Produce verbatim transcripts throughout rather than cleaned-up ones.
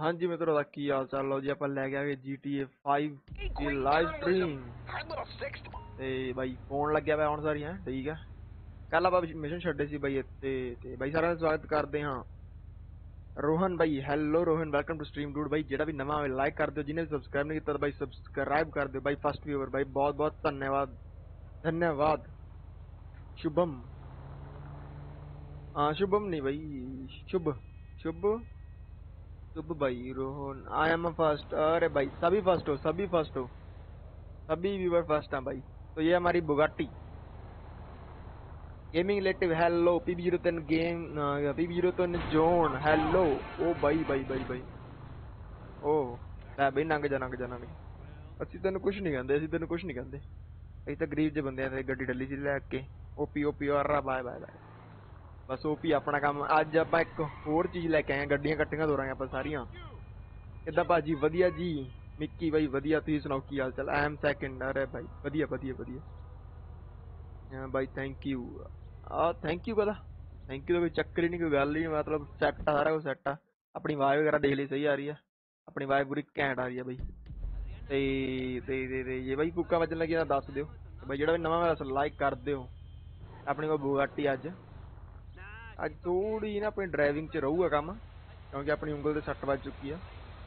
ਹਾਂਜੀ ਮਿੱਤਰੋ ਦਾ ਕੀ ਹਾਲ ਚਾਲ? ਲਓ ਜੀ ਆਪਾਂ ਲੈ ਕੇ ਆ ਗਏ ਜੀ ਟੀ ਏ ਫਾਈਵ ਦੀ ਲਾਈਵ ਸਟ੍ਰੀਮ ਤੇ ਬਾਈ ਫੋਨ ਲੱਗਿਆ ਪਿਆ ਹੁਣ ਸਾਰੀ ਹੈ ਠੀਕ ਹੈ। ਕੱਲ ਆਪਾਂ ਮਿਸ਼ਨ ਛੱਡੇ ਸੀ ਬਾਈ ਇੱਥੇ ਤੇ ਬਾਈ ਸਾਰਿਆਂ ਦਾ ਸਵਾਗਤ ਕਰਦੇ ਹਾਂ। ਰੋਹਨ ਬਾਈ, hello Rohan, welcome to stream dude. ਬਾਈ ਜਿਹੜਾ ਵੀ ਨਵਾਂ ਹੋਵੇ ਲਾਈਕ ਕਰ ਦਿਓ, ਜਿਹਨੇ ਸਬਸਕ੍ਰਾਈਬ ਨਹੀਂ ਕੀਤਾ ਬਾਈ ਸਬਸਕ੍ਰਾਈਬ ਕਰ ਦਿਓ ਬਾਈ। ਫਸਟ ਵੀਵਰ ਬਾਈ ਬਹੁਤ ਬਹੁਤ ਧੰਨਵਾਦ ਧੰਨਵਾਦ। ਸ਼ੁਭਮ हाँ शुभम नहीं भाई, शुभ शुभ शुभ भाई रोहन आई एम फर्स्ट। अरे भाई सभी फर्स्ट हो, सभी फर्स्ट हो, सभी व्यूवर फर्स्ट हैं भाई। तो ये हमारी Bugatti gaming relative. Hello PB zero ten game, PB zero ten zone. Hello ओ भाई भाई भाई भाई ओ ਲੈ ਬਈ ਨੰਗ ਜਾ ਨੰਗ ਜਾ ਨੰਗ ਜਾ। ਅਸੀਂ ਤੈਨੂੰ ਕੁਝ ਨਹੀਂ ਕਹਿੰਦੇ, ਅਸੀਂ ਤੈਨੂੰ ਕੁਝ ਨਹੀਂ ਕਹਿੰਦੇ। ਅਸੀਂ ਤਾਂ ਗਰੀਬ ਜਿਹੇ ਬੰਦੇ ਆ ਤੇ ਗੱਡੀ ਡੱਲੀ ਸੀ ਲੈ ਕੇ। ਓਪੀ ਓਪੀ ਆਰਾ ਬਾਏ ਬਾਏ ਬਾਏ। ਬਸ ਓਪੀ ਆਪਣਾ ਕੰਮ। ਅੱਜ ਆਪਾਂ ਇੱਕ ਹੋਰ ਚੀਜ਼ ਲੈ ਕੇ ਆਏ ਆ, ਗੱਡੀਆਂ ਇਕੱਠੀਆਂ ਤੋਰਾਂਗੇ ਆਪਾਂ ਸਾਰੀਆਂ। ਕਿੱਦਾਂ ਭਾਜੀ? ਵਧੀਆ ਜੀ ਮਿੱਕੀ ਬਾਈ ਵਧੀਆ, ਤੁਸੀਂ ਸੁਣਾਓ ਕੀ ਹਾਲ ਚਾਲ? I am second. ਅਰੇ ਭਾਈ ਵਧੀਆ ਵਧੀਆ ਵਧੀਆ ਹਾਂ ਬਾਈ, ਥੈਂਕ ਯੂ। ਆ ਥੈਂਕ ਯੂ ਕਹਦਾ? ਥੈਂਕ ਯੂ ਦਾ ਕੋਈ ਚੱਕਰ ਹੀ ਨਹੀਂ, ਕੋਈ ਗੱਲ ਹੀ, ਮਤਲਬ ਸੈੱਟ ਆ ਸਾਰਾ ਕੁਛ ਸੈੱਟ ਆ। ਆਪਣੀ ਆਵਾਜ਼ ਵਗੈਰਾ ਦੇਖ ਲਈ ਸਹੀ ਆ ਰਹੀ ਆ, ਆਪਣੀ ਆਵਾਜ਼ ਪੂਰੀ ਘੈਂਟ ਆ ਰਹੀ ਆ ਬਾਈ। ਤੇ ਤੇ ਤੇ ਤੇ ਜੇ ਬਾਈ ਭੁੱਕਾ ਵੱਜਣ ਲੱਗੀ ਤਾਂ ਦੱਸ ਦਿਓ ਬਾਈ। ਜਿਹੜਾ ਵੀ ਨਵਾਂ ਮੇਰਾ ਲਾਈਕ ਕਰ ਦਿਓ। ਆਪਣੀ ਕੋਲ ਬੁਗਾਟੀ ਅੱਜ ਅੱਜ ਥੋੜੀ ਨਾ ਆਪਣੀ ਡਰਾਈਵਿੰਗ 'ਚ ਰਹੂਗਾ ਕੰਮ, ਕਿਉਂਕਿ ਆਪਣੀ ਉਂਗਲ ਤੇ ਸੱਟ ਵੱਜ ਚੁੱਕੀ ਆ।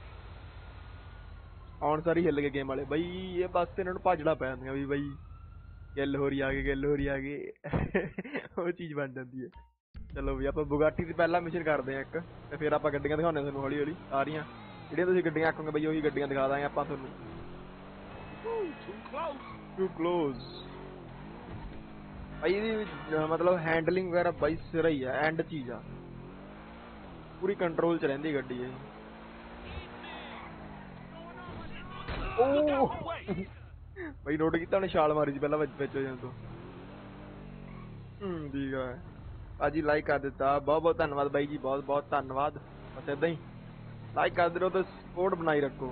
ਆਉਣ ਸਾਰੀ ਹਿੱਲ ਗਏ ਗੇਮ ਵਾਲੇ ਬਾਈ। ਇਹ ਬਸ ਇਹਨਾਂ ਨੂੰ ਭੱਜਣਾ ਪੈ ਜਾਂਦੀਆਂ ਵੀ ਬਾਈ ਗਿੱਲ ਹੋ ਰਹੀ ਆ ਗਏ, ਗਿੱਲ ਹੋ ਰਹੀ ਆ ਗਏ ਉਹ ਚੀਜ਼ ਬਣ ਜਾਂਦੀ ਹੈ। ਚਲੋ ਵੀ ਆਪਾਂ ਬੁਗਾਟੀ ਦੀ ਪਹਿਲਾ ਮਿਸ਼ਨ ਕਰਦੇ ਹਾਂ ਇੱਕ, ਤੇ ਫਿਰ ਆਪਾਂ ਗੱਡੀਆਂ ਦਿਖਾਉਂਦੇ ਤੁਹਾਨੂੰ ਹੌਲੀ ਹੌਲੀ ਸਾਰੀਆਂ। ਜਿਹੜੀਆਂ ਤੁਸੀਂ ਗੱਡੀਆਂ ਆਖੋਗੇ ਬਾਈ ਉਹੀ ਗੱਡੀਆਂ ਦਿਖਾ ਦਾਂਗੇ ਆਪਾਂ ਤੁਹਾਨੂੰ। ਟੂ ਕਲੋਜ਼ ਬਾਈ। ਇਹਦੀ ਮਤਲਬ ਹੈਂਡਲਿੰਗ ਵਗੈਰਾ ਬਾਈ ਸਿਰਾ ਹੀ ਆ, ਐਂਡ ਚੀਜ਼ ਆ, ਪੂਰੀ ਕੰਟਰੋਲ 'ਚ ਰਹਿੰਦੀ ਗੱਡੀ ਇਹ। ਓ ਬਾਈ ਨੋਟ ਕੀਤਾ ਉਹਨੇ, ਛਾਲ ਮਾਰੀ ਸੀ ਪਹਿਲਾਂ ਵਿੱਚ ਵਿੱਚ ਹੋ ਜਾਣ ਤੋਂ। ਹੂੰ ਠੀਕ ਆ ਭਾਜੀ, ਲਾਈਕ ਕਰ ਦਿੱਤਾ, ਬਹੁਤ ਬਹੁਤ ਧੰਨਵਾਦ ਬਾਈ ਜੀ, ਬਹੁਤ ਬਹੁਤ ਧੰਨਵਾਦ। ਬਸ ਏਦਾਂ ਹੀ ਲਾਈਕ ਕਰਦੇ ਰਹੋ ਤੇ ਸਪੋਰਟ ਬਣਾਈ ਰੱਖੋ।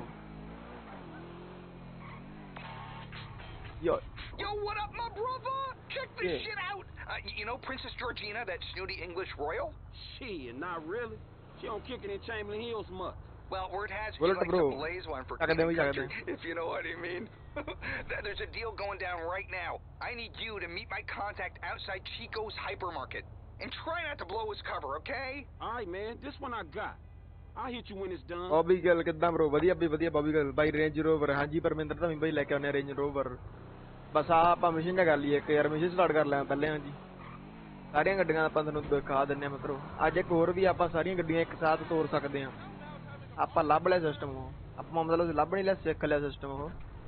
Yo, Yo, what up, my brother? Check this yeah. shit out. Uh, y- you know Princess Georgina, that snooty English royal? Shit, not really. She don't kick it in Chamberlain Hills much. Well, word has she Bullet likes bro. to blaze one for Sakade king bhai, and sakade. country, if you know what I mean. There's a deal going down right now. I need you to meet my contact outside Chico's hypermarket. And try not to blow his cover, okay? All right, man. This one I got. I'll hit you when it's done. Bobby ਗੱਲ ਕਿੱਦਾਂ bro? ਵਧੀਆ ਵੀ ਵਧੀਆ ਬੌਬੀ ਗੱਲ ਬਾਈ। Range Rover ਹਾਂਜੀ ਪਰਮਿੰਦਰ ਤਾਂ ਵੀ ਬਾਈ ਲੈ ਕੇ ਆਉਂਦੇ ਰੇਂਜ ਰੋਵਰ। ਬਸ ਆ ਆਪਾਂ ਮਿਸ਼ਨ ਜਿਹਾ ਕਰ ਲਈਏ ਇੱਕ ਯਾਰ, ਮਿਸ਼ਨ ਸਟਾਰਟ ਕਰ ਲਿਆ ਪਹਿਲੇ। ਹਾਂਜੀ ਸਾਰੀਆਂ ਗੱਡੀਆਂ ਆਪਾਂ ਤੁਹਾਨੂੰ ਦਿਖਾ ਦਿੰਦੇ ਹਾਂ ਮਿੱਤਰੋ। ਅੱਜ ਇੱਕ ਹੋਰ ਵੀ ਆਪਾਂ ਸਾਰੀਆਂ ਗੱਡੀਆਂ ਇੱਕ ਸਾਥ ਤੋਰ ਸਕਦੇ ਹਾਂ। ਆਪਾਂ ਲੱਭ ਲਿਆ ਸਿਸਟਮ ਉਹ, ਆਪਾਂ ਮਤਲਬ ਲੱਭ ਨਹੀਂ ਲਿਆ, ਸਿੱਖ ਲਿਆ ਸਿਸਟਮ ਉਹ।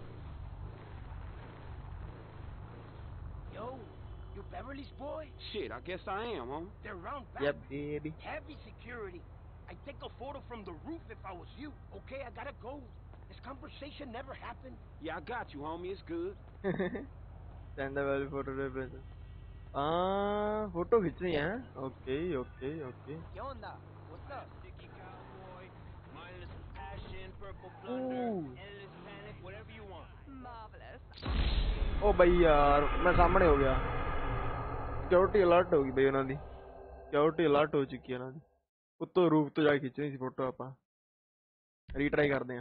Yo, you Beverly's boy? Shit, I guess I am, huh? They're round back. Yep baby. Heavy security. I'd take a photo from the roof if I was you. Okay, I gotta go. This conversation never happened. Yeah, I got you, homie. It's good. Send the well photo reference. हाँ photo खींचनी है। Okay okay okay. ¿Qué onda? What's up? Sticky cowboy, mindless passion, purple plunder, endless panic, whatever you want. Marvelous. ਉਹ ਬਈ ਯਾਰ ਮੈਂ ਸਾਹਮਣੇ ਹੋ ਗਿਆ। ਸਿਕਿਉਰਿਟੀ ਅਲਰਟ ਹੋ ਗਈ ਬਈ ਉਹਨਾਂ ਦੀ, ਸਿਕਿਉਰਿਟੀ ਅਲਰਟ ਹੋ ਚੁੱਕੀ ਹੈ ਉਹਨਾਂ ਦੀ। ਉੱਤੋਂ ਰੂਪ ਤੋਂ ਜਾ ਕੇ ਖਿੱਚਣੀ ਸੀ ਫੋਟੋ। ਆਪਾਂ ਰੀਟਰਾਈ ਕਰਦੇ ਹਾਂ।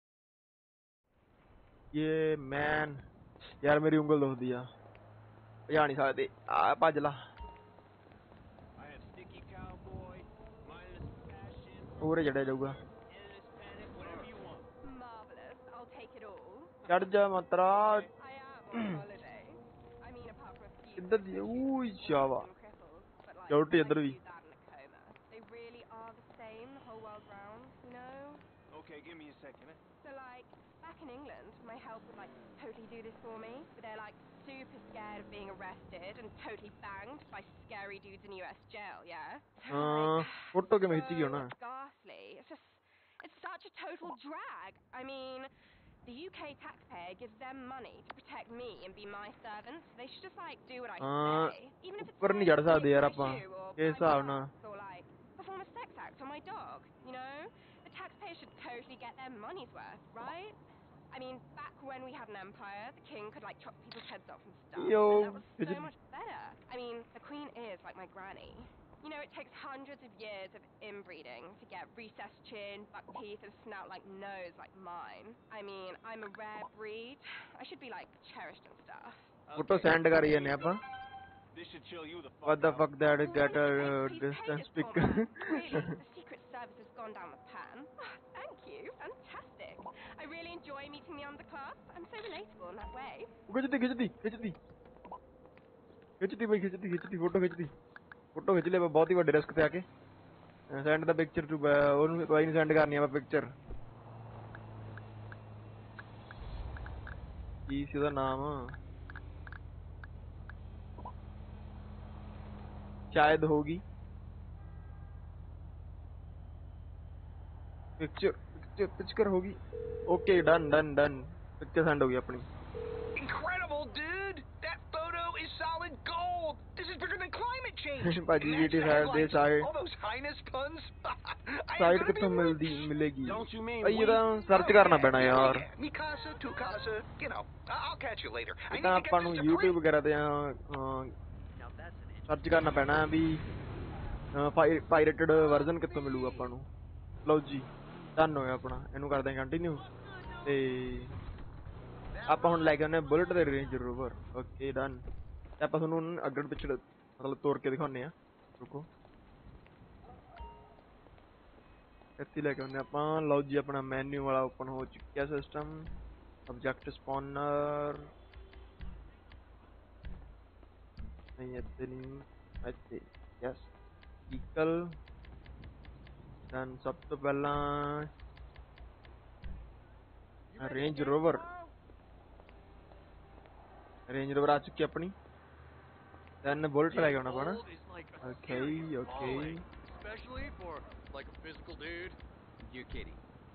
ਇਹ ਮੈਨ ਯਾਰ ਮੇਰੀ ਉਂਗਲ ਦੁਖਦੀ ਆ, ਭਜਾ ਨਹੀਂ ਸਕਦੇ। ਆ ਭੱਜ ਲਾ। I have sticky cowboy, mindless passion, ਉਰੇ ਚੜਿਆ ਜਾਊਗਾ। endless panic, whatever you want. Marvelous. I'll take it all. ਚੜ ਜਾ ਮਤਰਾ। I am on holiday. I mean, apart from a few ਕਿੱਧਰ ਦੀ? ਊਈ ਸ਼ਾਵਾ and cripples, but like, security I ਇੱਧਰ ਵੀ। do that in a coma. They really are the same the whole world round, you know? Okay, give me a second. Eh? So like, back in England, my help would like totally do this for me, but they're like super scared of being arrested and totally banged by scary dudes in U S jail, yeah? So, ਹਾਂ like, photo ਕਿਵੇਂ ਖਿੱਚੀ ਹੋਣਾ? so ghastly. It's just, it's such a total drag. I mean, the U K taxpayer gives them money to protect me and be my servants. So they should just like do what I ਹਾਂ say, even if it's ਉੱਪਰ ਨਹੀਂ ਚੜ like ਸਕਦੇ ਯਾਰ push ਆਪਾਂ you or ਕਿਸ buy ਹਿਸਾਬ ਨਾਲ। drugs or like perform a sex act on my dog. You know, the taxpayer should totally get their money's worth, right? I mean, back when we had an empire, the king could like chop people's heads off and stuff, Yo, and that was is so it- much better. I mean, the queen is like my granny. You know, it takes hundreds of years of inbreeding to get recessed chin, buck teeth, and snout like nose like mine. I mean, I'm a rare breed. I should be, like, cherished and stuff. Photo send ਕਰੀ ਜਾਂਦੇ ਆਪਾਂ This should chill you the fuck what the out. fuck that Well, get a why uh, did you pay distance this pic poor man? Really, the Secret Service has gone down the pan. Thank you, fantastic. I really enjoy meeting the underclass. I'm so relatable in that way. ਖਿੱਚਦੀ ਖਿੱਚਦੀ ਖਿੱਚਦੀ ਖਿੱਚਦੀ ਬਈ ਖਿੱਚਦੀ ਖਿੱਚਦੀ photo ਖਿੱਚਦੀ photo ਖਿੱਚ ਲਿਆ ਬਹੁਤ ਹੀ ਵੱਡੇ ਰਿਸਕ ਤੇ ਆ ਕੇ ਸੈਂਡ ਦਾ ਪਿਕਚਰ ਟੂ ਉਹਨੂੰ ਬਾਈ ਨੂੰ ਸੈਂਡ ਕਰਨੀ ਆ ਪਿਕਚਰ ਕੀ ਸੀ ਉਹਦਾ ਨਾਮ ਸ਼ਾਇਦ ਹੋਗੀ ਪਿਕਚਰ ਪਿਕਚਰ ਪਿਕਚਰ ਹੋਗੀ okay done done done picture send ਹੋ ਗਈ ਆਪਣੀ Incredible, dude! That photo is solid gold! This is bigger than climate change! ਭਾਜੀ And ਜੀ that's the ਸਾਈਡ ਦੇ headlines. Side All those highness puns? I am side gonna be ਕਿੱਥੋਂ rich. ਮਿਲਦੀ ਮਿਲੇਗੀ Don't you mean ਭਾਈ we? ਇਹਦਾ search ਕਰਨਾ ਪੈਣਾ ਯਾਰ Yeah, Mi casa, tu casa, you know. I'll catch you later. I ਇਹ need ਤਾਂ to get ਆਪਾਂ this ਨੂੰ to YouTube print. ਵਗੈਰਾ ਤੇ ਸਰਚ ਕਰਨਾ ਪੈਣਾ ਵੀ ਪਾਇਰੇਟਡ ਵਰਜ਼ਨ ਕਿੱਥੋਂ ਮਿਲੂਗਾ ਆਪਾਂ ਨੂੰ ਲਓ ਜੀ ਡਨ ਹੋਇਆ ਆਪਣਾ ਇਹਨੂੰ ਕਰਦੇ ਹਾਂ ਕੰਟੀਨਿਊ ਤੇ ਆਪਾਂ ਹੁਣ ਲੈ ਕੇ ਆਉਂਦੇ ਬੁਲਟ ਦੇ ਰੇਂਜ ਰੋਵਰ ਓਕੇ ਡਨ ਤੇ ਆਪਾਂ ਤੁਹਾਨੂੰ ਅੱਗੇ ਪਿੱਛੇ ਮਤਲਬ ਤੋੜ ਕੇ ਦਿਖਾਉਂਦੇ ਆ ਰੁਕੋ ਇੱਥੇ ਲੈ ਕੇ ਆਉਂਦੇ ਆਪਾਂ ਲਓ ਜੀ ਆਪਣਾ ਮੈਨੂ ਵਾਲਾ ਓਪਨ ਹੋ ਚੁੱਕਿਆ ਸਿਸਟਮ ਆਬਜੈਕਟ ਸਪਾਨਰ ਨਹੀਂ ਇੱਥੇ ਨਹੀਂ ਇੱਥੇ ਯੈਸ ਵਹੀਕਲ ਦਨ ਸਭ ਤੋਂ ਪਹਿਲਾਂ ਰੇਂਜ ਰੋਵਰ ਰੇਂਜ ਰੋਵਰ ਆ ਚੁੱਕੀ ਆਪਣੀ ਦਨ ਬੁਲਟ ਲੈ ਕੇ ਆਉਣਾ ਪੈਣਾ okay okay Especially for like a physical dude. You kidding?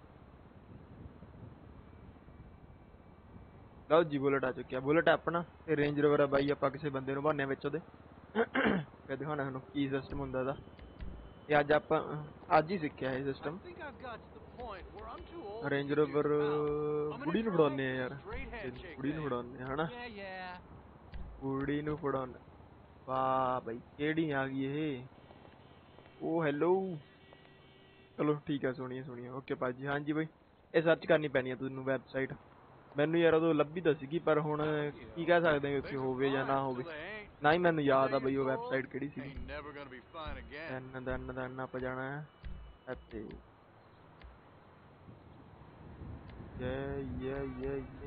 ਲਓ ਜੀ ਬੁਲਟ ਆ ਚੁੱਕਿਆ ਬੁਲਟ ਆਪਣਾ ਤੇ ਰੇਂਜ ਰੋਵਰ ਆ ਬਾਈ ਆਪਾਂ ਕਿਸੇ ਬੰਦੇ ਨੂੰ ਬਹਾਨੇ ਵਿੱਚ ਉਹਦੇ ਫਿਰ ਦਿਖਾਉਣਾ ਤੁਹਾਨੂੰ ਕੀ ਸਿਸਟਮ ਹੁੰਦਾ ਇਹਦਾ ਇਹ ਅੱਜ ਆਪਾਂ ਅੱਜ ਹੀ ਸਿੱਖਿਆ ਇਹ system I think I've got to the point where I'm too old. Range to rover figure it out. I'm ਕੁੜੀ ਨੂੰ gonna ਫੜਾਉਂਦੇ ਆ try ਯਾਰ straight head chick ਕੁੜੀ ਨੂੰ thing. ਫੜਾਉਂਦੇ ਆ ਹਨਾ Yeah, yeah. ਕੁੜੀ ਨੂੰ ਫੜਾਉਂਦੇ ਵਾਹ ਬਾਈ ਕਿਹੜੀ ਆ ਗਈ ਇਹ ਉਹ ਹੈਲੋ ਚਲੋ ਠੀਕ ਹੈ ਸੁਣੀਏ ਸੁਣੀਏ ਓਕੇ ਭਾਜੀ ਹਾਂਜੀ ਬਾਈ ਇਹ ਸਰਚ ਕਰਨੀ ਪੈਣੀ ਹੈ ਤੁਹਾਨੂੰ ਵੈਬਸਾਈਟ ਮੈਨੂੰ ਯਾਰ ਉਦੋਂ ਲੱਭੀ ਤਾਂ ਸੀਗੀ ਪਰ ਹੁਣ ਕੀ ਕਹਿ ਸਕਦੇ ਹਾਂ ਉੱਥੇ ਹੋਵੇ ਜਾਂ ਨਾ ਹੋਵੇ ਨਾ ਹੀ ਮੈਨੂੰ ਯਾਦ ਆ ਬਈ ਉਹ ਵੈਬਸਾਈਟ ਕਿਹੜੀ ਸੀ Ain't never gonna be fine again. Then then then ਆਪਾਂ ਜਾਣਾ ਹੈ ਇੱਥੇ ਯੇ ਯੇ ਯੇ ਯੇ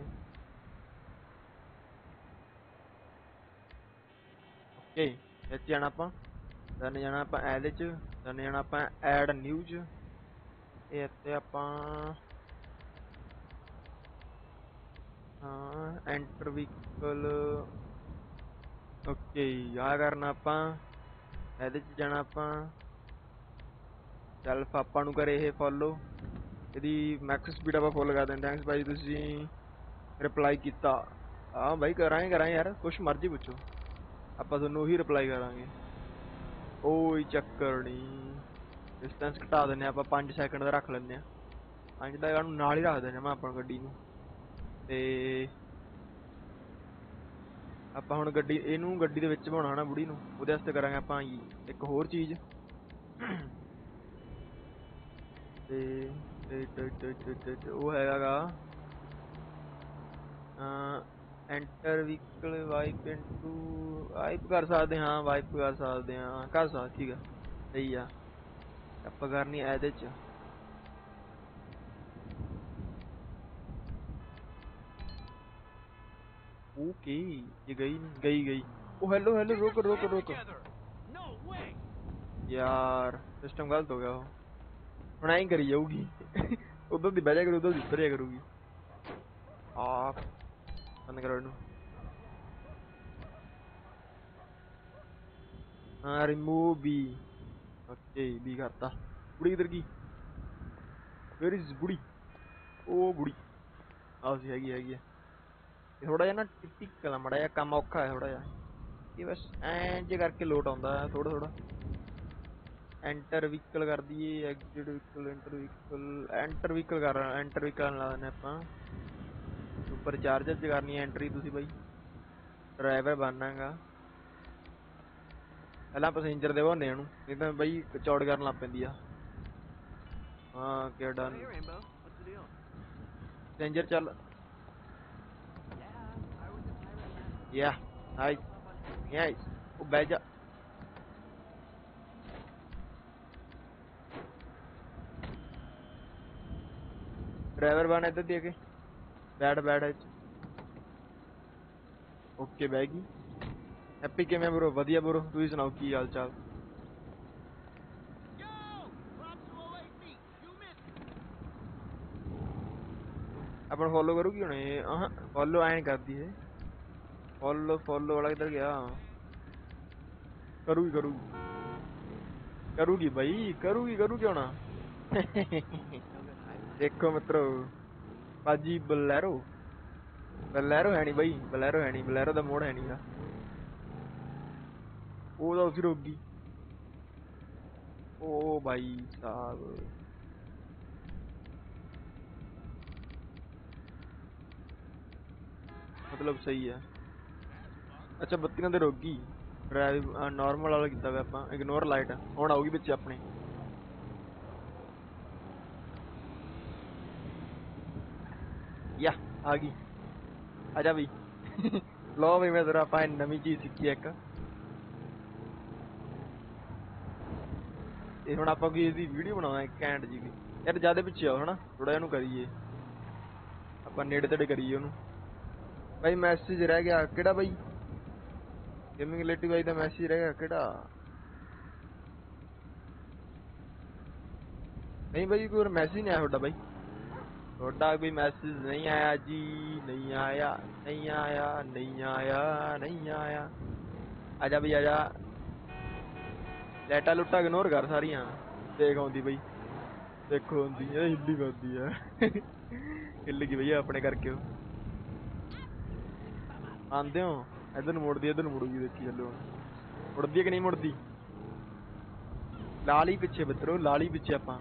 ਓਕੇ ਇੱਥੇ ਜਾਣਾ ਆਪਾਂ ਦੈਨ ਜਾਣਾ ਆਪਾਂ ਇਹਦੇ ਚ ਦੈਨ ਜਾਣਾ ਆਪਾਂ ਐਡ ਨਿਊਜ਼ ਇਹ ਇੱਥੇ ਆਪਾਂ ਹਾਂ ਐਂਟਰ ਵਹੀਕਲ ਓਕੇ ਆ ਕਰਨਾ ਆਪਾਂ ਇਹਦੇ ਚ ਜਾਣਾ ਆਪਾਂ ਸੈਲਫ ਆਪਾਂ ਨੂੰ ਕਰੇ ਇਹ ਫੋਲੋ ਇਹਦੀ ਮੈਕਸ ਸਪੀਡ ਆਪਾਂ ਫੁੱਲ ਕਰ ਦਿੰਦੇ ਥੈਂਕਸ ਭਾਈ ਤੁਸੀਂ ਰਿਪਲਾਈ ਕੀਤਾ ਹਾਂ ਬਾਈ ਕਰਾਂਗੇ ਕਰਾਂਗੇ ਯਾਰ ਕੁਛ ਮਰਜ਼ੀ ਪੁੱਛੋ ਆਪਾਂ ਤੁਹਾਨੂੰ ਉਹੀ ਰਿਪਲਾਈ ਕਰਾਂਗੇ ਕੋਈ ਚੱਕਰ ਨਹੀਂ ਡਿਸਟੈਂਸ ਘਟਾ ਦਿੰਦੇ ਆਪਾਂ ਪੰਜ ਸੈਕਿੰਡ ਦਾ ਰੱਖ ਲੈਂਦੇ ਹਾਂ ਪੰਜ ਦਾ ਇਹਨੂੰ ਨਾਲ ਹੀ ਰੱਖ ਦਿੰਦੇ ਮੈਂ ਆਪਾਂ ਗੱਡੀ ਨੂੰ ਤੇ ਆਪਾਂ ਹੁਣ ਗੱਡੀ ਇਹਨੂੰ ਗੱਡੀ ਦੇ ਵਿੱਚ ਬਣਾਉਣਾ ਨਾ ਬੁੜੀ ਨੂੰ ਉਹਦੇ ਵਾਸਤੇ ਕਰਾਂਗੇ ਆਪਾਂ ਇੱਕ ਹੋਰ ਚੀਜ਼ ਤੇ ਉਹ ਹੈਗਾ enter vehicle wipe into wipe ਕਰ ਸਕਦੇ ਹਾਂ ਵਾਈਪ ਕਰ ਸਕਦੇ ਹਾਂ ਕਰ ਸਕਦੇ ਠੀਕ ਆ ਸਹੀ ਆ ਆਪਾਂ ਕਰਨੀ ਇਹਦੇ ਚ ਓਕੇ ਇਹ ਗਈ ਗਈ ਗਈ ਉਹ ਹੈਲੋ ਹੈਲੋ ਰੁਕ ਰੁਕ ਰੁਕ No way. ਯਾਰ ਸਿਸਟਮ ਗਲਤ ਹੋ ਗਿਆ ਉਹ ਹੁਣ ਐਂ ਕਰੀ ਜਾਊਗੀ ਉਧਰ ਦੀ ਬਹਿ ਜਾ ਕਰੂ ਉਧਰ ਦੀ ਉੱਤਰ ਜਾ ਕਰੂਗੀ ਆ ਬੰਦ ਕਰੋ ਇਹਨੂੰ ਹਾਂ ਰਿਮੂਵ ਬੀ ਓਕੇ ਬੀ ਕਰਤਾ ਬੁੜੀ ਕਿੱਧਰ ਗਈ ਵੇਅਰ ਇਜ਼ ਬੁੜੀ ਉਹ ਬੁੜੀ ਆਹ ਸੀ ਹੈਗੀ ਹੈਗੀ ਆ ਥੋੜਾ ਜਿਹਾ ਨਾ ਟਿਕਟਿਕਲ ਆ ਮਾੜਾ ਜਿਹਾ ਕੰਮ ਔਖਾ ਹੈ ਥੋੜਾ ਜਿਹਾ ਇਹ ਬਸ ਐਂ ਜੇ ਕਰਕੇ ਲੋਟ ਆਉਂਦਾ ਥੋੜਾ ਥੋੜਾ ਐਂਟਰ ਵਹੀਕਲ ਕਰ ਦਈਏ exit vehicle enter vehicle enter vehicle ਕਰ ਐਂਟਰ ਵਹੀਕਲ ਲਾ ਦਿੰਦੇ ਆਪਾਂ ਉੱਪਰ ਚਾਰਜਰ 'ਚ ਕਰਨੀ ਐਂਟਰੀ ਤੁਸੀਂ ਬਾਈ ਡਰਾਈਵਰ ਬਣਨਾਗਾ ਪਹਿਲਾਂ ਪੈਸੇਂਜਰ ਦੇ ਬਹਾਨੇ ਨੂੰ, ਨਹੀਂ ਤਾਂ ਬਈ ਚੌੜ ਕਰਨ ਲੱਗ ਪੈਂਦੀ ਆ। ਹਾਂ ਕਿਆ done Hey, Rainbow. What's the deal? Passenger ਚੱਲ। Yeah, I was a pirate. Yeah nice nice. ਉਹ ਬਹਿ ਜਾ। ਡਰਾਈਵਰ ਬਣ ਇੱਧਰ ਦੇ ਕੇ ਬੈਠ ਬੈਠ ਇੱਥੇ। ਓਕੇ ਬਹਿ ਗਈ। ਹੈਪੀ ਕਿਵੇਂ ਬਰੋ? ਵਧੀਆ ਬਰੋ, ਤੁਸੀਂ ਸੁਣਾਓ ਕੀ ਹਾਲ ਚਾਲ? Yo! Props to oh eight me. You missed it. ਆਪਾਂ ਫੋਲੋ ਕਰੂਗੀ ਹੁਣ ਇਹ? ਆਹ ਫੋਲੋ ਐਂ ਨੀ ਕਰਦੀ ਇਹ। ਫੋਲੋ ਫੋਲੋ ਵਾਲਾ ਕਿੱਧਰ ਗਿਆ? ਕਰੂਗੀ ਕਰੂਗੀ ਕਰੂਗੀ ਬਾਈ, ਕਰੂਗੀ ਕਰੂਗੀ ਹੁਣ। ਦੇਖੋ ਮਿੱਤਰੋ ਬਾਜੀ ਬਲੈਰੋ, ਬਲੈਰੋ ਹੈ ਨੀ ਬਾਈ, ਬਲੈਰੋ ਹੈ ਨੀ, ਬਲੈਰੋ ਦਾ ਮੋੜ ਹੈ ਨੀ ਗਾ। ਉਹ ਤਾਂ ਉਸੇ ਰੁਕ ਗਈ। ਉਹ ਭਾਈ ਸਾਹਿਬ ਮਤਲਬ ਸਹੀ ਹੈ। ਅੱਛਾ ਬੱਤੀਆਂ ਤੇ ਰੁਕ ਗਈ। ਡਰਾਈਵ ਨਾਰਮਲ ਵਾਲਾ ਕੀਤਾ ਵਾ ਆਪਾਂ, ਇਗਨੋਰ ਲਾਈਟ। ਹੁਣ ਆਊਗੀ ਵਿੱਚ ਆਪਣੇ। ਯਾ ਆ ਗਈ। ਆ ਜਾ ਬਈ। ਲੋ ਵੀ ਮੈਂ ਜ਼ਰਾ ਆਪਾਂ ਨਵੀਂ ਚੀਜ਼ ਸਿੱਖੀ ਇੱਕ। ਇਹ ਹੁਣ ਆਪਾਂ ਕੋਈ ਇਹਦੀ ਵੀਡੀਓ ਬਣਾਵਾਂਗੇ ਘੈਂਟ ਜੀ ਵੀ। ਯਾਰ ਜਿਆਦਾ ਪਿੱਛੇ ਆਓ ਹਨਾ, ਥੋੜਾ ਇਹਨੂੰ ਕਰੀਏ ਆਪਾਂ, ਨੇੜੇ ਤੇੜੇ ਕਰੀਏ ਉਹਨੂੰ। ਬਾਈ ਮੈਸੇਜ ਰਹਿ ਗਿਆ ਕਿਹੜਾ ਬਾਈ? ਗੇਮਿੰਗ ਰਿਲੇਟਿਵ ਬਾਈ ਦਾ ਮੈਸੇਜ ਰਹਿ ਗਿਆ ਕਿਹੜਾ? ਨਹੀਂ ਬਾਈ ਕੋਈ ਮੈਸੇਜ ਨਹੀਂ ਆਇਆ ਤੁਹਾਡਾ ਬਾਈ? ਤੁਹਾਡਾ ਕੋਈ ਮੈਸੇਜ ਨਹੀਂ ਆਇਆ ਜੀ? ਨਹੀਂ ਆਇਆ ਨਹੀਂ ਆਇਆ ਨਹੀਂ ਆਇਆ ਨਹੀਂ ਆਇਆ। ਆਜਾ ਬਈ ਆਜਾ। ਲੈਟਾ ਲੁੱਟਾ ਇਗਨੋਰ ਕਰ ਸਾਰੀਆਂ। ਦੇਖ ਆਉਂਦੀ ਬਈ, ਦੇਖੋ ਆਉਂਦੀ ਹੈ, ਹਿੱਲੀ ਵੱਧਦੀ ਹੈ। ਹਿੱਲ ਗਈ ਬਈ ਆਪਣੇ ਕਰਕੇ। ਉਹ ਆਉਂਦੇ ਹੋ ਇੱਧਰ ਨੂੰ ਮੁੜਦੀ, ਇੱਧਰ ਨੂੰ ਮੁੜੂਗੀ, ਦੇਖੀ ਚੱਲੋ ਮੁੜਦੀ ਹੈ ਕਿ ਨਹੀਂ ਮੁੜਦੀ। ਲਾਲ ਹੀ ਪਿੱਛੇ ਮਿੱਤਰੋ, ਲਾਲ ਹੀ ਪਿੱਛੇ। ਆਪਾਂ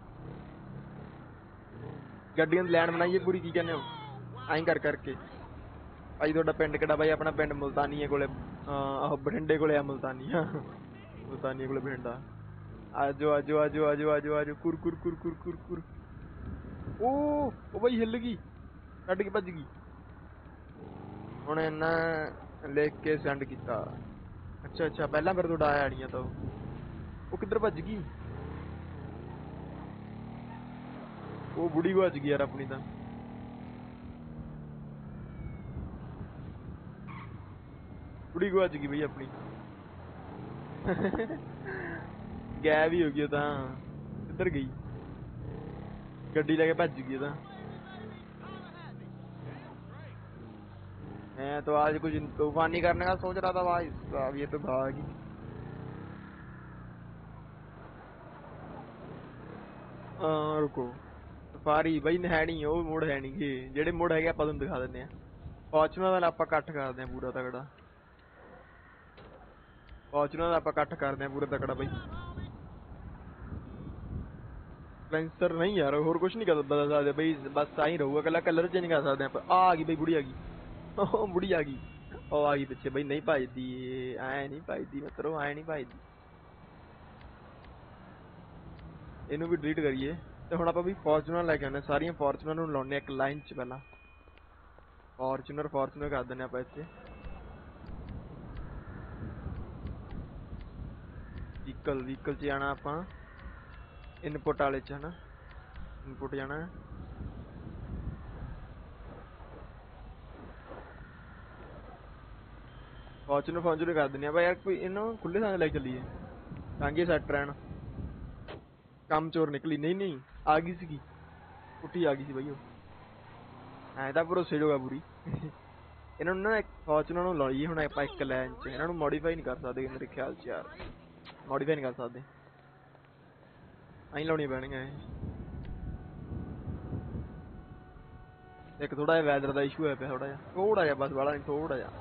ਗੱਡੀਆਂ ਦੀ ਲਾਈਨ ਬਣਾਈਏ ਪੂਰੀ, ਕੀ ਕਹਿੰਦੇ ਹੋ? ਐਂ ਕਰ ਕਰਕੇ। ਭਾਈ ਤੁਹਾਡਾ ਪਿੰਡ ਕਿਹੜਾ ਬਾਈ? ਆਪਣਾ ਪਿੰਡ ਮੁਲਤਾਨੀਏ ਕੋਲੇ, ਆਹੋ ਬਠਿੰਡੇ ਕੋਲੇ ਆ ਮੁਲਤਾਨੀਆ। ਮੁਲਤਾਨੀਏ ਕੋਲੇ ਬਠਿੰਡਾ। ਆਜੋ ਆਜੋ ਆਜੋ ਆਜੋ ਆਜੋ ਆਜੋ। ਕੁਰ ਕੁਰ ਕੁਰ ਕੁਰ ਕੁਰ ਕੁਰ। ਉਹ ਉਹ ਬਾਈ ਹਿੱਲ ਗਈ, ਕੱਢ ਕੇ ਭੱਜ ਗਈ। ਹੁਣ ਇਹਨਾਂ ਲਿਖ ਕੇ ਸੈਂਡ ਕੀਤਾ। ਅੱਛਾ ਅੱਛਾ ਪਹਿਲਾਂ ਫਿਰ ਤੁਹਾਡਾ ਆਇਆ ਨਹੀਂ ਤਾਂ ਉਹ ਕਿੱਧਰ ਭੱਜ ਗਈ? ਉਹ ਬੁੜੀ ਭੱਜ ਗਈ ਯਾਰ ਆਪਣੀ ਤਾਂ। ਬੁੜੀ ਭੱਜ ਗਈ ਬਈ ਆਪਣੀ। ਗਾਇਬ ਹੀ ਹੋ ਗਈ ਉਹ ਤਾਂ। ਕਿੱਧਰ ਗਈ? ਗੱਡੀ ਲੈ ਕੇ ਭੱਜ गई था। मैं तो आज कुछ तूफानी करने का सोच रहा था भाई साहब, ये तो भागी। हाँ रुको, सफारी बई है नहीं, वो मुड़ है नहीं गे जेडे मुड़ है ਆਪਾਂ ਤੁਹਾਨੂੰ ਦਿਖਾ ਦਿੰਦੇ ਆ। ਫੋਰਚੂਨਰ ਦਾ ਆਪਾਂ ਇਕੱਠ ਕਰਦੇ ਆ ਪੂਰਾ ਤਗੜਾ। ਫੋਰਚੂਨਰ ਦਾ ਆਪਾਂ ਇਕੱਠ ਕਰਦੇ ਆ ਪੂਰਾ ਤਗੜਾ ਬਈ। ਸਪੈਂਸਰ ਨਹੀਂ ਯਾਰ, ਹੋਰ ਕੁਝ ਨਹੀਂ ਕਰ ਬਦਲ ਸਕਦੇ ਬਈ, ਬਸ ਆਹੀ ਰਹੂਗਾ, ਕੱਲਾ ਕਲਰ ਚੇਂਜ ਕਰ ਸਕਦੇ ਆਪਾਂ। ਆ ਆ ਗਈ ਬਈ ਬੁੜੀ, ਆ ਗਈ। ਉਹ ਬੁੜੀ ਆ ਗਈ, ਉਹ ਆ ਗਈ ਪਿੱਛੇ ਬਈ। ਨਹੀਂ ਭਜਦੀ, ਐ ਨਹੀਂ ਭਜਦੀ ਮਿੱਤਰੋ, ਐ ਨਹੀਂ ਭਜਦੀ। ਇਹਨੂੰ ਵੀ ਡਿਲੀਟ ਕਰੀਏ ਤੇ ਹੁਣ ਆਪਾਂ ਵੀ ਫੋਰਚੂਨਰ ਲੈ ਕੇ ਆਉਂਦੇ, ਸਾਰੀਆਂ ਫੋਰਚੂਨਰ ਨੂੰ ਲਾਉਂਦੇ ਇੱਕ ਲਾਈਨ 'ਚ। ਪਹਿਲਾਂ ਫੋਰਚੂਨਰ ਫੋਰਚੂਨਰ ਕਰ ਦਿੰਦੇ ਆਪਾਂ ਇੱਥੇ। ਵਹੀਕਲ ਵਹੀਕਲ 'ਚ ਜਾਣਾ ਆਪਾਂ, ਇਨਪੁਟ ਵਾਲੇ 'ਚ ਹਨਾ, ਇਨਪੁਟ ਜਾਣਾ। ਫੋਰਚੂਨਰ ਫੋਰਚੂਨਰ ਕਰ ਦਿੰਦੇ ਆਪਾਂ ਯਾਰ। ਕੋਈ ਇਹਨੂੰ ਖੁੱਲੇ ਥਾਂ ਲੈ ਕੇ ਚੱਲੀਏ ਤਾਂ ਕਿ ਸੈੱਟ ਰਹਿਣ। ਕੰਮ ਚੋਰ ਨਿਕਲੀ। ਨਹੀਂ ਨਹੀਂ ਆ ਗਈ ਸੀਗੀ, ਪੁੱਠੀ ਆ ਗਈ ਸੀ ਬਈ ਉਹ। ਐਂ ਤਾਂ ਭਰੋਸੇ ਜੋਗਾ ਪੂਰੀ। ਇਹਨਾਂ ਨੂੰ ਨਾ ਫੋਰਚੂਨਰ ਨੂੰ ਲਾਈਏ ਹੁਣ ਆਪਾਂ ਇੱਕ ਲਾਈਨ 'ਚ। ਇਹਨਾਂ ਨੂੰ ਮੋਡੀਫਾਈ ਨਹੀਂ ਕਰ ਸਕਦੇ ਮੇਰੇ ਖਿਆਲ 'ਚ ਯਾਰ, ਮੋਡੀਫਾਈ ਨਹੀਂ ਕਰ ਸਕਦੇ, ਐਂ ਲਾਉਣੀਆਂ ਪੈਣਗੀਆਂ ਇਹ। ਇੱਕ ਥੋੜਾ ਜਿਹਾ ਵੈਦਰ ਦਾ ਇਸ਼ੂ ਹੋਇਆ ਪਿਆ, ਥੋੜਾ ਜਿਹਾ, ਥੋੜਾ ਜਿਹਾ ਬਸ, ਵਾਲਾ ਨਹੀਂ, ਥੋੜਾ ਜਿਹਾ।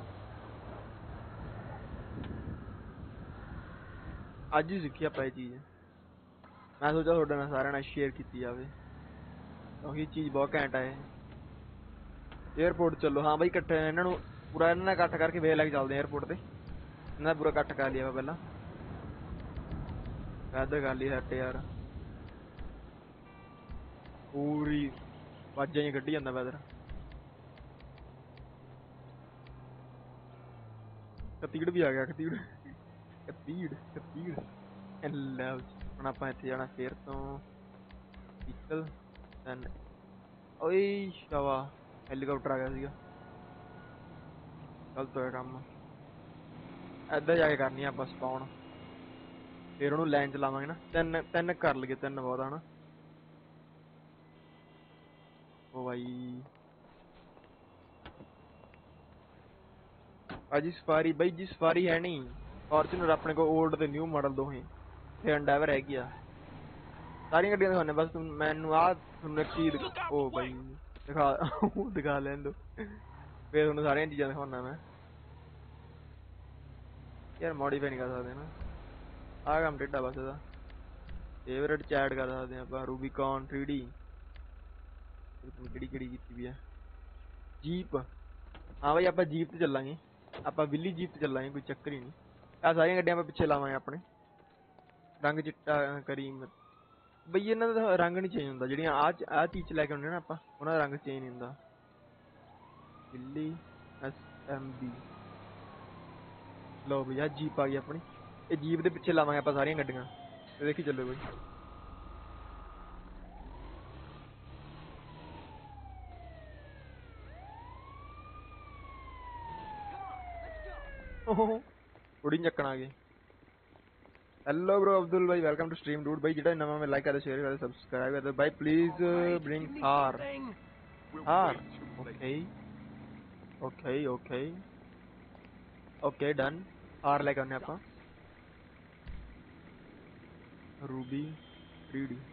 ਅੱਜ ਹੀ ਸਿੱਖੀ ਆਪਾਂ ਇਹ ਚੀਜ਼। ਮੈਂ ਸੋਚਿਆ ਤੁਹਾਡੇ ਨਾਲ ਸਾਰਿਆਂ ਨਾਲ ਸ਼ੇਅਰ ਕੀਤੀ ਜਾਵੇ, ਉਹੀ ਚੀਜ਼ ਬਹੁਤ ਘੈਂਟ ਹੈ। ਏਅਰਪੋਰਟ ਚੱਲੋ। ਹਾਂ ਬਾਈ ਇਕੱਠੇ ਇਹਨਾਂ ਨੂੰ ਪੂਰਾ, ਇਹਨਾਂ ਨਾਲ ਇਕੱਠ ਕਰਕੇ ਵੇਖ ਲੈ ਕੇ ਚੱਲਦੇ ਏਅਰਪੋਰਟ ਤੇ। ਇਹਨਾਂ ਦਾ ਪੂਰਾ ਇਕੱਠ ਕਰ ਲਿਆ ਵਾ ਪਹਿਲਾਂ। ਵੈਦਰ ਕਰ ਲਈ ਸੈੱਟ ਯਾਰ ਪੂਰੀ ਵਾਜਾਂ ਹੀ ਕੱਢੀ ਜਾਂਦਾ ਵੈਦਰ ਕਤੀੜ ਵੀ ਆ ਗਿਆ ਕਤੀੜ ਕਤੀੜ ਕਤੀੜ ਲੈ ਹੁਣ ਆਪਾਂ ਇੱਥੇ ਜਾਣਾ ਫੇਰ ਤੋਂ ਵਹੀਕਲ ਦੈਨ ਓਏ ਸ਼ਾਵਾ ਹੈਲੀਕਾਪਟਰ ਆ ਗਿਆ ਸੀਗਾ ਗਲਤ ਹੋਇਆ ਕੰਮ ਇੱਧਰ ਜਾ ਕੇ ਕਰਨੀ ਆਪਾਂ ਸਪਾਉਣ ਫੇਰ ਉਹਨੂੰ ਲਾਈਨ ਚ ਲਾਵਾਂਗੇ ਨਾ ਤਿੰਨ ਤਿੰਨ ਕਰ ਲਈਏ ਤਿੰਨ ਬਹੁਤ ਹਨਾ ਉਹ ਬਾਈ ਭਾਜੀ ਸਫਾਰੀ ਬਾਈ ਜੀ ਸਫਾਰੀ ਹੈ ਨਹੀਂ ਫੋਰਚੂਨਰ ਆਪਣੇ ਕੋਲ ਓਲਡ ਤੇ ਨਿਊ ਮਾਡਲ ਦੋਹੇ ਤੇ ਐਂਡੈਵਰ ਹੈਗੀ ਆ ਸਾਰੀਆਂ ਗੱਡੀਆਂ ਦਿਖਾਉਣੇ ਬਸ ਮੈਨੂੰ ਆਹ ਤੁਹਾਨੂੰ ਇੱਕ ਚੀਜ਼ ਉਹ ਬਾਈ ਦਿਖਾ ਦਿਖਾ ਲੈਣ ਦੋ ਫੇਰ ਤੁਹਾਨੂੰ ਸਾਰੀਆਂ ਚੀਜ਼ਾਂ ਦਿਖਾਉਣਾ ਮੈਂ ਯਾਰ ਮੋਡੀਫਾਈ ਨਹੀਂ ਕਰ ਸਕਦੇ ਨਾ ਆਹ ਕੰਮ ਟੇਢਾ ਬਸ ਇਹਦਾ ਫੇਵਰੇਟ ਚੈਟ ਕਰ ਸਕਦੇ ਆਪਾਂ ਰੂਬੀਕੌਨ ਥ੍ਰੀ ਡੀ ਕਿਹੜੀ ਕਿਹੜੀ ਕੀਤੀ ਵੀ ਆ ਜੀਪ ਹਾਂ ਬਾਈ ਆਪਾਂ ਜੀਪ ਤੇ ਚੱਲਾਂਗੇ ਆਪਾਂ ਵਿਲੀ ਜੀਪ ਤੇ ਚੱਲਾਂਗੇ ਕੋਈ ਚੱਕਰ ਹੀ ਨਹੀਂ ਆਹ ਸਾਰੀਆਂ ਗੱਡੀਆਂ ਆਪਾਂ ਪਿੱਛੇ ਲਾਵਾਂਗੇ ਆਪਣੇ ਰੰਗ ਚਿੱਟਾ ਕਰੀ ਬਈ ਇਹਨਾਂ ਦਾ ਰੰਗ ਨਹੀਂ ਚੇਂਜ ਹੁੰਦਾ ਜਿਹੜੀਆਂ ਆਹ ਆਹ ਚੀਜ਼ ਚ ਲੈ ਕੇ ਆਉਂਦੇ ਨਾ ਆਪਾਂ ਉਹਨਾਂ ਦਾ ਰੰਗ ਚੇਂਜ ਨਹੀਂ ਹੁੰਦਾ ਵਿਲੀ ਐਸ ਐਮ ਬੀ ਲਓ ਬਈ ਆਹ ਜੀਪ ਆ ਗਈ ਆਪਣੀ ਇਹ ਜੀਪ ਦੇ ਪਿੱਛੇ ਲਾਵਾਂਗੇ ਆਪਾਂ ਸਾਰੀਆਂ ਗੱਡੀਆਂ ਤੇ ਦੇਖੀ ਚੱਲੋ ਬਈ ਥੋੜੀ ਚੱਕਣ ਆ ਗਏ hello bro Abdul Bhai welcome to stream ਡੂਡ ਭਾਈ ਜਿਹੜਾ ਨਵਾਂ ਮੈਂ ਲਾਈਕ ਕਰਦੇ ਸ਼ੇਅਰ ਕਰਦੇ ਸਬਸਕ੍ਰਾਈਬ ਕਰਦੇ ਭਾਈ please bring Thar Thar okay okay okay okay done Thar ਲੈ ਕੇ ਆਉਂਦੇ ਆਪਾਂ ਰੂਬੀ ਥ੍ਰੀ ਡੀ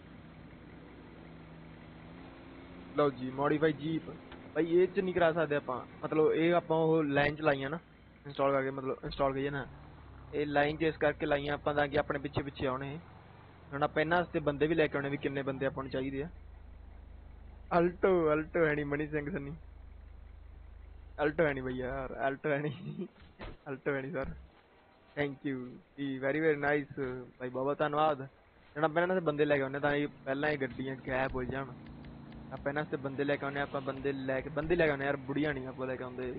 ਲਓ ਜੀ ਮੋਡੀਫਾਈ ਜੀਪ ਭਾਈ ਇਹ ਚ ਨਹੀਂ ਕਰਾ ਸਕਦੇ ਆਪਾਂ ਮਤਲਬ ਇਹ ਆਪਾਂ ਉਹ ਲਾਈਨ ਚ ਲਾਈਆਂ ਨਾ ਇੰਸਟਾਲ ਕਰਕੇ ਮਤਲਬ ਇੰਸਟਾਲ ਕਰੀਏ ਨਾ ਇਹ ਲਾਈਨ ਚ ਇਸ ਕਰਕੇ ਲਾਈਆਂ ਆਪਾਂ ਤਾਂ ਕਿ ਆਪਣੇ ਪਿੱਛੇ ਪਿੱਛੇ ਆਉਣੇ ਹੁਣ ਆਪਾਂ ਇਹਨਾਂ ਵਾਸਤੇ ਬੰਦੇ ਵੀ ਲੈ ਕੇ ਆਉਣੇ ਵੀ ਕਿੰਨੇ ਬੰਦੇ ਆਪਾਂ ਨੂੰ ਚਾਹੀਦੇ ਆ ਅਲਟੋ ਅਲਟੋ ਹੈ ਨੀ ਮਨੀ ਸਿੰਘ ਸੰਨੀ ਅਲਟੋ ਹੈ ਨੀ ਬਈ ਯਾਰ ਅਲਟੋ ਹੈ ਨੀ ਅਲਟੋ ਹੈ ਨੀ ਸਰ ਥੈਂਕ ਯੂ ਜੀ ਵੈਰੀ ਵੈਰੀ ਨਾਈਸ ਭਾਈ ਬਹੁਤ ਧੰਨਵਾਦ ਜਿਹੜਾ ਆਪਾਂ ਇਹਨਾਂ ਵਾਸਤੇ ਬੰਦੇ ਲੈ ਕੇ ਆਉਣੇ ਤਾਂ ਇਹ ਪਹਿਲਾਂ ਇਹ ਗੱਡੀਆਂ ਗੈਪ ਹੋ ਜਾਣ ਆਪਾਂ ਇਹਨਾਂ ਵਾਸਤੇ ਬੰਦੇ ਲੈ ਕੇ ਆਉਣੇ ਆਪਾਂ ਬੰਦੇ ਲੈ ਕੇ ਬੰਦੇ ਲੈ ਕੇ ਆਉਣੇ ਯਾਰ ਬੁੜੀਆਂ ਨਹੀਂ ਆਪਾਂ ਲੈ ਕੇ ਆਉਂਦੇ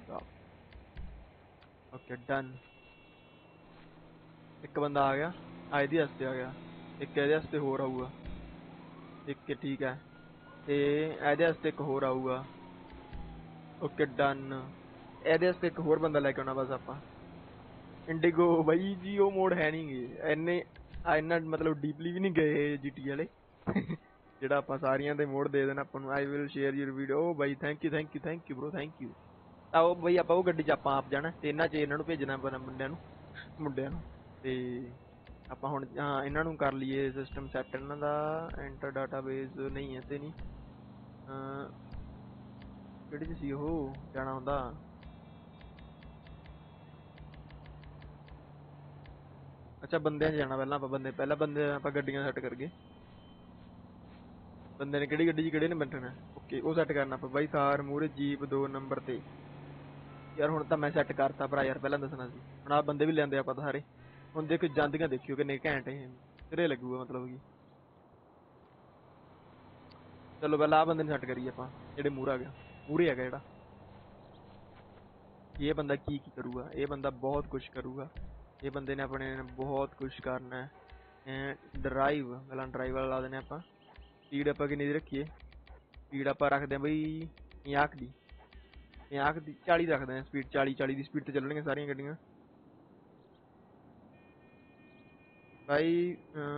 ਓਕੇ ਡਨ ਇੱਕ ਬੰਦਾ ਆ ਗਿਆ ਆ ਇਹਦੇ ਵਾਸਤੇ ਆ ਗਿਆ ਇੱਕ ਇਹਦੇ ਵਾਸਤੇ ਹੋਰ ਆਊਗਾ ਇੱਕ ਠੀਕ ਹੈ ਤੇ ਇਹਦੇ ਵਾਸਤੇ ਇੱਕ ਹੋਰ ਆਊਗਾ ਓਕੇ ਡਨ ਇਹਦੇ ਵਾਸਤੇ ਇੱਕ ਹੋਰ ਬੰਦਾ ਲੈ ਕੇ ਆਉਣਾ ਬਸ ਆਪਾਂ ਇੰਡੀਗੋ ਬਾਈ ਜੀ ਉਹ ਮੋਡ ਹੈ ਨਹੀਂ ਗੇ ਇੰਨੇ ਇੰਨਾ ਮਤਲਬ ਡੀਪਲੀ ਵੀ ਨਹੀਂ ਗਏ ਜੀ ਟੀ ਵਾਲੇ ਜਿਹੜਾ ਆਪਾਂ ਸਾਰੀਆਂ ਦੇ ਮੋਡ ਦੇ ਦੇਣਾ ਆਪਾਂ ਨੂੰ I will share your video ਓ ਬਾਈ thank you thank you thank you bro thank you ਤਾਂ ਉਹ ਬਈ ਆਪਾਂ ਉਹ ਗੱਡੀ 'ਚ ਆਪਾਂ ਆਪ ਜਾਣਾ ਤੇ ਇਹਨਾਂ 'ਚ ਇਹਨਾਂ ਨੂੰ ਭੇਜਣਾ ਪੈਣਾ ਮੁੰਡਿਆਂ ਨੂੰ ਮੁੰਡਿਆਂ ਨੂੰ ਤੇ ਆਪਾਂ ਹੁਣ ਹਾਂ ਇਹਨਾਂ ਨੂੰ ਕਰ ਲਈਏ ਸਿਸਟਮ ਸੈੱਟ ਇਹਨਾਂ ਦਾ ਐਂਟਰ ਡਾਟਾਬੇਸ ਨਹੀਂ ਇੱਥੇ ਨਹੀਂ ਕਿਹੜੀ 'ਚ ਸੀ ਉਹ ਜਾਣਾ ਹੁੰਦਾ ਅੱਛਾ ਬੰਦਿਆਂ 'ਚ ਜਾਣਾ ਪਹਿਲਾਂ ਆਪਾਂ ਬੰਦੇ ਪਹਿਲਾਂ ਬੰਦੇ ਆਪਾਂ ਗੱਡੀਆਂ ਸੈੱਟ ਕਰ ਗਏ ਬੰਦੇ ਨੇ ਕਿਹੜੀ ਗੱਡੀ 'ਚ ਕਿਹੜੇ ਨੇ ਬੈਠਣਾ ਓਕੇ ਉਹ ਸੈੱਟ ਕਰਨਾ ਆਪਾਂ ਬਾਈ ਥਾਰ ਮੂਹਰੇ ਜੀਪ ਦੋ ਨੰਬਰ ਤੇ ਯਾਰ ਹੁਣ ਤਾਂ ਮੈਂ ਸੈੱਟ ਕਰਤਾ ਭਰਾ ਯਾਰ ਪਹਿਲਾਂ ਦੱਸਣਾ ਸੀ ਹੁਣ ਆਹ ਬੰਦੇ ਵੀ ਲੈਂਦੇ ਆਪਾਂ ਤਾਂ ਸਾਰੇ ਹੁਣ ਦੇਖੋ ਜਾਂਦੀਆਂ ਦੇਖਿਓ ਕਿੰਨੇ ਘੈਂਟ ਇਹ ਸਿਰੇ ਲੱਗੂਗਾ ਮਤਲਬ ਕਿ ਚਲੋ ਪਹਿਲਾਂ ਆਹ ਬੰਦੇ ਨੂੰ ਸੈੱਟ ਕਰੀਏ ਆਪਾਂ ਜਿਹੜੇ ਮੂਹਰੇ ਆ ਗਿਆ ਮੂਹਰੇ ਹੈਗਾ ਜਿਹੜਾ ਇਹ ਬੰਦਾ ਕੀ ਕੀ ਕਰੂਗਾ ਇਹ ਬੰਦਾ ਬਹੁਤ ਕੁਛ ਕਰੂਗਾ ਇਹ ਬੰਦੇ ਨੇ ਆਪਣੇ ਨੇ ਬਹੁਤ ਕੁਛ ਕਰਨਾ ਹੈ ਡਰਾਈਵ ਪਹਿਲਾਂ ਡਰਾਈਵ ਵਾਲਾ ਲਾ ਦਿੰਦੇ ਆਪਾਂ ਸਪੀਡ ਆਪਾਂ ਕਿੰਨੀ ਦੀ ਰੱਖੀਏ ਸਪੀਡ ਆਪਾਂ ਰੱਖਦੇ ਹਾਂ ਬਈ ਪੰਜਾਹ ਦੀ ਪੰਜਾਹ ਦੀ ਚਾਲੀ ਰੱਖਦੇ ਹਾਂ ਸਪੀਡ ਚਾਲੀ ਚਾਲੀ ਦੀ ਸਪੀਡ ਤੇ ਚੱਲਣਗੀਆਂ ਸਾਰੀਆਂ ਗੱਡੀਆਂ ਭਾਈ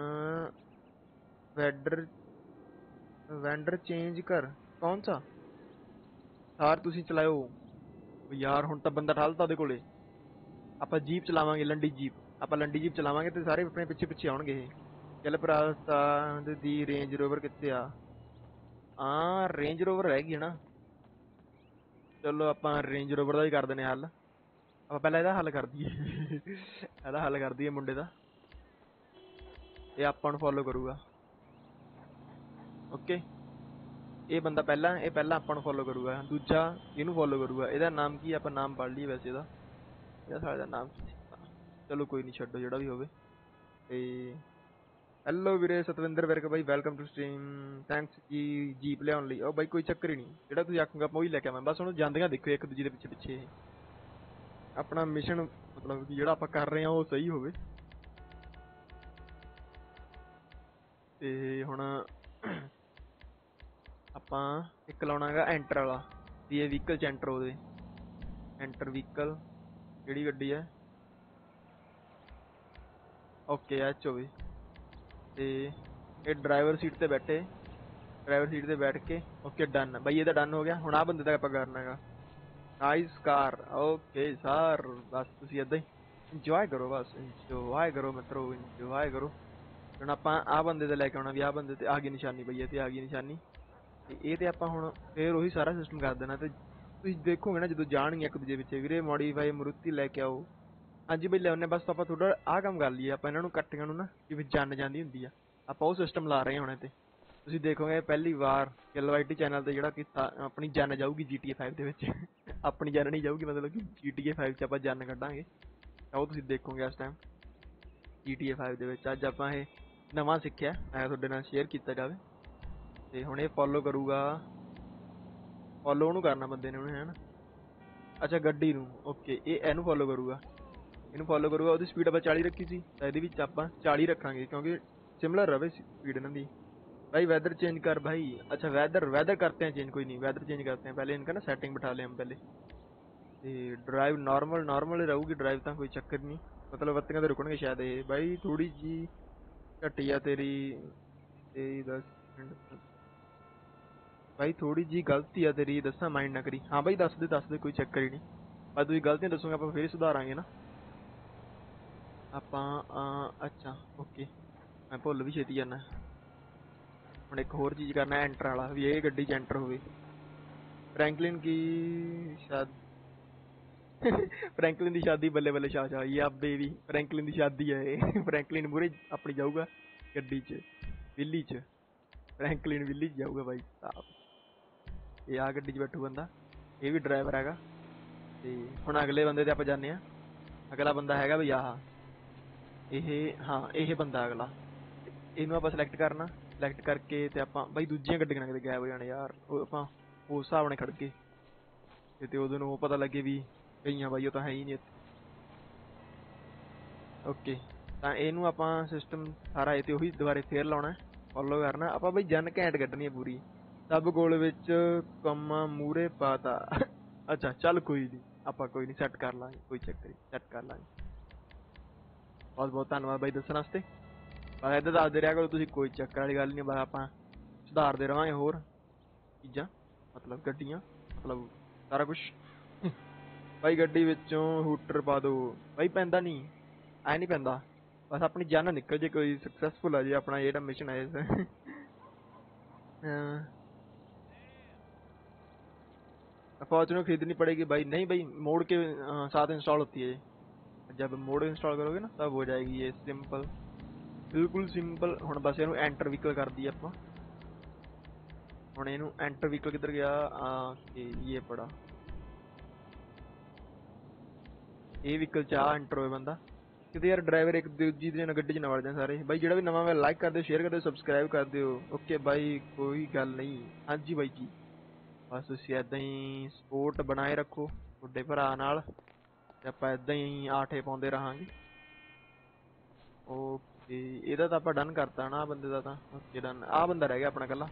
ਵੈਂਡਰ ਵੈਂਡਰ ਚੇਂਜ ਕਰ ਕੌਣ ਸਾ ਥਾਰ ਤੁਸੀਂ ਚਲਾਇਓ ਯਾਰ ਹੁਣ ਤਾਂ ਬੰਦਾ ਠਾਲਤਾ ਉਹਦੇ ਕੋਲੇ ਆਪਾਂ ਜੀਪ ਚਲਾਵਾਂਗੇ ਲੰਡੀ ਜੀਪ ਆਪਾਂ ਲੰਡੀ ਜੀਪ ਚਲਾਵਾਂਗੇ ਤੇ ਸਾਰੇ ਆਪਣੇ ਪਿੱਛੇ ਪਿੱਛੇ ਆਉਣਗੇ ਇਹ ਚੱਲ ਭਰਾ ਦੀ ਰੇਂਜ ਰੋਵਰ ਕਿੱਥੇ ਆ ਹਾਂ ਰੇਂਜ ਰੋਵਰ ਰਹਿ ਗਈ ਨਾ ਚਲੋ ਆਪਾਂ ਰੇਂਜ ਰੋਵਰ ਦਾ ਹੀ ਕਰ ਦਿੰਦੇ ਹੱਲ ਆਪਾਂ ਪਹਿਲਾਂ ਇਹਦਾ ਹੱਲ ਕਰ ਦਈਏ ਇਹਦਾ ਹੱਲ ਕਰ ਦਈਏ ਮੁੰਡੇ ਦਾ ਇਹ ਆਪਾਂ ਨੂੰ ਫੋਲੋ ਕਰੂਗਾ ਓਕੇ ਇਹ ਬੰਦਾ ਪਹਿਲਾਂ ਇਹ ਪਹਿਲਾਂ ਆਪਾਂ ਨੂੰ ਫੋਲੋ ਕਰੂਗਾ ਦੂਜਾ ਇਹਨੂੰ ਫੋਲੋ ਕਰੂਗਾ ਇਹਦਾ ਨਾਮ ਕੀ ਆਪਾਂ ਨਾਮ ਪੜ੍ਹ ਲਈਏ ਵੈਸੇ ਇਹਦਾ ਇਹਦਾ ਸਾਲੇ ਦਾ ਨਾਮ ਕੀ ਸੀ ਚਲੋ ਕੋਈ ਨਹੀਂ ਛੱਡੋ ਜਿਹੜਾ ਵੀ ਹੋਵੇ ਤੇ ਹੈਲੋ ਵੀਰੇ ਸਤਵਿੰਦਰ ਵਿਰਕ ਬਾਈ, ਵੈਲਕਮ ਟੂ ਸਟ੍ਰੀਮ। ਥੈਂਕਸ ਜੀ ਜੀਪ ਲਿਆਉਣ ਲਈ। ਉਹ ਬਾਈ ਕੋਈ ਚੱਕਰ ਹੀ ਨਹੀਂ, ਜਿਹੜਾ ਤੁਸੀਂ ਆਖੂਗਾ ਆਪਾਂ ਉਹੀ ਲੈ ਕੇ ਆਵਾਂ। ਬਸ ਉਹਨੂੰ ਜਾਂਦੀਆਂ ਦੇਖੋ ਇੱਕ ਦੂਜੇ ਦੇ ਪਿੱਛੇ ਪਿੱਛੇ। ਇਹ ਆਪਣਾ ਮਿਸ਼ਨ ਮਤਲਬ ਕਿ ਜਿਹੜਾ ਆਪਾਂ ਕਰ ਰਹੇ ਹਾਂ ਉਹ ਸਹੀ ਹੋਵੇ। ਤੇ ਹੁਣ ਆਪਾਂ ਇੱਕ ਲਾਉਣਾ ਹੈਗਾ ਐਂਟਰ ਵਾਲਾ, ਵੀ ਇਹ ਵਹੀਕਲ 'ਚ ਐਂਟਰ ਉਹਦੇ। ਐਂਟਰ ਵਹੀਕਲ ਕਿਹੜੀ ਗੱਡੀ ਹੈ? ਓਕੇ ਐਚ ਹੋਵੇ। ਤੇ ਇਹ ਡਰਾਈਵਰ ਸੀਟ ਤੇ ਬੈਠੇ, ਡਰਾਈਵਰ ਸੀਟ ਤੇ ਬੈਠ ਕੇ ਓਕੇ ਡਨ ਬਾਈ, ਇਹਦਾ ਡਨ ਹੋ ਗਿਆ। ਹੁਣ ਆਹ ਬੰਦੇ ਦਾ ਆਪਾਂ ਕਰਨਾ ਹੈਗਾ ਨਾਈਸ ਕਾਰ। ਓਕੇ ਸਰ, ਬਸ ਤੁਸੀਂ ਏਦਾਂ ਹੀ ਇੰਜੋਏ ਕਰੋ, ਬਸ ਇੰਜੋਏ ਕਰੋ ਮਿੱਤਰੋ, ਇੰਜੋਏ ਕਰੋ। ਹੁਣ ਆਪਾਂ ਆਹ ਬੰਦੇ ਤੇ ਲੈ ਕੇ ਆਉਣਾ ਵੀ ਆਹ ਬੰਦੇ ਤੇ ਆ ਗਈ ਨਿਸ਼ਾਨੀ ਬਈ, ਇਹ ਤੇ ਆ ਗਈ ਨਿਸ਼ਾਨੀ। ਤੇ ਇਹ ਤੇ ਆਪਾਂ ਹੁਣ ਫੇਰ ਉਹੀ ਸਾਰਾ ਸਿਸਟਮ ਕਰ ਦੇਣਾ। ਤੇ ਤੁਸੀਂ ਦੇਖੋਗੇ ਨਾ ਜਦੋਂ ਜਾਣਗੇ ਇੱਕ ਦੂਜੇ ਪਿੱਛੇ, ਵੀਰੇ ਮੋਡੀਫਾਈ ਮਰੂਤੀ ਲੈ ਕੇ ਆਓ। ਹਾਂਜੀ ਬਈ ਲਿਆਉਨੇ, ਬਸ ਆਪਾਂ ਥੋੜਾ ਆਹ ਕੰਮ ਕਰ ਲਈਏ। ਆਪਾਂ ਇਹਨਾਂ ਨੂੰ ਕੱਟੀਆਂ ਨੂੰ ਨਾ ਜਿਵੇਂ ਜੰਨ ਜਾਂਦੀ ਹੁੰਦੀ ਆ, ਆਪਾਂ ਉਹ ਸਿਸਟਮ ਲਾ ਰਹੇ ਹਾਂ ਹੁਣ। ਤੇ ਤੁਸੀਂ ਦੇਖੋਗੇ ਪਹਿਲੀ ਵਾਰ ਕਿਲ ਆਈ ਟੀ ਚੈਨਲ ਤੇ ਜਿਹੜਾ ਕਿ ਆਪਣੀ ਜੰਨ ਜਾਊਗੀ ਜੀ ਟੀ ਏ ਫਾਈਵ ਦੇ ਵਿੱਚ। ਆਪਣੀ ਜੰਨ ਨਹੀਂ ਜਾਊਗੀ, ਮਤਲਬ ਕਿ ਜੀ ਟੀ ਏ ਫਾਈਵ 'ਚ ਆਪਾਂ ਜੰਨ ਕੱਢਾਂਗੇ। ਤਾਂ ਉਹ ਤੁਸੀਂ ਦੇਖੋਗੇ ਇਸ ਟਾਈਮ ਜੀ ਟੀ ਏ ਫਾਈਵ ਦੇ ਵਿੱਚ। ਅੱਜ ਆਪਾਂ ਇਹ ਨਵਾਂ ਸਿੱਖਿਆ, ਮੈਂ ਤੁਹਾਡੇ ਨਾਲ ਸ਼ੇਅਰ ਕੀਤਾ ਜਾਵੇ। ਤੇ ਹੁਣ ਇਹ ਫੋਲੋ ਕਰੂਗਾ, ਫੋਲੋ ਉਹਨੂੰ ਕਰਨਾ ਬੰਦੇ ਨੇ ਉਹਨੇ, ਹੈ ਨਾ। ਅੱਛਾ ਗੱਡੀ ਨੂੰ, ਓਕੇ ਇਹ ਇਹਨੂੰ ਫੋਲੋ ਕਰੂਗਾ, ਇਹਨੂੰ ਫੋਲੋ ਕਰੂਗਾ। ਉਹਦੀ ਸਪੀਡ ਆਪਾਂ ਚਾਲੀ ਰੱਖੀ ਸੀ, ਤਾਂ ਇਹਦੇ ਵਿੱਚ ਆਪਾਂ ਚਾਲੀ ਰੱਖਾਂਗੇ ਕਿਉਂਕਿ ਸਿਮਲਰ ਰਵੇ स्पीड ਇਹਨਾਂ ਦੀ। भाई वेदर चेंज कर भाई। अच्छा वेदर वेदर करते हैं चेंज, कोई नहीं वेदर चेंज करते हैं। पहले इनका ना सेटिंग बिठा लें हम पहले। ते ड्राइव नॉर्मल नॉर्मल रहूगी ड्राइव, तो कोई चक्कर नहीं। मतलब बत्तियां तो रुकणगे शायद ये भाई थोड़ी जी घटी आ तेरी तेरी दस मिनट भाई, थोड़ी जी गलती आ तेरी, दसा माइंड ना करी। हाँ भाई दस दे दस दे, कोई चक्कर ही नहीं। पर तुम गलतियां दसोगे आप फिर सुधारांगे ना ਆਪਾਂ। अच्छा ओके, मैं भुल भी छेती जाना। ਹੁਣ ਇੱਕ ਹੋਰ ਚੀਜ਼ ਕਰਨਾ ਐਂਟਰ ਵਾਲਾ, ਵੀ ਇਹ ਗੱਡੀ 'ਚ ਐਂਟਰ ਹੋਵੇ। ਫਰੈਂਕਲਿਨ ਕੀ ਸ਼ਾਦ ਫਰੈਂਕਲਿਨ ਦੀ ਸ਼ਾਦੀ, ਬੱਲੇ ਬੱਲੇ ਸ਼ਾਹ ਸ਼ਾਹ ਇਹ ਆਪੇ ਵੀ ਫਰੈਂਕਲਿਨ ਦੀ ਸ਼ਾਦੀ ਹੈ ਇਹ। ਫਰੈਂਕਲਿਨ ਮੂਹਰੇ ਆਪਣੀ ਜਾਊਗਾ ਗੱਡੀ 'ਚ, ਵਿਲੀ 'ਚ। ਫਰੈਂਕਲਿਨ ਵਿਲੀ 'ਚ ਜਾਊਗਾ ਬਾਈ ਸਾਹਿਬ। ਇਹ ਆ ਗੱਡੀ 'ਚ ਬੈਠੂ ਬੰਦਾ, ਇਹ ਵੀ ਡਰਾਈਵਰ ਹੈਗਾ। ਤੇ ਹੁਣ ਅਗਲੇ ਬੰਦੇ ਤੇ ਆਪਾਂ ਜਾਂਦੇ ਹਾਂ। ਅਗਲਾ ਬੰਦਾ ਹੈਗਾ ਬਈ ਆਹ, ਇਹ ਹਾਂ ਇਹ ਬੰਦਾ ਅਗਲਾ। ਇਹਨੂੰ ਆਪਾਂ ਸਿਲੈਕਟ ਕਰਨਾ, ਸਿਲੈਕਟ ਕਰਕੇ ਤੇ ਆਪਾਂ ਬਾਈ ਦੂਜੀਆਂ ਗੱਡੀਆਂ ਨਾਲ ਕਿਤੇ ਗਾਇਬ ਹੋ ਜਾਣੇ ਯਾਰ। ਉਹ ਆਪਾਂ ਉਸ ਹਿਸਾਬ ਨਾਲ ਖੜ ਗਏ ਤੇ ਉਹਦੇ ਨੂੰ ਉਹ ਪਤਾ ਲੱਗੇ ਵੀ ਗਈਆਂ ਬਾਈ, ਉਹ ਤਾਂ ਹੈ ਹੀ ਨਹੀਂ ਇੱਥੇ। ਓਕੇ, ਤਾਂ ਇਹਨੂੰ ਆਪਾਂ ਸਿਸਟਮ ਸਾਰਾ ਇਹ ਤੇ ਉਹੀ ਦੁਬਾਰੇ ਫੇਰ ਲਾਉਣਾ, ਫੋਲੋ ਕਰਨਾ ਆਪਾਂ ਬਾਈ। ਜਨ ਘੈਂਟ ਕੱਢਣੀ ਹੈ ਪੂਰੀ। ਸਭ ਗੋਲ ਵਿੱਚ ਕੰਮਾਂ ਮੂਹਰੇ ਪਾਤਾ। ਅੱਛਾ ਚੱਲ ਕੋਈ ਨਹੀਂ, ਆਪਾਂ ਕੋਈ ਨਹੀਂ ਸੈੱਟ ਕਰ ਲਾਂਗੇ, ਕੋਈ ਚੱਕਰ ਨਹੀਂ, ਸੈੱਟ ਕਰ ਲਾਂਗੇ। ਬਹੁਤ ਬਹੁਤ ਧੰਨਵਾਦ ਬਾਈ ਦੱਸਣ ਵਾਸਤੇ। ਬਸ ਇੱਦਾਂ ਦੱਸਦੇ ਰਿਹਾ ਕਰੋ ਤੁਸੀਂ, ਕੋਈ ਚੱਕਰ ਵਾਲੀ ਗੱਲ ਨਹੀਂ। ਬਸ ਆਪਾਂ ਸੁਧਾਰਦੇ ਰਹਾਂਗੇ ਹੋਰ ਚੀਜ਼ਾਂ, ਮਤਲਬ ਗੱਡੀਆਂ, ਮਤਲਬ ਸਾਰਾ ਕੁਛ। ਬਾਈ ਗੱਡੀ ਵਿੱਚੋਂ ਹੂਟਰ ਪਾ ਦਿਓ ਬਾਈ। ਪੈਂਦਾ ਨਹੀਂ, ਐ ਨਹੀਂ ਪੈਂਦਾ। ਬਸ ਆਪਣੀ ਜਾਨ ਨਿਕਲ ਜੇ, ਕੋਈ ਸਕਸੈਸਫੁਲ ਆ ਜੇ ਆਪਣਾ ਜਿਹੜਾ ਮਿਸ਼ਨ ਹੈ ਇਸ। फॉर्च्यूनर खरीदनी पड़ेगी भाई। नहीं भाई, मोड़ के साथ इंस्टॉल होती है। जब मोड़ इंस्टॉल करोगे ना तब हो जाएगी ये सिंपल, बिल्कुल सिंपल। ਹੁਣ ਬਸ ਇਹਨੂੰ ਐਂਟਰ ਵਹੀਕਲ ਕਰ ਦਈਏ ਆਪਾਂ। ਹੁਣ ਇਹਨੂੰ ਐਂਟਰ ਵਹੀਕਲ ਕਿੱਧਰ ਗਿਆ ਆ ਕਿ ਇਹ ਪੜਾ, ਇਹ ਵਹੀਕਲ ਚ ਆ ਐਂਟਰ ਹੋਏ ਬੰਦਾ ਕਿਤੇ ਯਾਰ। ਡਰਾਈਵਰ ਇੱਕ ਦੂਜੀ ਦੀ ਗੱਡੀ 'ਚ ਨਾ ਵੜ ਜਾਣ ਸਾਰੇ। ਬਾਈ ਜਿਹੜਾ ਵੀ ਨਵਾਂ ਮੈਂ ਲਾਈਕ ਕਰ ਦਿਓ, ਸ਼ੇਅਰ ਕਰ ਦਿਓ, ਸਬਸਕ੍ਰਾਈਬ ਕਰ ਦਿਓ। ਓਕੇ ਬਾਈ ਕੋਈ ਗੱਲ ਨਹੀਂ। ਹਾਂਜੀ ਬਾਈ ਜੀ, ਬਸ ਤੁਸੀਂ ਇੱਦਾਂ ਹੀ ਸਪੋਰਟ ਬਣਾਏ ਰੱਖੋ ਤੁਹਾਡੇ ਭਰਾ ਨਾਲ, ਤੇ ਆਪਾਂ ਇੱਦਾਂ ਹੀ ਆਠੇ ਪਾਉਂਦੇ ਰਹਾਂਗੇ। ਓਕੇ ਇਹਦਾ ਤਾਂ ਆਪਾਂ ਡਨ ਕਰਤਾ ਨਾ, ਆਹ ਬੰਦੇ ਦਾ ਤਾਂ ਓਕੇ ਡਨ। ਆਹ ਬੰਦਾ ਰਹਿ ਗਿਆ ਆਪਣਾ ਇਕੱਲਾ।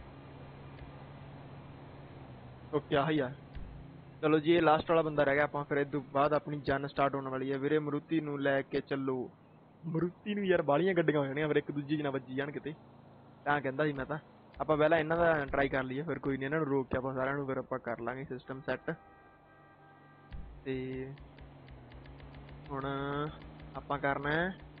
ਓਕੇ ਆਹੀ ਆ, ਚਲੋ ਜੀ ਇਹ ਲਾਸਟ ਵਾਲਾ ਬੰਦਾ ਰਹਿ ਗਿਆ ਆਪਾਂ। ਫਿਰ ਇਹ ਤੋਂ ਬਾਅਦ ਆਪਣੀ ਜਨ ਸਟਾਰਟ ਹੋਣ ਵਾਲੀ ਹੈ ਵੀਰੇ। ਮਰੂਤੀ ਨੂੰ ਲੈ ਕੇ ਚੱਲੋ। ਮਰੂਤੀ ਨੂੰ ਯਾਰ ਬਾਹਲੀਆਂ ਗੱਡੀਆਂ ਹੋ ਜਾਣੀਆਂ ਫਿਰ, ਇੱਕ ਦੂਜੀ 'ਚ ਨਾ ਵੱਜੀ ਜਾਣ ਕਿਤੇ, ਤਾਂ ਕਹਿੰਦਾ ਸੀ ਮੈਂ ਤਾਂ। ਆਪਾਂ ਪਹਿਲਾਂ ਇਹਨਾਂ ਦਾ ਟਰਾਈ ਕਰ ਲਈਏ, ਫਿਰ ਕੋਈ ਨਹੀਂ ਇਹਨਾਂ ਨੂੰ ਰੋਕ ਕੇ ਆਪਾਂ ਸਾਰਿਆਂ ਨੂੰ ਫਿਰ ਆਪਾਂ ਕਰ ਲਾਂਗੇ ਸਿਸਟਮ ਸੈੱਟ। ਤੇ ਹੁਣ ਆਪਾਂ ਕਰਨਾ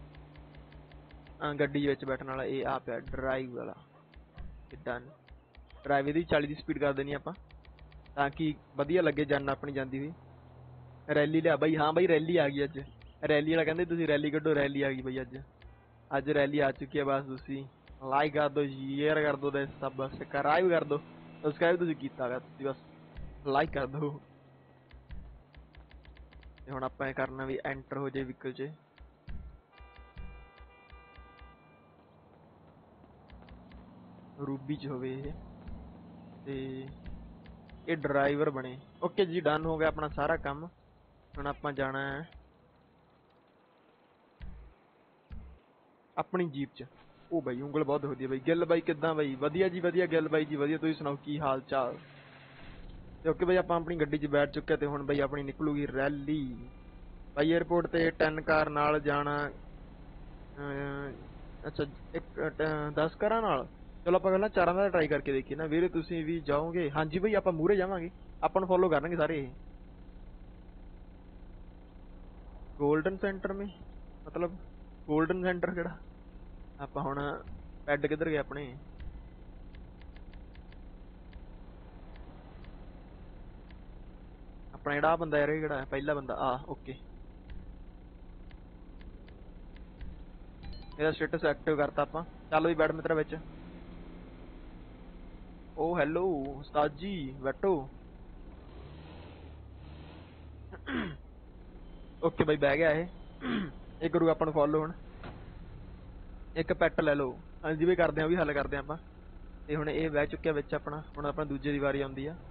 ਗੱਡੀ ਵਿੱਚ ਬੈਠਣ ਵਾਲਾ, ਇਹ ਆ ਪਿਆ ਡਰਾਈਵ ਵਾਲਾ। ਡਨ। ਡਰਾਈਵ ਇਹਦੀ ਚਾਲੀ ਦੀ ਸਪੀਡ ਕਰ ਦੇਣੀ ਆਪਾਂ, ਤਾਂ ਕਿ ਵਧੀਆ ਲੱਗੇ ਜਨ ਆਪਣੀ ਜਾਂਦੀ ਹੋਈ। ਰੈਲੀ ਲਿਆ ਬਾਈ। ਹਾਂ ਬਾਈ ਰੈਲੀ ਆ ਗਈ ਅੱਜ। ਰੈਲੀ ਵਾਲਾ ਕਹਿੰਦੇ ਤੁਸੀਂ ਰੈਲੀ ਕੱਢੋ, ਰੈਲੀ ਆ ਗਈ ਬਾਈ ਅੱਜ। ਅੱਜ ਰੈਲੀ ਆ ਚੁੱਕੀ ਹੈ। ਬਸ ਤੁਸੀਂ ਲਾਈਕ ਕਰ ਦਿਓ, ਸ਼ੇਅਰ ਕਰ ਦਿਓ, ਤੇ ਸਭ ਸਬਸਕ੍ਰਾਈਬ ਕਰ ਦਿਓ। ਸਬਸਕ੍ਰਾਈਬ ਤੁਸੀਂ ਕੀਤਾ ਗਾ, ਤੁਸੀਂ ਬਸ ਲਾਈਕ ਕਰ ਦਿਓ। ਤੇ ਹੁਣ ਆਪਾਂ ਇਹ ਕਰਨਾ ਵੀ ਐਂਟਰ ਹੋ ਜਾਏ ਵਹੀਕਲ 'ਚ। रूबी च होवे ये ते ये ड्राइवर बने। ओके जी डन हो गया अपना सारा काम। हुण आपां जाना है अपनी जीप च। ओ भाई ਉਂਗਲ बहुत होती है भाई। गिल भाई किद्दां भाई? वधिया जी वधिया गिल भाई जी वधिया। तुसीं सुणाओ की हाल चाल? ते ओके भाई आपां अपनी गड्डी च बैठ चुके ते हुण भाई अपनी निकलूगी रैली भाई एयरपोर्ट ते टेन कार नाल जाना। अं, अच्छा एक ट- दस कारां नाल चलो ਆਪਾਂ ਪਹਿਲਾਂ ਚਾਰਾਂ ਦਾ ट्राई करके देखिए ना। ਵੀਰੇ ਤੁਸੀਂ ਵੀ ਜਾਓਗੇ? ਹਾਂਜੀ भाई ਆਪਾਂ ਮੂਹਰੇ ਜਾਵਾਂਗੇ। ਆਪਾਂ ਨੂੰ ਫੋਲੋ ਕਰਨਗੇ ਸਾਰੇ ਇਹ। गोल्डन सेंटर में मतलब गोल्डन सेंटर ਕਿਹੜਾ? ਆਪਾਂ ਹੁਣ ਪੈਡ ਕਿੱਧਰ ਗਏ ਆਪਣੇ? ਆਪਣਾ ਜਿਹੜਾ ਆਹ ਬੰਦਾ ਯਾਰ ਇਹ ਕਿਹੜਾ ਹੈ? ਪਹਿਲਾ ਬੰਦਾ ਆ ਓਕੇ। ਇਹਦਾ ਸਟੇਟਸ ਐਕਟਿਵ ਕਰਤਾ ਆਪਾਂ। ਚੱਲ ਵੀ ਬੈਠ ਮਿੱਤਰਾ ਵਿੱਚ। ओ हेलो उस्ताद जी बैठो। ओके भाई बह गया है ये करू अपन फॉलो हुण। एक पैट ले लो। हाँ जी भी करते हैं भी हल करते हैं आप। ते हुण ये बह चुक्या विच अपना। हुण अपना दूजे दी वारी आउंदी आ।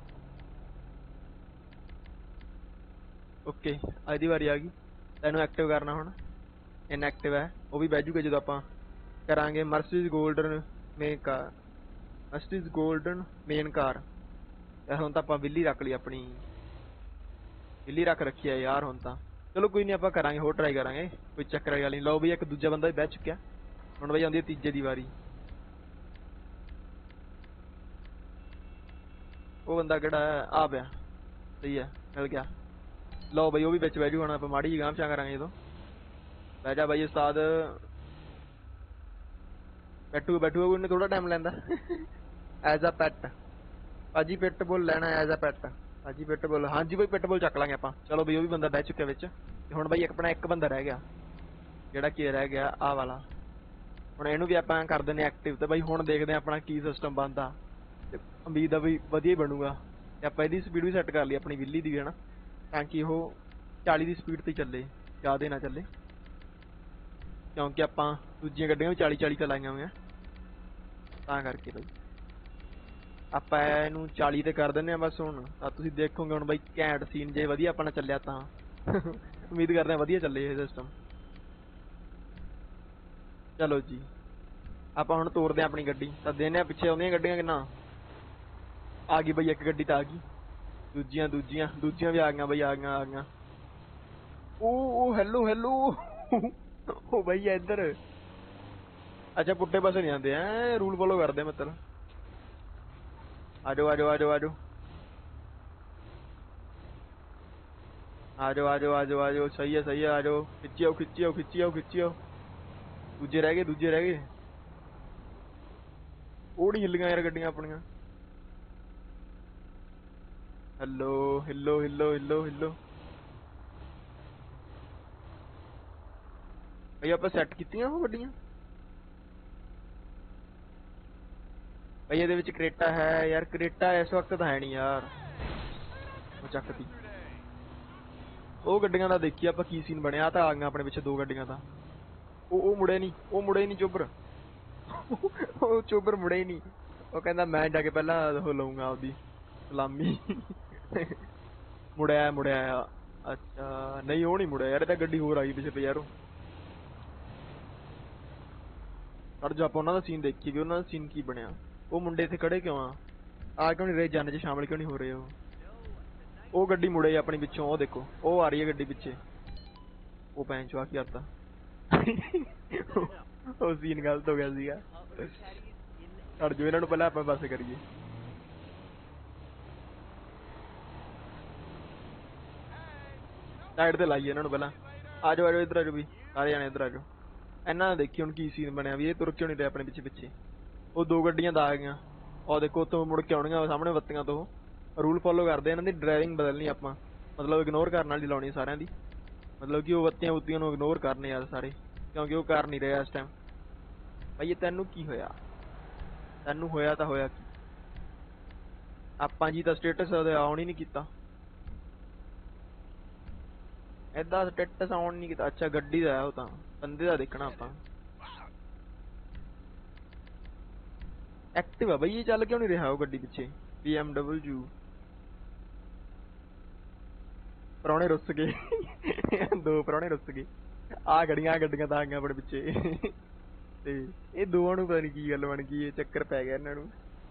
ओके अज दी वारी आ गई। तैनूं एक्टिव करना हुण। इनएक्टिव है वो भी बह जूगा जदों आपां करांगे मर्सिडीज गोल्डन में का मर्सिडीज गोल्डन मेन कार। हुण तां आपां विली रख ली अपनी। विली रख रखी है यार हुण तां। चलो कोई नहीं आपां करांगे होर ट्राई करांगे कोई चक्कर वाली गल नहीं। लो बई एक दूजा बंदा भी बह चुक्या। हुण बई आउंदी है तीजे दी वारी। वो बंदा किहड़ा है? आ पिया सही है मिल गया। लो बई वो भी बिच बह जू। हुण आपां माड़ी जी गांह पिछां करांगे जदों। बह जा बई उस्ताद। बैठू बैठू उन्हें थोड़ा टाइम लैंदा एज अ पैट। भाजी पिटबुल लेना एज अ पैट। भाजी पिटबुल हाँ जी भाई पिटबुल चक लांगे आपां। चलो बई वो भी बंदा बह चुक्या विच। ते हुण बई अपना एक बंदा रह गया जिहड़ा कि रह गया आ वाला। हुण इहनूं भी आपां कर दिंदे एक्टिव। ते बई हुण देखदे आं अपना की सिस्टम बनदा। ते उम्मीद आ बई वधिया ही बनूगा। ते आपां इहदी स्पीड भी सैट कर लई अपनी विल्ली दी है ना ताकि वो चाली की स्पीड ते चले ज़्यादा ना चले क्योंकि आपां दूजियां गड्डियां भी चाली चाली चलाईयां होईयां तां करके बई ਆਪਾਂ ਇਹਨੂੰ चाली ਤੇ कर ਦਿੰਦੇ ਆ बस। ਹੁਣ ਤਾਂ ਤੁਸੀਂ ਦੇਖੋਗੇ ਹੁਣ ਬਾਈ ਘੈਂਟ ਸੀਨ ਜੇ ਵਧੀਆ ਆਪਣਾ ਚੱਲਿਆ ਤਾਂ ਉਮੀਦ ਕਰਦੇ ਆ ਵਧੀਆ ਚੱਲੇ ਇਹ ਸਿਸਟਮ। ਚਲੋ ਜੀ ਆਪਾਂ ਹੁਣ ਤੋਰਦੇ ਆ ਆਪਣੀ ਗੱਡੀ। ਤਾਂ ਦੇਖਦੇ ਆ ਪਿੱਛੇ ਆਉਂਦੀਆਂ ਗੱਡੀਆਂ ਕਿੰਨਾ। ਆ ਗਈ ਬਈ ਇੱਕ ਗੱਡੀ ਤਾਂ ਆ ਗਈ। ਦੂਜੀਆਂ ਦੂਜੀਆਂ ਦੂਜੀਆਂ ਵੀ ਆ ਗਈਆਂ ਬਈ ਆ ਗਈਆਂ ਆ ਗਈਆਂ। ਉਹ ਉਹ ਹੈਲੋ ਹੈਲੋ ਉਹ ਬਈ ਇੱਧਰ ਅੱਛਾ ਪੁੱਠੇ ਪਾਸੇ ਨਹੀਂ ਆਉਂਦੇ ਐ ਰੂਲ ਫੋਲੋ ਕਰਦੇ ਮਤਲਬ। आ जाओ आ जाओ आ जाओ आ जाओ आ जाओ आ जाओ आ जाओ आ जाओ सही है सही है। आ जाओ खिच्ची आओ खिच्ची आओ खिच्ची आओ खिच्ची आओ। दूजे रह गए दूजे रह गए। ਉਹ ਨਹੀਂ ਹਿੱਲੀਆਂ ਯਾਰ ਗੱਡੀਆਂ ਆਪਣੀਆਂ। ਹੈਲੋ ਹਿੱਲੋ ਹਿੱਲੋ ਹਿੱਲੋ ਹਿੱਲੋ ਬਈ ਆਪਾਂ ਸੈੱਟ ਕੀਤੀਆਂ ਉਹ ਗੱਡੀਆਂ। भाई ये करेटा है यार। करेटा इस वक्त तो है नहीं यार। वो चकती वो गड्डियां दा देखिए आप की सीन बनया। तो आ गई अपने पिछे दो गड्डियां दा। ओ ओ मुड़े नहीं वो मुड़े नहीं चोबर वो चोबर मुड़े ही नहीं। वो कहंदा मैं जाके पहला वो लऊंगा आपदी सलामी मुड़िया मुड़िया। अच्छा नहीं वो नहीं मुड़िया यार। तो गड्डी होर आई पिछे पे यार। पर जो आप उन्होंने सीन देखिए भी उन्होंने सीन की बनया। वो मुंडे इत्थे खड़े क्यों आ आ क्यों नहीं रहे जाने च शामिल क्यों नहीं हो रहे हो? वो गड्डी मुड़े अपनी पिछों वो देखो वो आ रही है गड्डी पिछे। वो पैन चुआ की आता वो सीन गलत हो गया सीगा। छड़ जो इन्होंने पहले अपने पासे करिए। साइड ते लाइए इन्होंने पहला। आ जाओ आ जाओ इधर आ जाओ भी सारे जाने इधर आ जाओ। इन्होंने देखिए हुण की सीन बनया भी ये तुर क्यों नहीं रहे अपने पिछे पिछे। वो दो गड्डियां आ गई और देखो उत्तों मुड़ के आउणगियां सामने बत्तियां तो। रूल फॉलो करते इन्हां दी ड्राइविंग बदलनी आपां मतलब इग्नोर करने वाली लाउणी सारियां दी। मतलब कि वो बत्तियां बुत्तियां नूं इग्नोर करने यार सारे क्योंकि वो कर नहीं रहे इस टाइम। भाई ये तैनूं की होया? तैनूं होया तां होया की? आपां जी तां स्टेटस ऑन ही नहीं कीता। इदां स्टेटस ऑन नहीं कीता। अच्छा गड्डी दा है वो तां बंदे दा देखना आपां। ਐਕਟਿਵ ਆ ਬਈ ਇਹ, ਚੱਲ ਕਿਉਂ ਨਹੀਂ ਰਿਹਾ ਉਹ ਗੱਡੀ ਪਿੱਛੇ? ਬੀ ਐਮ ਡਬਲਯੂ ਪ੍ਰਾਹੁਣੇ ਰੁੱਸ ਗਏ ਦੋ ਪ੍ਰਾਹੁਣੇ ਰੁੱਸ ਗਏ। ਆ ਗੱਡੀਆਂ ਆ ਗੱਡੀਆਂ ਤਾਂ ਆ ਗਈਆਂ ਆਪਣੇ ਪਿੱਛੇ ਤੇ ਇਹ ਦੋਵਾਂ ਨੂੰ ਪਤਾ ਨੀ ਕੀ ਗੱਲ ਬਣ ਗਈ, ਇਹ ਚੱਕਰ ਪੈ ਗਿਆ ਇਹਨਾਂ ਨੂੰ।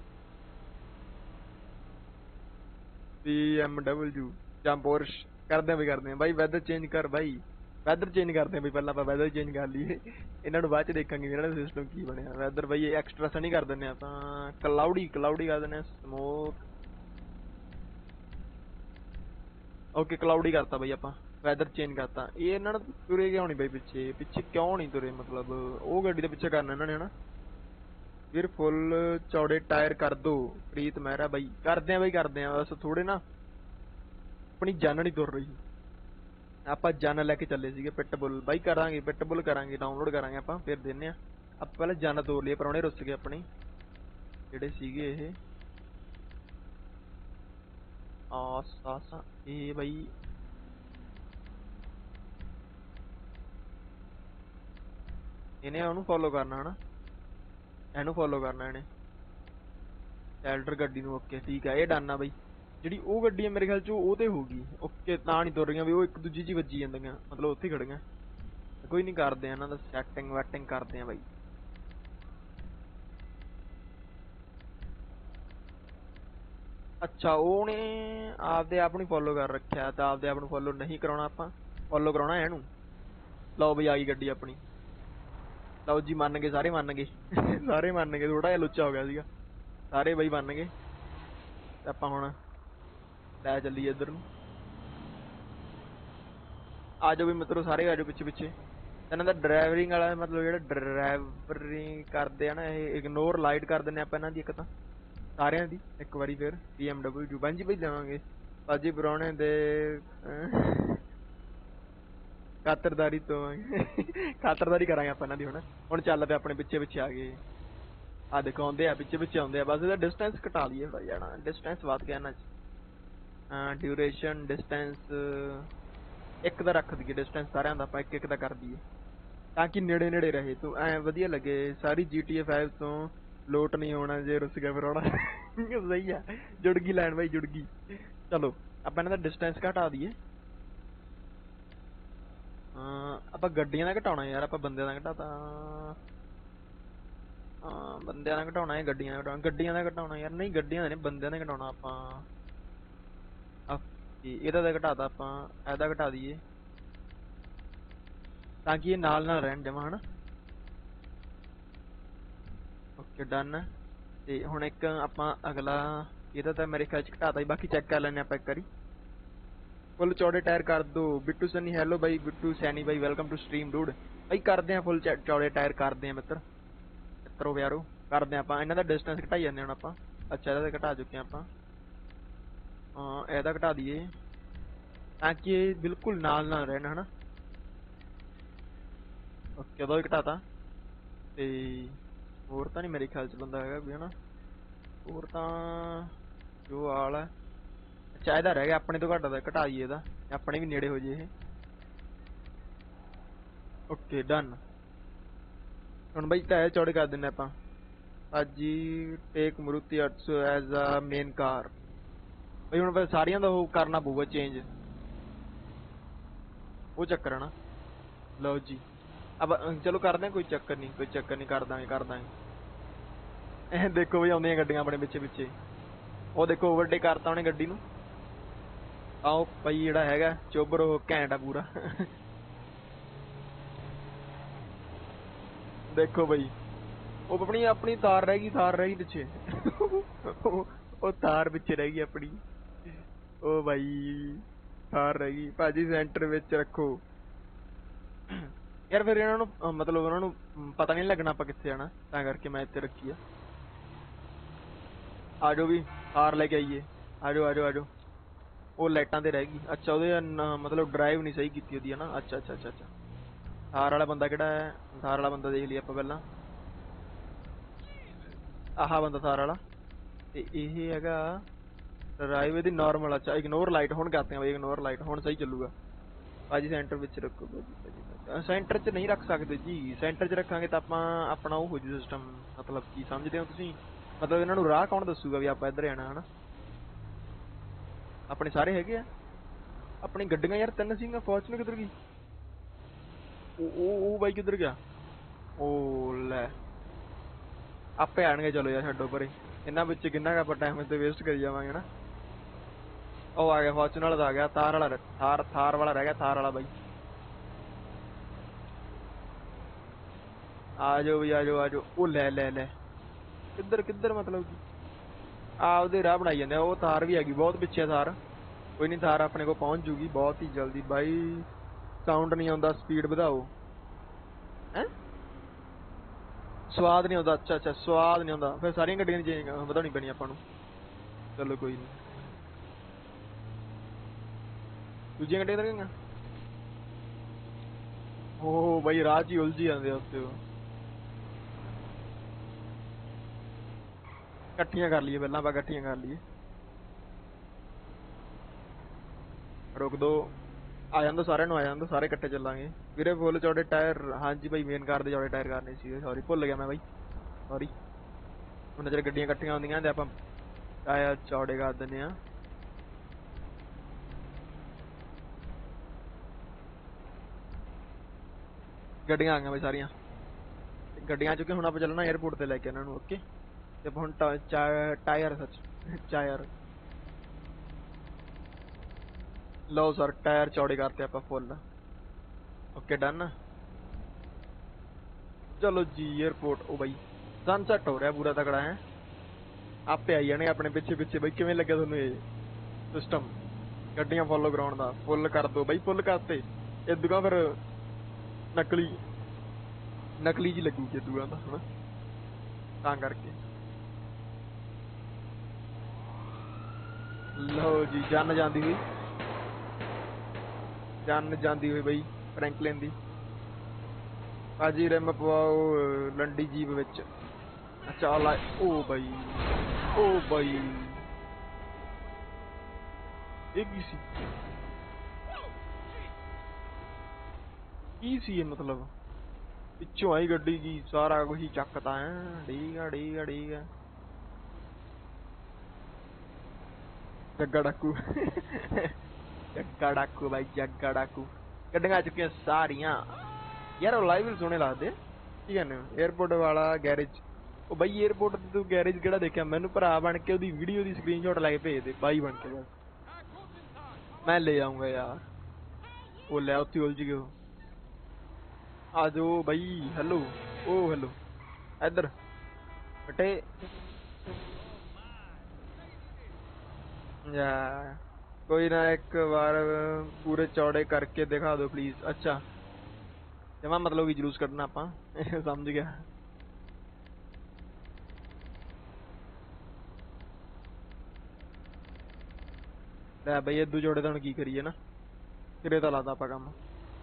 ਬੀ ਐਮ ਡਬਲਯੂ ਜਾਂ ਪੋਰਸ਼ ਕਰਦੇ ਆ ਬਈ, ਕਰਦੇ ਆ ਬਾਈ। ਵੈਦਰ ਚੇਂਜ ਕਰ ਬਾਈ, ਵੈਦਰ ਚੇਂਜ ਕਰਦੇ ਆ ਬਈ। ਪਹਿਲਾਂ ਆਪਾਂ ਵੈਦਰ ਚੇਂਜ ਕਰ ਲਈਏ, ਇਹਨਾਂ ਨੂੰ ਬਾਅਦ ਚ ਦੇਖਾਂਗੇ ਇਹਨਾਂ ਦਾ ਸਿਸਟਮ ਕੀ ਬਣਿਆ। ਵੈਦਰ ਬਾਈ ਐਕਸਟਰਾ ਸਨੀ ਕਰ ਦਿੰਦੇ ਆ ਆਪਾਂ, ਕਲਾਉਡੀ ਕਲਾਉਡੀ ਕਰ ਦਿੰਦੇ ਆ। ਸਮੋਕ ਓਕੇ ਕਲਾਉਡੀ ਕਰਤਾ ਬਈ ਆਪਾਂ, ਵੈਦਰ ਚੇਂਜ ਕਰਤਾ। ਇਹ ਇਹਨਾਂ ਨੂੰ ਤੁਰੇ ਕਿਉਂ ਨਹੀਂ ਬਈ ਪਿੱਛੇ? ਪਿੱਛੇ ਕਿਉਂ ਨਹੀਂ ਤੁਰੇ? ਮਤਲਬ ਉਹ ਗੱਡੀ ਦੇ ਪਿੱਛੇ ਕਰਨਾ ਇਹਨਾਂ ਨੇ ਹਨਾ। ਫਿਰ ਫੁੱਲ ਚੌੜੇ ਟਾਇਰ ਕਰ ਦੋ ਪ੍ਰੀਤ ਮਹਿਰਾ ਬਾਈ। ਕਰਦੇ ਆ ਬਾਈ, ਕਰਦੇ ਆ। ਬਸ ਥੋੜੇ ਨਾ ਆਪਣੀ ਜਾਨ ਨਹੀਂ ਤੁਰ ਰਹੀ, ਆਪਾਂ ਜਾਨ ਲੈ ਕੇ ਚੱਲੇ ਸੀਗੇ। ਪਿਟਬੁੱਲ ਬਾਈ ਕਰਾਂਗੇ, ਪਿਟਬੁੱਲ ਕਰਾਂਗੇ, ਡਾਊਨਲੋਡ ਕਰਾਂਗੇ ਆਪਾਂ, ਫਿਰ ਦਿੰਨੇ ਆ। ਆਪਾਂ ਪਹਿਲਾਂ ਜਾਨ ਤੋੜ ਲਈਏ, ਪ੍ਰਾਹੁਣੇ ਰੁੱਸ ਗਏ ਆਪਣੇ ਜਿਹੜੇ ਸੀਗੇ ਇਹ। ਆਸ ਆਸ ਇਹ ਬਾਈ ਇਹਨੇ ਉਹਨੂੰ ਫੋਲੋ ਕਰਨਾ ਹਨਾ, ਇਹਨੂੰ ਫੋਲੋ ਕਰਨਾ ਇਹਨੇ ਐਲਡਰ ਗੱਡੀ ਨੂੰ। ਓਕੇ ਠੀਕ ਆ, ਇਹ ਡਨ ਆ ਬਈ। ਜਿਹੜੀ ਉਹ ਗੱਡੀ ਆ ਮੇਰੇ ਖਿਆਲ ਚ ਉਹ ਤੇ ਹੋਊਗੀ ਓਕੇ, ਤਾਂ ਨਹੀਂ ਤੁਰ ਰਹੀਆਂ ਵੀ ਉਹ ਇੱਕ ਦੂਜੀ ਚ ਵੱਜੀ ਜਾਂਦੀਆਂ, ਮਤਲਬ ਉੱਥੇ ਖੜੀਆਂ। ਕੋਈ ਨਹੀਂ, ਕਰਦੇ ਆ ਇਹਨਾਂ ਦਾ ਸੈਟਿੰਗ ਵੈਟਿੰਗ ਕਰਦੇ ਆ ਬਾਈ। ਅੱਛਾ ਉਹਨੇ ਆਪਦੇ ਆਪ ਨੂੰ ਫੋਲੋ ਕਰ ਰੱਖਿਆ, ਤਾਂ ਆਪਦੇ ਆਪ ਨੂੰ ਫੋਲੋ ਨਹੀਂ ਕਰਾਉਣਾ, ਆਪਾਂ ਫੋਲੋ ਕਰਾਉਣਾ ਇਹਨੂੰ। ਲਓ ਬਈ ਆ ਗਈ ਗੱਡੀ ਆਪਣੀ। ਲਓ ਜੀ ਮੰਨ ਗਏ, ਸਾਰੇ ਮੰਨ ਗਏ ਸਾਰੇ ਮੰਨ ਗਏ। ਥੋੜਾ ਜਿਹਾ ਲੁੱਚਾ ਹੋ ਗਿਆ ਸੀਗਾ, ਸਾਰੇ ਬਈ ਮੰਨ ਗਏ। ਤੇ ਆਪਾਂ ਹੁਣ ਲੈ ਚੱਲੀਏ ਇੱਧਰ ਨੂੰ। ਆ ਜਾਓ ਵੀ ਮਿੱਤਰੋ, ਸਾਰੇ ਆ ਜਾਓ ਪਿੱਛੇ ਪਿੱਛੇ। ਇਹਨਾਂ ਦਾ ਡਰਾਈਵਰਿੰਗ ਵਾਲਾ ਮਤਲਬ ਜਿਹੜਾ ਡਰਾਈਵਰਿੰਗ ਕਰਦੇ ਆ ਨਾ, ਇਹ ਇਗਨੋਰ ਲਾਈਟ ਕਰ ਦਿੰਦੇ ਆਪਾਂ ਇਹਨਾਂ ਦੀ ਇੱਕ ਤਾਂ ਸਾਰਿਆਂ ਦੀ ਇੱਕ ਵਾਰੀ। ਫਿਰ ਬੀ ਐਮ ਡਬਲਯੂ ਬਾਂਜੀ ਬਈ ਦੇਵਾਂਗੇ ਭਾਜੀ ਪ੍ਰਾਹੁਣੇ ਦੇ ਖਾਤਰਦਾਰੀ ਤੋਂ ਖਾਤਰਦਾਰੀ ਕਰਾਂਗੇ ਆਪਾਂ ਇਹਨਾਂ ਦੀ ਹੁਣ। ਹੁਣ ਚੱਲ ਪਿਆ ਆਪਣੇ ਪਿੱਛੇ ਪਿੱਛੇ ਆ ਗਏ। ਆ ਦੇਖੋ ਆਉਂਦੇ ਆ, ਪਿੱਛੇ ਪਿੱਛੇ ਆਉਂਦੇ ਆ। ਬਸ ਇਹਦਾ ਡਿਸਟੈਂਸ ਘਟਾ ਲਈਏ ਥੋੜਾ ਜਾਣਾ, ਡਿਸਟੈਂਸ ਵੱਧ ਗਿਆ ਇਹਨਾਂ 'ਚ। ਡਿਊਰੇਸ਼ਨ ਡਿਸਟੈਂਸ ਇੱਕ ਦਾ ਰੱਖ ਦਈਏ, ਡਿਸਟੈਂਸ ਸਾਰਿਆਂ ਦਾ ਆਪਾਂ ਇੱਕ ਇੱਕ ਦਾ ਕਰ ਦਈਏ ਤਾਂ ਕਿ ਨੇੜੇ ਨੇੜੇ ਰਹੇ, ਤੂੰ ਐਂ ਵਧੀਆ ਲੱਗੇ। ਸਾਰੀ ਜੀ ਟੀ ਏ ਫਾਈਵ ਤੋਂ ਲੋਟ ਨਹੀਂ ਹੋਣਾ ਜੇ ਰੁੱਸ ਗਿਆ ਫਿਰ ਆਉਣਾ ਸਹੀ ਆ, ਜੁੜ ਗਈ ਲਾਈਨ ਬਾਈ, ਜੁੜ ਗਈ। ਚਲੋ ਆਪਾਂ ਇਹਨਾਂ ਦਾ ਡਿਸਟੈਂਸ ਘਟਾ ਦਈਏ। ਆਪਾਂ ਗੱਡੀਆਂ ਦਾ ਘਟਾਉਣਾ ਯਾਰ, ਆਪਾਂ ਬੰਦਿਆਂ ਦਾ ਘਟਾਤਾ। ਹਾਂ ਬੰਦਿਆਂ ਦਾ ਘਟਾਉਣਾ ਹੈ, ਗੱਡੀਆਂ ਦਾ ਘਟਾਉਣਾ, ਗੱਡੀਆਂ ਦਾ ਘਟਾਉਣਾ ਯਾਰ। ਨਹੀਂ ਗੱਡੀਆਂ ਦਾ ਨਹੀਂ, ਬੰਦਿਆਂ ਦਾ ਘਟਾਉਣਾ ਆਪਾਂ। ਇਹਦਾ ਤਾਂ ਘਟਾਤਾ ਆਪਾਂ, ਇਹਦਾ ਘਟਾ ਦਈਏ ਤਾਂ ਕਿ ਇਹ ਨਾਲ ਨਾਲ ਰਹਿਣ ਜਮਾ ਹਨਾ। Okay done. ਤੇ ਹੁਣ ਇੱਕ ਆਪਾਂ ਅਗਲਾ, ਇਹਦਾ ਤਾਂ ਮੇਰੇ ਖਿਆਲ ਚ ਘਟਾਤਾ ਹੀ, ਬਾਕੀ ਚੈੱਕ ਕਰ ਲੈਂਦੇ ਆਪਾਂ ਇੱਕ ਵਾਰੀ। ਫੁੱਲ ਚੌੜੇ ਟਾਇਰ ਕਰ ਦੋ ਬਿੱਟੂ ਸਨੀ। ਹੈਲੋ ਬਾਈ ਬਿੱਟੂ ਸੈਨੀ ਬਾਈ, ਵੈਲਕਮ ਟੂ ਸਟਰੀਮ ਡੂਡ। ਬਾਈ ਕਰਦੇ ਆ ਫੁੱਲ ਚੌੜੇ ਟਾਇਰ ਕਰਦੇ ਆ ਮਿੱਤਰ, ਮਿੱਤਰੋ ਪਿਆਰੋ ਕਰਦੇ ਆ ਆਪਾਂ। ਇਹਨਾਂ ਦਾ ਡਿਸਟੈਂਸ ਘਟਾਈ ਜਾਂਦੇ ਹੁਣ ਆਪਾਂ। ਅੱਛਾ ਇਹਦਾ ਤਾਂ ਘਟਾ ਚੁੱਕੇ ਆਪਾਂ, ਹਾਂ ਇਹਦਾ ਘਟਾ ਦਈਏ ਤਾਂ ਕਿ ਇਹ ਬਿਲਕੁਲ ਨਾਲ ਨਾਲ ਰਹਿਣ ਹਨਾ। ਓਕੇ ਉਹਦਾ ਵੀ ਘਟਾਤਾ। ਤੇ ਹੋਰ ਤਾਂ ਨਹੀਂ ਮੇਰੇ ਖਿਆਲ ਚ ਬੰਦਾ ਹੈਗਾ ਵੀ ਹਨਾ, ਹੋਰ ਤਾਂ ਜੋ ਆਲ ਹੈ। ਅੱਛਾ ਇਹਦਾ ਰਹਿ ਗਿਆ ਆਪਣੇ ਤੋਂ ਘੱਟ ਦਾ, ਘਟਾ ਦਈਏ ਇਹਦਾ, ਆਪਣੇ ਵੀ ਨੇੜੇ ਹੋ ਜੇ ਇਹ। Okay done. ਹੁਣ ਬਾਈ ਟਾਇਰ ਚੌੜੇ ਕਰ ਦਿੰਦੇ ਆਪਾਂ। ਭਾਜੀ ਟੇਕ ਮਰੂਤੀ ਅੱਠ ਸੌ ਐਜ਼ ਅ ਮੇਨ ਕਾਰ। ਬਈ ਹੁਣ ਫਿਰ ਸਾਰੀਆਂ ਦਾ ਉਹ ਕਰਨਾ ਪਊਗਾ ਚੇਂਜ, ਉਹ ਚੱਕਰ ਹੈ ਨਾ। ਲਓ ਜੀ ਅਬ ਚਲੋ ਕਰਦੇ ਹਾਂ, ਕੋਈ ਚੱਕਰ ਨਹੀਂ ਕੋਈ ਚੱਕਰ ਨਹੀਂ, ਕਰ ਦਾਂਗੇ ਕਰ ਦਾਂਗੇ। ਇਹ ਦੇਖੋ ਬਈ ਆਉਂਦੀਆਂ ਗੱਡੀਆਂ ਆਪਣੇ ਪਿੱਛੇ ਪਿੱਛੇ। ਉਹ ਦੇਖੋ ਓਵਰਟੇਕ ਕਰਤਾ ਉਹਨੇ ਗੱਡੀ ਨੂੰ। ਆਓ ਭਾਈ ਜਿਹੜਾ ਹੈਗਾ ਚੋਬਰ ਉਹ ਘੈਂਟ ਆ ਪੂਰਾ ਦੇਖੋ ਬਈ ਉਹ ਆਪਣੀ ਆਪਣੀ ਤਾਰ ਰਹਿ ਗਈ, ਤਾਰ ਰਹਿ ਗਈ ਪਿੱਛੇ ਉਹ ਤਾਰ ਪਿੱਛੇ ਰਹਿ ਗਈ ਆਪਣੀ। ਉਹ ਬਾਈ ਤਾਰ ਰਹਿ ਗਈ ਭਾਜੀ, ਸੈਂਟਰ ਵਿੱਚ ਰੱਖੋ ਯਾਰ। ਫਿਰ ਇਹਨਾਂ ਨੂੰ ਮਤਲਬ ਉਹਨਾਂ ਨੂੰ ਪਤਾ ਨਹੀਂ ਲੱਗਣਾ ਆਪਾਂ ਕਿੱਥੇ ਜਾਣਾ, ਤਾਂ ਕਰਕੇ ਮੈਂ ਇੱਥੇ ਰੱਖੀ ਆ। ਆ ਜਾਓ ਵੀ ਤਾਰ ਲੈ ਕੇ ਆਈਏ, ਆ ਜਾਓ ਆ ਜਾਓ ਆ ਜਾਓ। ਉਹ ਲਾਈਟਾਂ ਤੇ ਰਹਿ ਗਈ। ਅੱਛਾ ਉਹਦੇ ਮਤਲਬ ਡਰਾਈਵ ਨਹੀਂ ਸਹੀ ਕੀਤੀ ਉਹਦੀ ਹਨਾ। ਅੱਛਾ ਅੱਛਾ ਅੱਛਾ ਅੱਛਾ ਥਾਰ ਵਾਲਾ ਬੰਦਾ ਕਿਹੜਾ ਹੈ? ਥਾਰ ਵਾਲਾ ਬੰਦਾ ਦੇਖ ਲਈਏ ਆਪਾਂ ਪਹਿਲਾਂ। ਆਹ ਬੰਦਾ ਥਾਰ ਵਾਲਾ, ਤੇ ਇਹ ਹੈਗਾ ਡਰਾਈਵ ਇਹਦੀ ਨੋਰਮਲ। ਅੱਛਾ ਇਗਨੋਰ ਲਾਈਟ ਹੁਣ ਕਰਦੇ ਆ ਬਈ, ਇਗਨੋਰ ਲਾਈਟ ਹੁਣ ਸਹੀ ਚੱਲੂਗਾ। ਭਾਜੀ ਸੈਂਟਰ ਵਿੱਚ ਰੱਖੋ ਭਾਜੀ। ਸੈਂਟਰ 'ਚ ਨਹੀਂ ਰੱਖ ਸਕਦੇ ਜੀ, ਸੈਂਟਰ 'ਚ ਰੱਖਾਂਗੇ ਤਾਂ ਆਪਾਂ ਆਪਣਾ ਉਹ ਹੋ ਜੂ ਸਿਸਟਮ। ਮਤਲਬ ਕੀ ਸਮਝਦੇ ਹੋ ਤੁਸੀਂ? ਮਤਲਬ ਇਹਨਾਂ ਨੂੰ ਰਾਹ ਕੌਣ ਦੱਸੂਗਾ ਵੀ ਆਪਾਂ ਇੱਧਰ ਆਣਾ ਹਨਾ। ਆਪਣੇ ਸਾਰੇ ਹੈਗੇ ਆ ਆਪਣੀ ਗੱਡੀਆਂ ਯਾਰ ਤਿੰਨ ਸੀਗੀਆਂ। ਫੋਰਚੂਨਰ ਕਿੱਧਰ ਗਈ? ਉਹ ਉਹ ਉਹ ਬਾਈ ਕਿੱਧਰ ਗਿਆ? ਉਹ ਲੈ ਆਪੇ ਆਣਗੇ। ਚਲੋ ਯਾਰ ਛੱਡੋ ਪਰੇ, ਇਹਨਾਂ ਵਿੱਚ ਕਿੰਨਾ ਕੁ ਆਪਾਂ ਟਾਈਮ ਤੇ ਵੇਸਟ ਕਰੀ ਜਾਵਾਂਗੇ ਨਾ। ਉਹ ਆ ਗਿਆ ਫੋਰਚੂਨਰ ਵਾਲਾ, ਆ ਗਿਆ ਥਾਰ ਵਾਲਾ, ਥਾਰ ਥਾਰ ਵਾਲਾ ਰਹਿ ਗਿਆ, ਥਾਰ ਵਾਲਾ ਬਾਈ। ਆ ਜਾਓ ਵੀ ਆ ਜਾਓ ਆ ਜਾਓ। ਉਹ ਲੈ ਲੈ ਲੈ ਕਿੱਧਰ ਕਿੱਧਰ ਮਤਲਬ ਕਿ ਆਪਦੇ ਰਾਹ ਬਣਾਈ ਜਾਂਦੇ ਆ। ਉਹ ਥਾਰ ਵੀ ਹੈਗੀ ਬਹੁਤ ਪਿੱਛੇ ਥਾਰ। ਕੋਈ ਨਹੀਂ, ਥਾਰ ਆਪਣੇ ਕੋਲ ਪਹੁੰਚ ਜੂਗੀ ਬਹੁਤ ਹੀ ਜਲਦੀ ਬਾਈ। ਸਾਊਂਡ ਨਹੀਂ ਆਉਂਦਾ, ਸਪੀਡ ਵਧਾਓ। ਹੈ ਸਵਾਦ ਨਹੀਂ ਆਉਂਦਾ? ਅੱਛਾ ਅੱਛਾ ਸਵਾਦ ਨਹੀਂ ਆਉਂਦਾ, ਫਿਰ ਸਾਰੀਆਂ ਗੱਡੀਆਂ ਦੀ ਚੇਂਜ ਵਧਾਉਣੀ ਪੈਣੀ ਆਪਾਂ ਨੂੰ। ਚਲੋ ਕੋਈ ਨਹੀਂ, ਦੂਜੀਆਂ ਗੱਡੀਆਂ ਤਾਂ ਗਈਆਂ। ਉਹ ਬਾਈ ਰਾਹ 'ਚ ਹੀ ਉਲਝੀ ਜਾਂਦੇ ਆ ਉੱਤੇ। ਉਹ ਇਕੱਠੀਆਂ ਕਰ ਲਈਏ ਪਹਿਲਾਂ, ਆਪਾਂ ਇਕੱਠੀਆਂ ਕਰ ਲਈਏ। ਰੁਕ ਦੋ, ਆ ਜਾਂਦਾ ਸਾਰਿਆਂ ਨੂੰ, ਆ ਜਾਂਦਾ ਸਾਰੇ ਇਕੱਠੇ ਚੱਲਾਂਗੇ ਵੀਰੇ। ਫੁੱਲ ਚੌੜੇ ਟਾਇਰ? ਹਾਂਜੀ ਭਾਈ ਮੇਨ ਕਾਰ ਦੇ ਚੌੜੇ ਟਾਇਰ ਕਰਨੇ ਸੀ, ਸੌਰੀ ਭੁੱਲ ਗਿਆ ਮੈਂ ਬਾਈ, ਸੌਰੀ। ਹੁਣ ਜਿਹੜੇ ਗੱਡੀਆਂ ਇਕੱਠੀਆਂ ਆਉਂਦੀਆਂ ਤੇ ਆਪਾਂ ਟਾਇਰ ਚੌੜੇ ਕਰ ਦਿੰਦੇ ਆ। ਗੱਡੀਆਂ ਆ ਗਈਆਂ ਬਾਈ ਸਾਰੀਆਂ, ਗੱਡੀਆਂ ਚੁੱਕੇ। ਹੁਣ ਆਪਾਂ ਚੱਲਣਾ 에어ਪੋਰਟ ਤੇ ਲੈ ਕੇ ਇਹਨਾਂ ਨੂੰ। ਓਕੇ, ਤੇ ਆਪਾਂ ਹੁਣ ਟਾਇਰ ਸੱਚ ਟਾਇਰ ਲਓ ਸਰ, ਟਾਇਰ ਚੌੜੇ ਕਰਤੇ ਆਪਾਂ ਫੁੱਲ। Okay done. ਚਲੋ ਜੀ 에어ਪੋਰਟ। ਉਹ ਬਾਈ ਸਨਸੈਟ ਹੋ ਰਿਹਾ ਪੂਰਾ ਤਕੜਾ ਹੈ। ਆਪੇ ਆਈ ਜਾਣੇ ਆਪਣੇ ਪਿੱਛੇ ਪਿੱਛੇ। ਬਾਈ ਕਿਵੇਂ ਲੱਗਿਆ ਤੁਹਾਨੂੰ ਇਹ ਸਿਸਟਮ ਗੱਡੀਆਂ ਫੋਲੋ ਕਰਾਉਣ ਦਾ? ਫੁੱਲ ਕਰ ਦੋ ਬਾਈ, ਫੁੱਲ ਕਰਤੇ। ਇਦੂਗਾ ਫਿਰ ਨਕਲੀ ਨਕਲੀ ਜੀ ਲੱਗੂਗੀ ਇਦੂਗਾ ਤਾਂ ਹਨਾ, ਤਾਂ ਕਰਕੇ। ਲਓ ਜੀ ਜਨ ਜਾਂਦੀ ਹੋਈ, ਜਨ ਜਾਂਦੀ ਹੋਈ ਬਈ ਫਰੈਂਕਲਿਨ ਦੀ। ਭਾਜੀ ਰਿਮ ਪਵਾਓ ਲੰਡੀ ਜੀਪ ਵਿੱਚ। ਅੱਛਾ ਲਾ। ਉਹ ਬਾਈ ਉਹ ਬਾਈ ਇਹ ਕੀ ਸੀ? ਕੀ ਸੀ ਇਹ? ਮਤਲਬ ਪਿੱਛੋਂ ਆਈ ਗੱਡੀ ਕੀ ਸਾਰਾ ਕੁਝ ਹੀ ਚੱਕਤਾ ਹੈ। ਠੀਕ ਆ ਠੀਕ ਆ ਠੀਕ ਆ। ਜੱਗਾ ਡਾਕੂ ਜੱਗਾ ਡਾਕੂ ਬਾਈ, ਜੱਗਾ ਡਾਕੂ। ਗੱਡੀਆਂ ਆ ਚੁੱਕੀਆਂ ਸਾਰੀਆਂ ਯਾਰ। ਉਹ ਲਾਈਵ ਸੋਹਣੇ ਲੱਗਦੇ। ਕੀ ਕਹਿੰਦੇ ਹੋ? 에어ਪੋਰਟ ਵਾਲਾ ਗੈਰੇਜ। ਉਹ ਬਾਈ 에어ਪੋਰਟ ਤੇ ਤੂੰ ਗੈਰੇਜ ਕਿਹੜਾ ਦੇਖਿਆ? ਮੈਨੂੰ ਭਰਾ ਬਣ ਕੇ ਉਹਦੀ ਵੀਡੀਓ ਦੀ ਸਕਰੀਨਸ਼ਾਟ ਲੈ ਕੇ ਭੇਜ ਦੇ ਬਾਈ ਬਣ ਕੇ, ਬਸ ਮੈਂ ਲੈ ਆਉਂਗਾ ਯਾਰ। ਉਹ ਲੈ ਉੱਥੇ ਉਲਝ ਗਏ। ਆ ਜਾਓ ਬਾਈ। ਹੈਲੋ ਉਹ ਹੈਲੋ ਇੱਧਰ ਬਟੇ ਯਾ। ਕੋਈ ਨਾ ਇੱਕ ਵਾਰ ਪੂਰੇ ਚੌੜੇ ਕਰਕੇ ਦਿਖਾ ਦਿਓ ਪਲੀਜ਼। ਅੱਛਾ ਜਮਾ ਮਤਲਬ ਕੀ ਜਲੂਸ ਕੱਢਣਾ ਆਪਾਂ ਸਮਝ ਗਿਆ। ਲੈ ਬਈ ਇਦੂ ਜੋੜੇ ਤਾਂ ਹੁਣ ਕੀ ਕਰੀਏ ਨਾ, ਸਿਰੇ ਤਾਂ ਲਾਦਾ ਆਪਾਂ ਕੰਮ।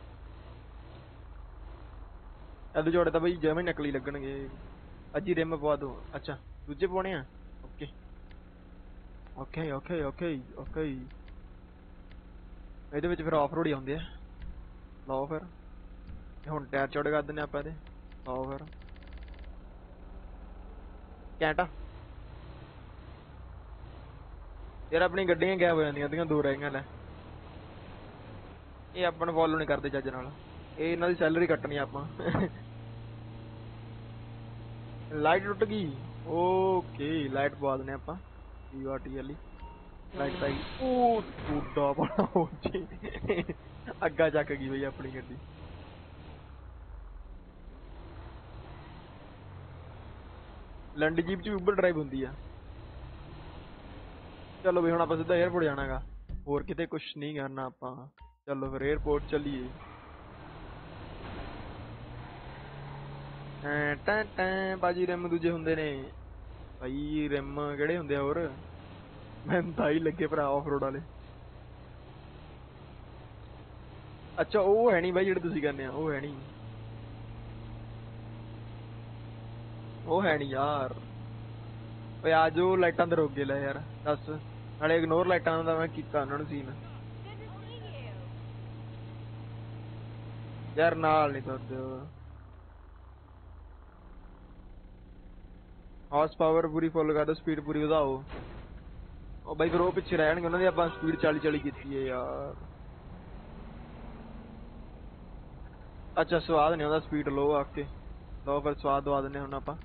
ਇਦੂ ਜੋੜੇ ਤਾਂ ਬਈ ਜਮੇ ਨਕਲੀ ਲੱਗਣਗੇ। ਅੱਜ ਹੀ ਰਿਮ ਪਵਾ ਦੋ। ਅੱਛਾ ਦੂਜੇ ਪਾਉਣੇ ਆ। Okay okay okay okay okay. ਇਹਦੇ ਵਿੱਚ ਫਿਰ ਆਫ ਰੋਡ ਹੀ ਆਉਂਦੇ ਆ। ਲਓ ਫਿਰ ਹੁਣ ਟਾਇਰ ਚੌੜੇ ਕਰ ਦਿੰਦੇ ਆਪਾਂ ਇਹਦੇ। ਲਓ ਫਿਰ ਘੈਂਟ ਆ ਯਾਰ। ਆਪਣੀ ਗੱਡੀਆਂ ਗਾਇਬ ਹੋ ਜਾਂਦੀਆਂ ਅੱਧੀਆਂ, ਦੋ ਰਹਿ ਗਈਆਂ। ਲੈ ਇਹ ਆਪਾਂ ਨੂੰ ਫੋਲੋ ਨਹੀਂ ਕਰਦੇ ਚੱਜ ਨਾਲ। ਇਹ ਇਹਨਾਂ ਦੀ ਸੈਲਰੀ ਕੱਟਣੀ ਆਪਾਂ। ਲਾਈਟ ਟੁੱਟ ਗਈ। ਓਕੇ ਲਾਈਟ ਪਵਾ ਦਿੰਦੇ ਆਪਾਂ ਟੀ ਵਾਟੀ ਵਾਲੀ ਲਾਈਟ ਤਾਂ ਗਈ। ਉਹ ਟੁੱਟਾ ਬੜਾ ਅੱਗਾ ਚੱਕ ਗਈ ਬਈ ਆਪਣੀ ਗੱਡੀ। ਲੰਡੀ ਜੀਪ ਚ ਉਬਰ ਡਰਾਈਵ ਹੁੰਦੀ ਆ। ਚਲੋ ਵੀ ਹੁਣ ਆਪਾਂ ਸਿੱਧਾ 에어ਪੋਰਟ ਜਾਣਾਗਾ, ਹੋਰ ਕਿਤੇ ਕੁਛ ਨਹੀਂ ਕਰਨਾ ਆਪਾਂ। ਚਲੋ ਫਿਰ 에어ਪੋਰਟ ਚੱਲੀਏ। ਟੈਂ ਟੈਂ ਬਾਜੀ ਰਿਮ ਦੂਜੇ ਹੁੰਦੇ ਨੇ ਭਾਈ। ਰਿਮ ਕਿਹੜੇ ਹੁੰਦੇ ਆ ਹੋਰ? ਮੈਨੂੰ ਤਾਂ ਹੀ ਲੱਗੇ ਭਰਾ ਆਫ ਰੋਡ ਵਾਲੇ। ਅੱਛਾ ਉਹ ਹੈ ਨੀ ਬਾਈ ਜਿਹੜੇ ਤੁਸੀਂ ਕਹਿੰਦੇ ਆ, ਉਹ ਹੈ ਨੀ, ਉਹ ਹੈ ਨੀ ਯਾਰ। ਓਏ ਆ ਜਾਓ ਲਾਈਟਾਂ ਤੇ ਰੁਕ ਗਏ। ਲੈ ਯਾਰ ਦੱਸ, ਨਾਲੇ ਇਗਨੋਰ ਲਾਈਟਾਂ ਦਾ ਮੈਂ ਕੀਤਾ ਉਹਨਾਂ ਨੂੰ ਸੀਨ। ਯਾਰ ਨਾਲ ਨੀ ਤੁਰਦੇ। ਹਾਰਸ ਪਾਵਰ ਪੂਰੀ ਫੁੱਲ ਕਰ ਦਿਓ, ਸਪੀਡ ਪੂਰੀ ਵਧਾਓ। ਉਹ ਬਾਈ ਫਿਰ ਉਹ ਪਿੱਛੇ ਰਹਿਣਗੇ, ਉਹਨਾਂ ਦੀ ਆਪਾਂ ਸਪੀਡ ਚਾਲੀ ਚਾਲੀ ਕੀਤੀ ਹੈ ਯਾਰ। ਅੱਛਾ ਸਵਾਦ ਨਹੀਂ ਆਉਂਦਾ ਸਪੀਡ ਲੋ ਆ ਕੇ, ਲਓ ਫਿਰ ਸਵਾਦ ਦਵਾ ਦਿੰਦੇ ਹੁਣ ਆਪਾਂ।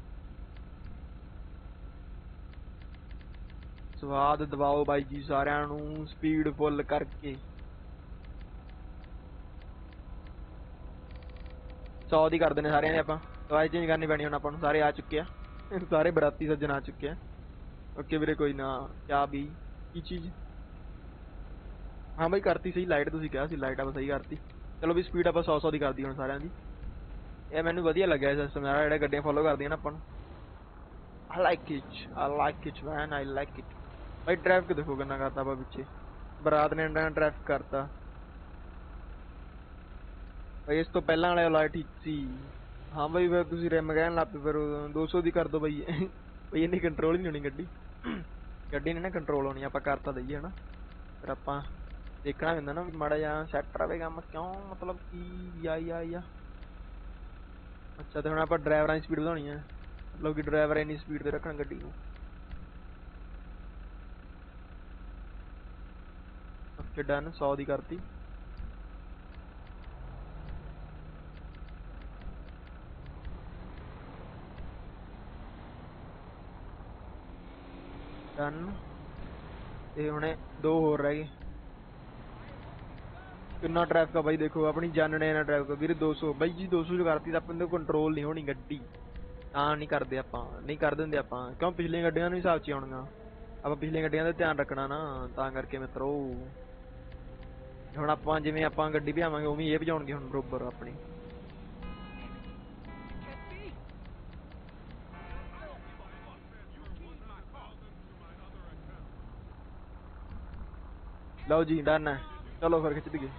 ਸਵਾਦ ਦਵਾਓ ਬਾਈ ਜੀ ਸਾਰਿਆਂ ਨੂੰ ਸਪੀਡ ਫੁੱਲ ਕਰਕੇ। ਸੌ ਦੀ ਕਰ ਦਿੰਦੇ ਸਾਰਿਆਂ ਦੀ ਆਪਾਂ, ਦਵਾਈ ਚੇਂਜ ਕਰਨੀ ਪੈਣੀ ਹੁਣ ਆਪਾਂ ਨੂੰ। ਸਾਰੇ ਆ ਚੁੱਕੇ ਆ, ਸਾਰੇ ਬਰਾਤੀ ਸੱਜਣ ਆ ਚੁੱਕੇ ਆ। ਓਕੇ ਵੀਰੇ ਕੋਈ ਨਾ। ਕਿਆ ਵੀ ਕੀ ਚੀਜ਼? ਹਾਂ ਬਾਈ ਕਰਤੀ ਸਹੀ ਲਾਈਟ, ਤੁਸੀਂ ਕਿਹਾ ਸੀ ਲਾਈਟ ਆਪਾਂ ਸਹੀ ਕਰਤੀ। ਚਲੋ ਵੀ ਸਪੀਡ ਆਪਾਂ ਸੌ ਸੌ ਦੀ ਕਰਦੀ ਹੁਣ ਸਾਰਿਆਂ ਦੀ। ਇਹ ਮੈਨੂੰ ਵਧੀਆ ਲੱਗਿਆ ਸਿਸਟਮ ਯਾਰ, ਜਿਹੜੇ ਗੱਡੀਆਂ ਫੋਲੋ ਕਰਦੀਆਂ ਨਾ ਆਪਾਂ ਨੂੰ। I like it, I like it man, I like it। ਬਾਈ ਟ੍ਰੈਫਿਕ ਦੇਖੋ ਕਿੰਨਾ ਕਰਤਾ ਆਪਾਂ ਪਿੱਛੇ, ਬਰਾਤ ਨੇ ਇੰਨਾ ਟ੍ਰੈਫਿਕ ਕਰਤਾ। ਬਾਈ ਇਸ ਤੋਂ ਪਹਿਲਾਂ ਵਾਲੇ ਲਾਈਟ ਠੀਕ ਸੀ। ਹਾਂ ਬਾਈ ਫਿਰ ਤੁਸੀਂ ਰਿਮ ਕਹਿਣ ਲੱਗ ਪਏ, ਫਿਰ ਦੋ ਸੌ ਦੀ ਕਰ ਦਿਓ ਬਾਈ। ਬਈ ਇੰਨੀ ਕੰਟਰੋਲ ਹੀ ਨਹੀਂ ਹੋਣੀ ਗੱਡੀ, ਗੱਡੀ ਨਹੀਂ ਨਾ ਕੰਟਰੋਲ ਹੋਣੀ। ਆਪਾਂ ਕਰ ਤਾਂ ਦਈਏ ਹਨਾ, ਫਿਰ ਆਪਾਂ ਦੇਖਣਾ ਪੈਂਦਾ ਨਾ ਮਾੜਾ ਜਿਹਾ ਸੈੱਟ ਰਵੇ ਕੰਮ। ਕਿਉਂ ਮਤਲਬ ਕੀ ਆ ਆ ਆ ਅੱਛਾ ਤੇ ਹੁਣ ਆਪਾਂ ਡਰਾਈਵਰਾਂ ਦੀ ਸਪੀਡ ਵਧਾਉਣੀ ਹੈ, ਮਤਲਬ ਕਿ ਡਰਾਈਵਰ ਇੰਨੀ ਸਪੀਡ ਤੇ ਰੱਖਣ ਗੱਡੀ ਨੂੰ। ਓਕੇ ਡਨ, ਸੌ ਦੀ ਕਰਤੀ। ਡਨ। ਤੇ ਹੁਣੇ ਦੋ ਹੋਰ ਰਹਿ ਗਏ। ਕਿੰਨਾ ਟ੍ਰੈਫਿਕ ਆ ਬਾਈ ਦੇਖੋ, ਆਪਣੀ ਜਾਨ ਨੇ ਇੰਨਾ ਟ੍ਰੈਫਿਕ ਵੀਰੇ। ਦੋ ਸੌ ਬਾਈ ਜੀ, ਦੋ ਸੌ ਜੋ ਕਰਤੀ ਤਾਂ ਆਪਾਂ ਕੰਟਰੋਲ ਨਹੀਂ ਹੋਣੀ ਗੱਡੀ, ਤਾਂ ਨਹੀਂ ਕਰਦੇ ਆਪਾਂ, ਨਹੀਂ ਕਰ ਦਿੰਦੇ ਆਪਾਂ। ਕਿਉਂ ਪਿਛਲੀਆਂ ਗੱਡੀਆਂ ਨੂੰ ਹਿਸਾਬ 'ਚ ਆਉਣੀਆਂ, ਆਪਾਂ ਪਿਛਲੀਆਂ ਗੱਡੀਆਂ ਦਾ ਧਿਆਨ ਰੱਖਣਾ ਨਾ, ਤਾਂ ਕਰਕੇ ਮਿੱਤਰੋ। ਹੁਣ ਆਪਾਂ ਜਿਵੇਂ ਆਪਾਂ ਗੱਡੀ ਭਜਾਵਾਂਗੇ ਉਵੇਂ ਇਹ ਭਜਾਉਣਗੇ ਹੁਣ ਬਰੋਬਰ ਆਪਣੀ। ਲਓ ਜੀ ਡਨ ਹੈ, ਚਲੋ ਫਿਰ ਖਿੱਚ ਦਈਏ।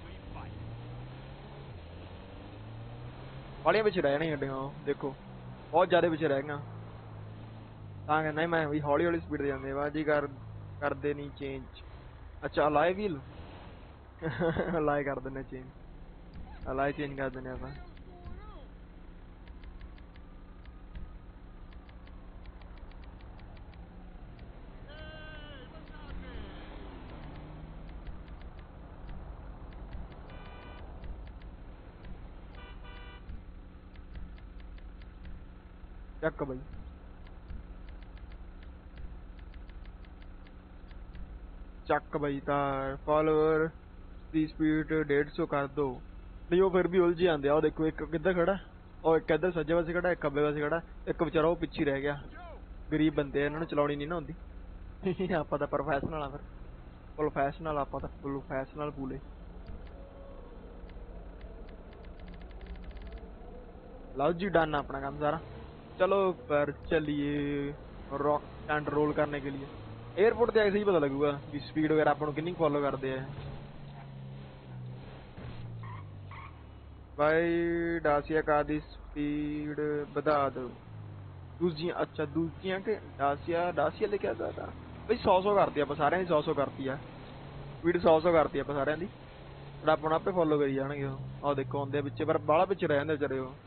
ਬਾਹਲੀਆਂ ਪਿੱਛੇ ਰਹਿ ਜਾਣੀਆਂ ਗੱਡੀਆਂ ਦੇਖੋ, ਬਹੁਤ ਜ਼ਿਆਦਾ ਪਿੱਛੇ ਰਹਿ ਗਈਆਂ। ਤਾਂ ਕਹਿੰਦਾ ਮੈਂ ਵੀ ਹੌਲੀ ਹੌਲੀ ਸਪੀਡ ਤੇ ਜਾਂਦੇ ਵਾ ਜੀ। ਕਰ ਕਰਦੇ ਨਹੀਂ ਚੇਂਜ। ਅੱਛਾ ਅਲਾਏ ਵੀਲ ਅਲਾਏ ਕਰ ਦਿੰਦੇ ਚੇਂਜ, ਅਲਾਏ ਚੇਂਜ ਕਰ ਦਿੰਦੇ ਆਪਾਂ। ਚੱਕ ਬਾਈ, ਚੱਕ ਬਾਈ। ਤਾਂ ਫਾਲੋਅਰ ਦੀ ਸਪੀਡ ਡੇਢ ਸੌ ਕਰ ਦੋ। ਨਹੀਂ ਉਹ ਫਿਰ ਵੀ ਉਲਝ ਜਾਂਦੇ ਆ। ਉਹ ਦੇਖੋ ਇੱਕ ਕਿੱਧਰ ਖੜਾ, ਉਹ ਇੱਕ ਇੱਧਰ ਸੱਜੇ ਪਾਸੇ ਖੜਾ, ਇੱਕ ਖੱਬੇ ਪਾਸੇ ਖੜਾ, ਇੱਕ ਵਿਚਾਰਾ ਉਹ ਪਿੱਛੇ ਰਹਿ ਗਿਆ। ਗਰੀਬ ਬੰਦੇ ਇਹਨਾਂ ਨੂੰ ਚਲਾਉਣੀ ਨਹੀਂ ਨਾ ਹੁੰਦੀ। ਆਪਾਂ ਤਾਂ ਪ੍ਰੋਫੈਸ਼ਨਲ ਆ, ਫਿਰ ਪ੍ਰੋਫੈਸ਼ਨਲ ਆਪਾਂ ਤਾਂ ਪ੍ਰੋਫੈਸ਼ਨਲ ਪੂਲੇ। ਲਓ ਜੀ डन अपना काम सारा। चलो पर चलिए रॉक एंड रोल करने के लिए। एयरपोर्ट पे ऐसे ही पता लगेगा कि स्पीड वगैरह अपन कितनी फॉलो करते हैं। भाई डासिया का दी स्पीड बता दो दूसरी। अच्छा दूसरियां के डासिया डासिया लेके आता था भाई सौ सौ करती है सारे सौ सौ करती है स्पीड सौ सौ करती है सारे की। अपन आपे फॉलो करी जाएंगे। आ देखो आंदे पिछे पर बाला पिछे रह जाते बेचारे वो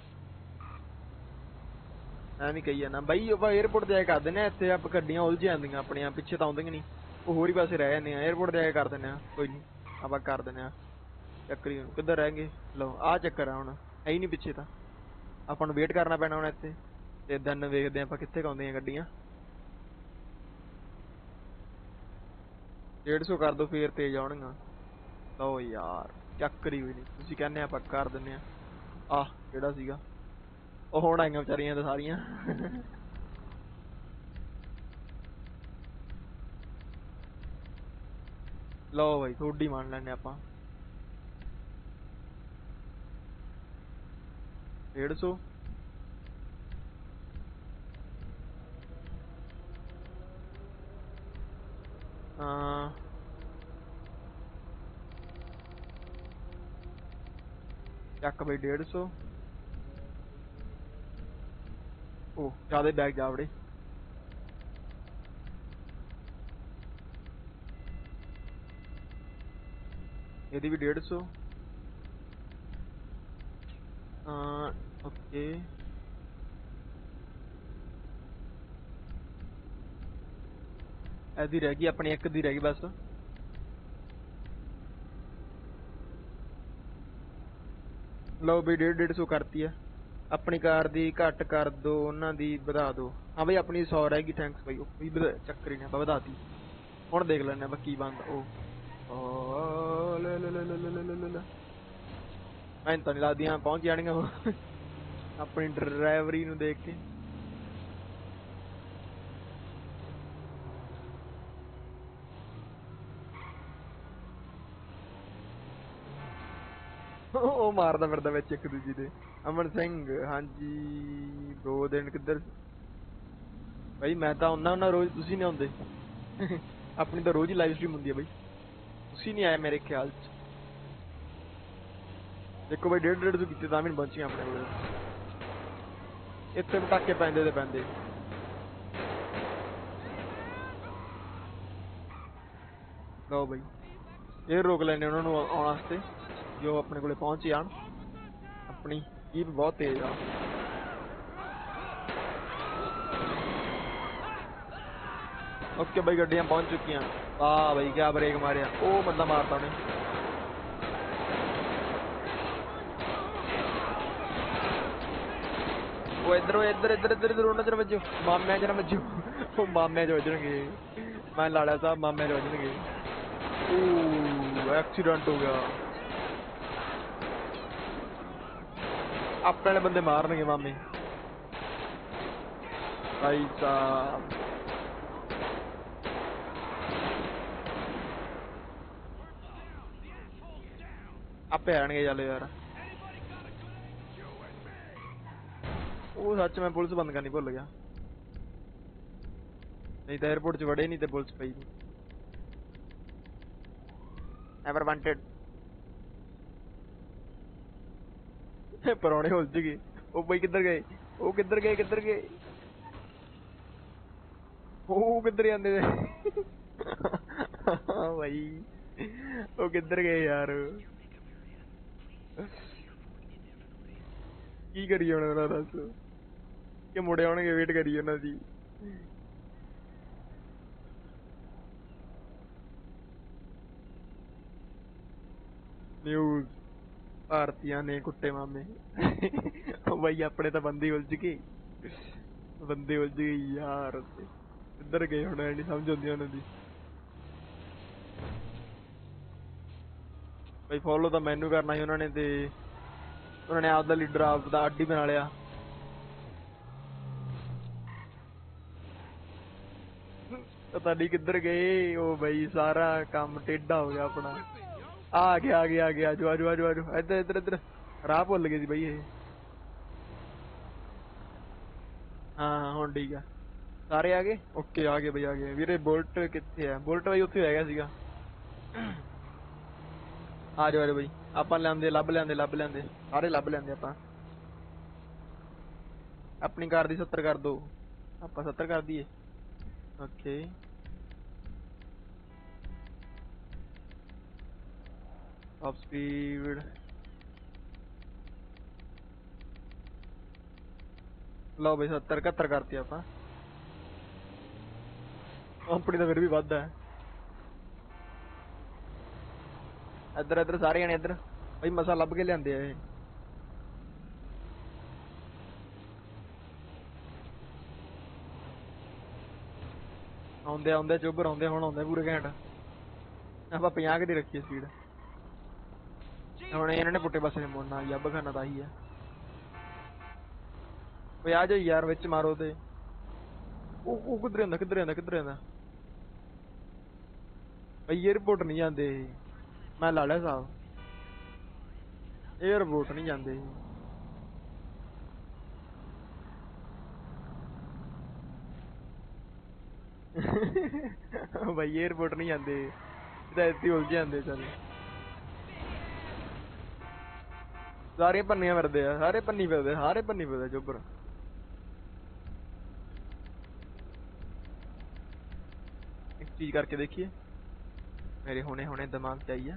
ਐਵੇਂ ਕਹੀ ਜਾਂਦਾ ਬਾਈ। ਆਪਾਂ 에어ਪੋਰਟ ਤੇ ਆ ਕਰ ਦਿੰਦੇ ਆ। ਇੱਥੇ ਆਪਾਂ ਗੱਡੀਆਂ ਉਲਝ ਜਾਂਦੀਆਂ ਆਪਣੀਆਂ ਪਿੱਛੇ ਤਾਂ ਆਉਂਦੀਆਂ ਨਹੀਂ, ਉਹ ਹੋਰ ਹੀ ਪਾਸੇ ਰਹਿ ਜਾਂਦੇ ਆ। 에어ਪੋਰਟ ਤੇ ਆ ਕਰ ਦਿੰਦੇ ਆ, ਕੋਈ ਨਹੀਂ ਆਪਾਂ ਕਰ ਦਿੰਦੇ ਆ। ਚੱਕਰੀ ਕਿੱਧਰ ਰਹਿਣਗੇ। ਲਓ ਆਹ ਚੱਕਰ ਆ, ਹੁਣ ਹੈ ਹੀ ਨਹੀਂ ਪਿੱਛੇ, ਤਾਂ ਆਪਾਂ ਨੂੰ ਵੇਟ ਕਰਨਾ ਪੈਣਾ ਹੁਣ ਇੱਥੇ। ਤੇ ਦਿਨ ਵੇਖਦੇ ਆਪਾਂ ਕਿੱਥੇ ਆਉਂਦੀਆਂ ਗੱਡੀਆਂ। ਡੇਢ ਸੌ ਕਰ ਦੋ ਫੇਰ ਤੇਜ਼ ਆਉਣਗੀਆਂ। ਲਓ ਯਾਰ ਚੱਕਰੀ ਹੋਈ ਨਹੀਂ, ਤੁਸੀਂ ਕਹਿੰਦੇ ਆਪਾਂ ਕਰ ਦਿੰਦੇ ਆ। ਆਹ ਕਿਹੜਾ ਸੀਗਾ ਉਹ, ਹੁਣ ਆਈਆਂ ਵਿਚਾਰੀਆਂ ਤਾਂ ਸਾਰੀਆਂ। ਲਓ ਬਾਈ ਥੋੜੀ ਮੰਨ ਲੈਂਦੇ ਆਪਾਂ। ਡੇਢ ਸੌ ਹਾਂ ਚੱਕ ਬਈ ਡੇਢ ਸੌ। ਉਹ ਜਿਆਦਾ ਬੈਗ ਜਾ ਵੜੇ। ਇਹਦੀ ਵੀ ਡੇਢ ਸੌ। ਓਕੇ ਇਹਦੀ ਰਹਿ ਗਈ ਆਪਣੀ, ਇੱਕ ਦੀ ਰਹਿ ਗਈ ਬਸ। ਲਓ ਬਈ ਡੇਢ ਡੇਢ ਸੌ ਕਰਤੀ ਆ। ਆਪਣੀ ਕਾਰ ਦੀ ਘੱਟ ਕਰ ਦੋ, ਉਹਨਾਂ ਦੀ ਵਧਾ ਦੋ। ਹਾਂ ਬਈ ਆਪਣੀ ਸੌ ਰਹਿ ਗਈ, ਥੈਂਕਸ ਬਈ। ਉਹ ਵੀ ਵਧਾ- ਚੱਕਰ ਹੀ ਨਹੀਂ, ਆਪਾਂ ਵਧਾਤੀ। ਹੁਣ ਦੇਖ ਲੈਂਦੇ ਆਪਾਂ ਕੀ ਬਣਦਾ। ਉਹ ਓ ਲੈ ਲੈ ਲੈ ਲੈ ਲੈ ਲੈ ਲੈ ਲੈ। ਮੈਨੂੰ ਤਾਂ ਨਹੀਂ ਲੱਗਦੀਆਂ ਪਹੁੰਚ ਜਾਣਗੀਆਂ ਉਹ ਆਪਣੀ ਡਰਾਈਵਰੀ ਨੂੰ ਦੇਖ ਕੇ। ਉਹ ਮਾਰਦਾ ਫਿਰਦਾ ਵਿੱਚ ਇੱਕ ਦੂਜੀ ਦੇ। ਅਮਨ ਸਿੰਘ ਹਾਂਜੀ ਦੋ ਦਿਨ ਕਿੱਧਰ ਬਈ? ਮੈਂ ਤਾਂ ਆਉਂਦਾ ਹੁੰਦਾ ਰੋਜ਼, ਤੁਸੀਂ ਨਹੀਂ ਆਉਂਦੇ ਆਪਣੀ ਤਾਂ ਰੋਜ਼ ਹੀ ਲਾਈਵ ਸਟ੍ਰੀਮ ਹੁੰਦੀ ਹੈ ਬਈ, ਤੁਸੀਂ ਨਹੀਂ ਆਏ ਮੇਰੇ ਖਿਆਲ ਚ। ਦੇਖੋ ਬਈ ਡੇਢ ਡੇਢ ਸੌ ਕੀਤੇ ਤਾਂ ਵੀ ਨਹੀਂ ਪਹੁੰਚੀਆਂ ਆਪਣੇ ਕੋਲ। ਇੱਥੇ ਪਟਾਕੇ ਪੈਂਦੇ ਤੇ ਪੈਂਦੇ। ਲਓ ਬਈ ਇਹ ਰੋਕ ਲੈਣੇ ਉਹਨਾਂ ਨੂੰ ਆਉਣ ਵਾਸਤੇ, ਜੋ ਆਪਣੇ ਕੋਲੇ ਪਹੁੰਚ ਜਾਣ। ਆਪਣੀ ਜੀਪ ਬਹੁਤ ਤੇਜ਼ ਆ। ਓਕੇ ਬਈ ਗੱਡੀਆਂ ਪਹੁੰਚ ਚੁੱਕੀਆਂ। ਵਾਹ ਬਈ ਕਿਆ ਬ੍ਰੇਕ ਮਾਰਿਆ, ਉਹ ਬੰਦਾ ਮਾਰਤਾ ਉਹਨੇ। ਉਹ ਇੱਧਰੋਂ ਇੱਧਰ ਇੱਧਰ ਇੱਧਰ ਇੱਧਰ ਉਹਨਾਂ ਚ ਨਾ ਵੱਜੋ, ਮਾਮਿਆਂ ਚ ਨਾ ਵੱਜੋ। ਉਹ ਮਾਮਿਆਂ ਚ ਵੱਜਣਗੇ, ਮੈਂ ਲਾੜਾ ਸਾਹਿਬ ਮਾਮਿਆਂ ਚ ਵੱਜਣਗੇ। ਉਹ ਐਕਸੀਡੈਂਟ ਹੋ ਗਿਆ। ਆਪਣੇ ਵਾਲੇ ਬੰਦੇ ਮਾਰਨਗੇ ਮਾਮੇ ਭਾਈ ਸਾਹਿਬ। ਆਪੇ ਆਣਗੇ ਚੱਲ ਯਾਰ। ਉਹ ਸੱਚ ਮੈਂ ਪੁਲਿਸ ਬੰਦ ਕਰਨੀ ਭੁੱਲ ਗਿਆ, ਨਹੀਂ ਤਾਂ 에어ਪੋਰਟ ਚ ਵੜੇ ਨਹੀਂ ਤੇ ਪੁਲਿਸ ਪਈ ਨਹੀਂ। ਐਵਰ ਵਾਂਟਡ ਪਰੌਣੇ ਉਲਝ ਗਏ। ਉਹ ਬਈ ਕਿੱਧਰ ਗਏ, ਉਹ ਕਿੱਧਰ ਗਏ, ਕਿੱਧਰ ਗਏ, ਉਹ ਕਿੱਧਰ ਜਾਂਦੇ ਬਾਈ, ਉਹ ਕਿੱਧਰ ਗਏ ਯਾਰ? ਕੀ ਕਰੀਏ ਹੁਣ ਉਹਨਾਂ ਦਾ, ਦੱਸ ਕਿ ਮੁੜੇ ਆਉਣਗੇ? ਵੇਟ ਕਰੀਏ ਉਹਨਾਂ ਦੀ। ਨਿਊਜ਼ ਭਾਰਤੀਆਂ ਨੇ ਕੁੱਟੇ ਮਾਮੇ। ਬਾਈ ਆਪਣੇ ਤਾਂ ਬੰਦੇ ਉਲਝ ਗਏ, ਬੰਦੇ ਉਲਝ ਗਏ ਯਾਰ। ਕਿੱਧਰ ਗਏ ਹੁਣ, ਨਹੀਂ ਸਮਝ ਆਉਂਦੀ ਉਹਨਾਂ ਦੀ। ਬਈ ਫੋਲੋ ਤਾਂ ਮੈਨੂੰ ਕਰਨਾ ਸੀ ਉਹਨਾਂ ਨੇ, ਤੇ ਉਹਨਾਂ ਨੇ ਆਪਦਾ ਲੀਡਰ ਆਪਦਾ ਅੱਡ ਹੀ ਬਣਾ ਲਿਆ। ਪਤਾ ਨਹੀਂ ਕਿੱਧਰ ਗਏ ਉਹ ਬਈ, ਸਾਰਾ ਕੰਮ ਟੇਢਾ ਹੋ ਗਿਆ ਆਪਣਾ। ਆ ਗਿਆ ਆ ਗਿਆ ਆ ਗਿਆ, ਆਜੋ ਆਜੋ ਆਜੋ ਆਜੋ, ਇੱਧਰ ਇੱਧਰ ਇੱਧਰ। ਰਾਹ ਭੁੱਲ ਗਏ ਸੀ ਬਈ ਇਹ। ਹਾਂ ਹੁਣ ਠੀਕ ਆ, ਸਾਰੇ ਆ ਗਏ। ਓਕੇ ਆ ਗਏ ਬਈ ਆ ਗਏ। ਵੀਰੇ ਬੁਲਟ ਕਿੱਥੇ ਆ? ਬੁਲਟ ਬਈ ਉੱਥੇ ਹੈਗਾ ਸੀਗਾ। ਆ ਜਾਓ ਆ ਜਾਓ ਬਈ, ਆਪਾਂ ਲਿਆਂਦੇ ਲੱਭ ਲਿਆਂਦੇ ਲੱਭ ਲਿਆਂਦੇ ਸਾਰੇ ਲੱਭ ਲਿਆਂਦੇ ਆਪਾਂ। ਆਪਣੀ ਕਾਰ ਦੀ ਸੱਤਰ ਕਰ ਦੋ, ਆਪਾਂ ਸੱਤਰ ਕਰ ਦਈਏ। ਓਕੇ ਟॉप स्पीड लो भाई सत्तर इकहत्तर करती आप कंपनी तो फिर भी वध है। इधर इधर सारे जने इधर भाई मसा लभ के लिया आउंदे आउंदे चुबर आउंदे हुण आउंदे पूरे घंट आप पचास की रखी स्पीड ਹੁਣ ਇਹਨਾਂ ਨੇ ਪੁੱਟੇ ਪਾਸੇ ਮੁੜਨਾ ਯੱਬ ਖਾਨਾ ਤਾਂ ਹੀ ਹੈ। ਓਏ ਆ ਜਾ ਯਾਰ ਵਿੱਚ ਮਾਰੋ ਤੇ ਉਹ ਉਹ ਕਿੱਧਰ ਜਾਂਦਾ ਕਿੱਧਰ ਜਾਂਦਾ ਕਿੱਧਰ ਜਾਂਦਾ ਬਈ 에어ਪੋਰਟ ਨਹੀਂ ਜਾਂਦੇ ਮੈਂ ਲਾ ਲਿਆ ਸਾਹਿਬ 에어ਪੋਰਟ ਨਹੀਂ ਜਾਂਦੇ ਬਈ 에어ਪੋਰਟ ਨਹੀਂ ਜਾਂਦੇ ਇਹਦਾ ਇੱਥੇ ਉਲਝ ਜਾਂਦੇ ਚੱਲ सारे पन्नियां फिरदे आ सारे पन्नी फिरदे सारे पन्नी फिरदे चुपर एक चीज करके देखिए मेरे होने होने दिमाग चाहिए।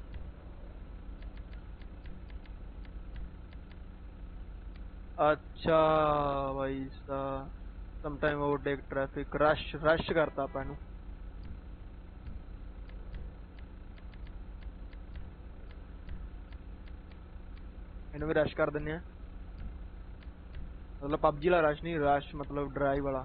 अच्छा भाई सा sometime overtake traffic rush rush करता अपन ਇਹਨੂੰ ਵੀ ਰਸ਼ ਕਰ ਦਿੰਨੇ ਆ ਮਤਲਬ ਪਬਜੀ ਵਾਲਾ ਰਸ਼ ਨਹੀਂ ਰਸ਼ ਮਤਲਬ ਡਰਾਈਵ ਵਾਲਾ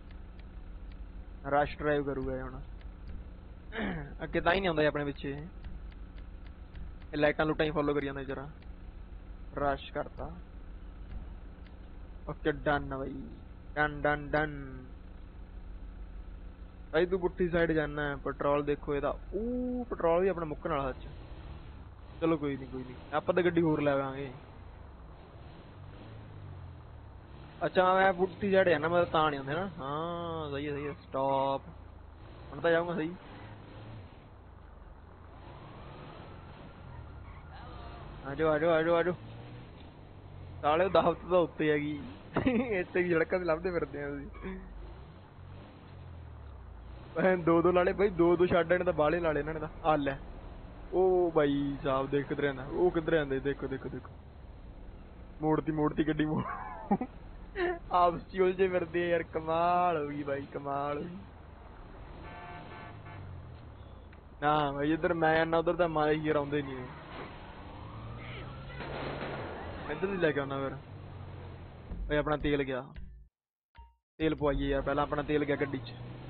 ਰਸ਼ ਡਰਾਈਵ ਕਰੂਗਾ ਇਹ ਹੁਣ ਅੱਗੇ ਤਾਂ ਹੀ ਨਹੀਂ ਆਉਂਦਾ ਆਪਣੇ ਪਿੱਛੇ ਇਹ ਲਾਈਟਾਂ ਲੂਟਾਂ ਹੀ ਫੋਲੋ ਕਰੀ ਜਾਂਦਾ ਜਰਾ ਰਸ਼ ਕਰਤਾ ਓਕੇ ਡਨ ਬਾਈ ਡਨ ਡਨ ਡਨ ਭਾਈ ਤੂੰ ਪੁੱਠੀ ਸਾਈਡ ਜਾਣਾ ਹੈ ਪੈਟਰੋਲ ਦੇਖੋ ਇਹਦਾ ਉਹ ਪੈਟਰੋਲ ਵੀ ਆਪਣਾ ਮੁੱਕਣ ਵਾਲਾ ਸੱਚ ਚਲੋ ਕੋਈ ਨਹੀਂ ਕੋਈ ਨਹੀਂ ਆਪਾਂ ਤਾਂ ਗੱਡੀ ਹੋਰ ਲੈਵਾਂਗੇ ਅੱਛਾ ਮੈਂ ਪੁੱਠੀ ਸਾਈਡ ਜਾਣਾ ਮੈਂ ਤਾਂ ਨਹੀਂ ਆਉਂਦੇ ਨਾ ਹਾਂ ਸਹੀ ਹੈ ਸਹੀ ਹੈ ਸਟਾਪ ਹੁਣ ਤਾਂ ਜਾਊਂਗਾ ਸਹੀ ਆਜੋ ਆਜੋ ਆਜੋ ਆਜੋ ਸਾਲੇ ਦਸ ਹਫ਼ਤੇ ਤਾਂ ਉੱਤੇ ਹੈਗੀ ਇੱਥੇ ਵੀ ਸੜਕਾਂ ਤੇ ਲੱਭਦੇ ਫਿਰਦੇ ਆ ਤੁਸੀਂ ਦੋ ਦੋ ਲਾਲੇ ਬਾਈ ਦੋ ਦੋ ਛੱਡ ਇਹਨੇ ਤਾਂ ਬਾਲੇ ਲਾਲੇ ਇਹਨਾਂ ਨੇ ਤਾਂ ਆ ਲੈ ਉਹ ਬਾਈ ਸਾਹਿਬ ਦੇਖ ਕਿੱਧਰ ਆਂਦਾ ਉਹ ਕਿੱਧਰ ਆਂਦੇ ਦੇਖੋ ਦੇਖੋ ਦੇਖੋ ਮੋੜਤੀ ਮੋੜਤੀ ਗੱਡੀ ਮੋੜ ਆਪਸ ਚ ਉਲਝੇ ਫਿਰਦੇ ਆ ਯਾਰ ਕਮਾਲ ਹੋ ਗਈ ਬਾਈ ਕਮਾਲ ਹੋ ਗਈ ਨਾ ਬਾਈ ਇੱਧਰ ਮੈਂ ਆਨਾ ਉਧਰ ਤਾਂ ਮਾਰੇ ਹੀ ਆਉਂਦੇ ਨੀ ਇੱਧਰ ਦੀ ਲੈ ਕੇ ਆਉਣਾ ਫਿਰ ਬਈ ਆਪਣਾ ਤੇਲ ਗਿਆ ਤੇਲ ਪਵਾਈਏ ਯਾਰ ਪਹਿਲਾਂ ਆਪਣਾ ਤੇਲ ਗਿਆ ਗੱਡੀ ਚ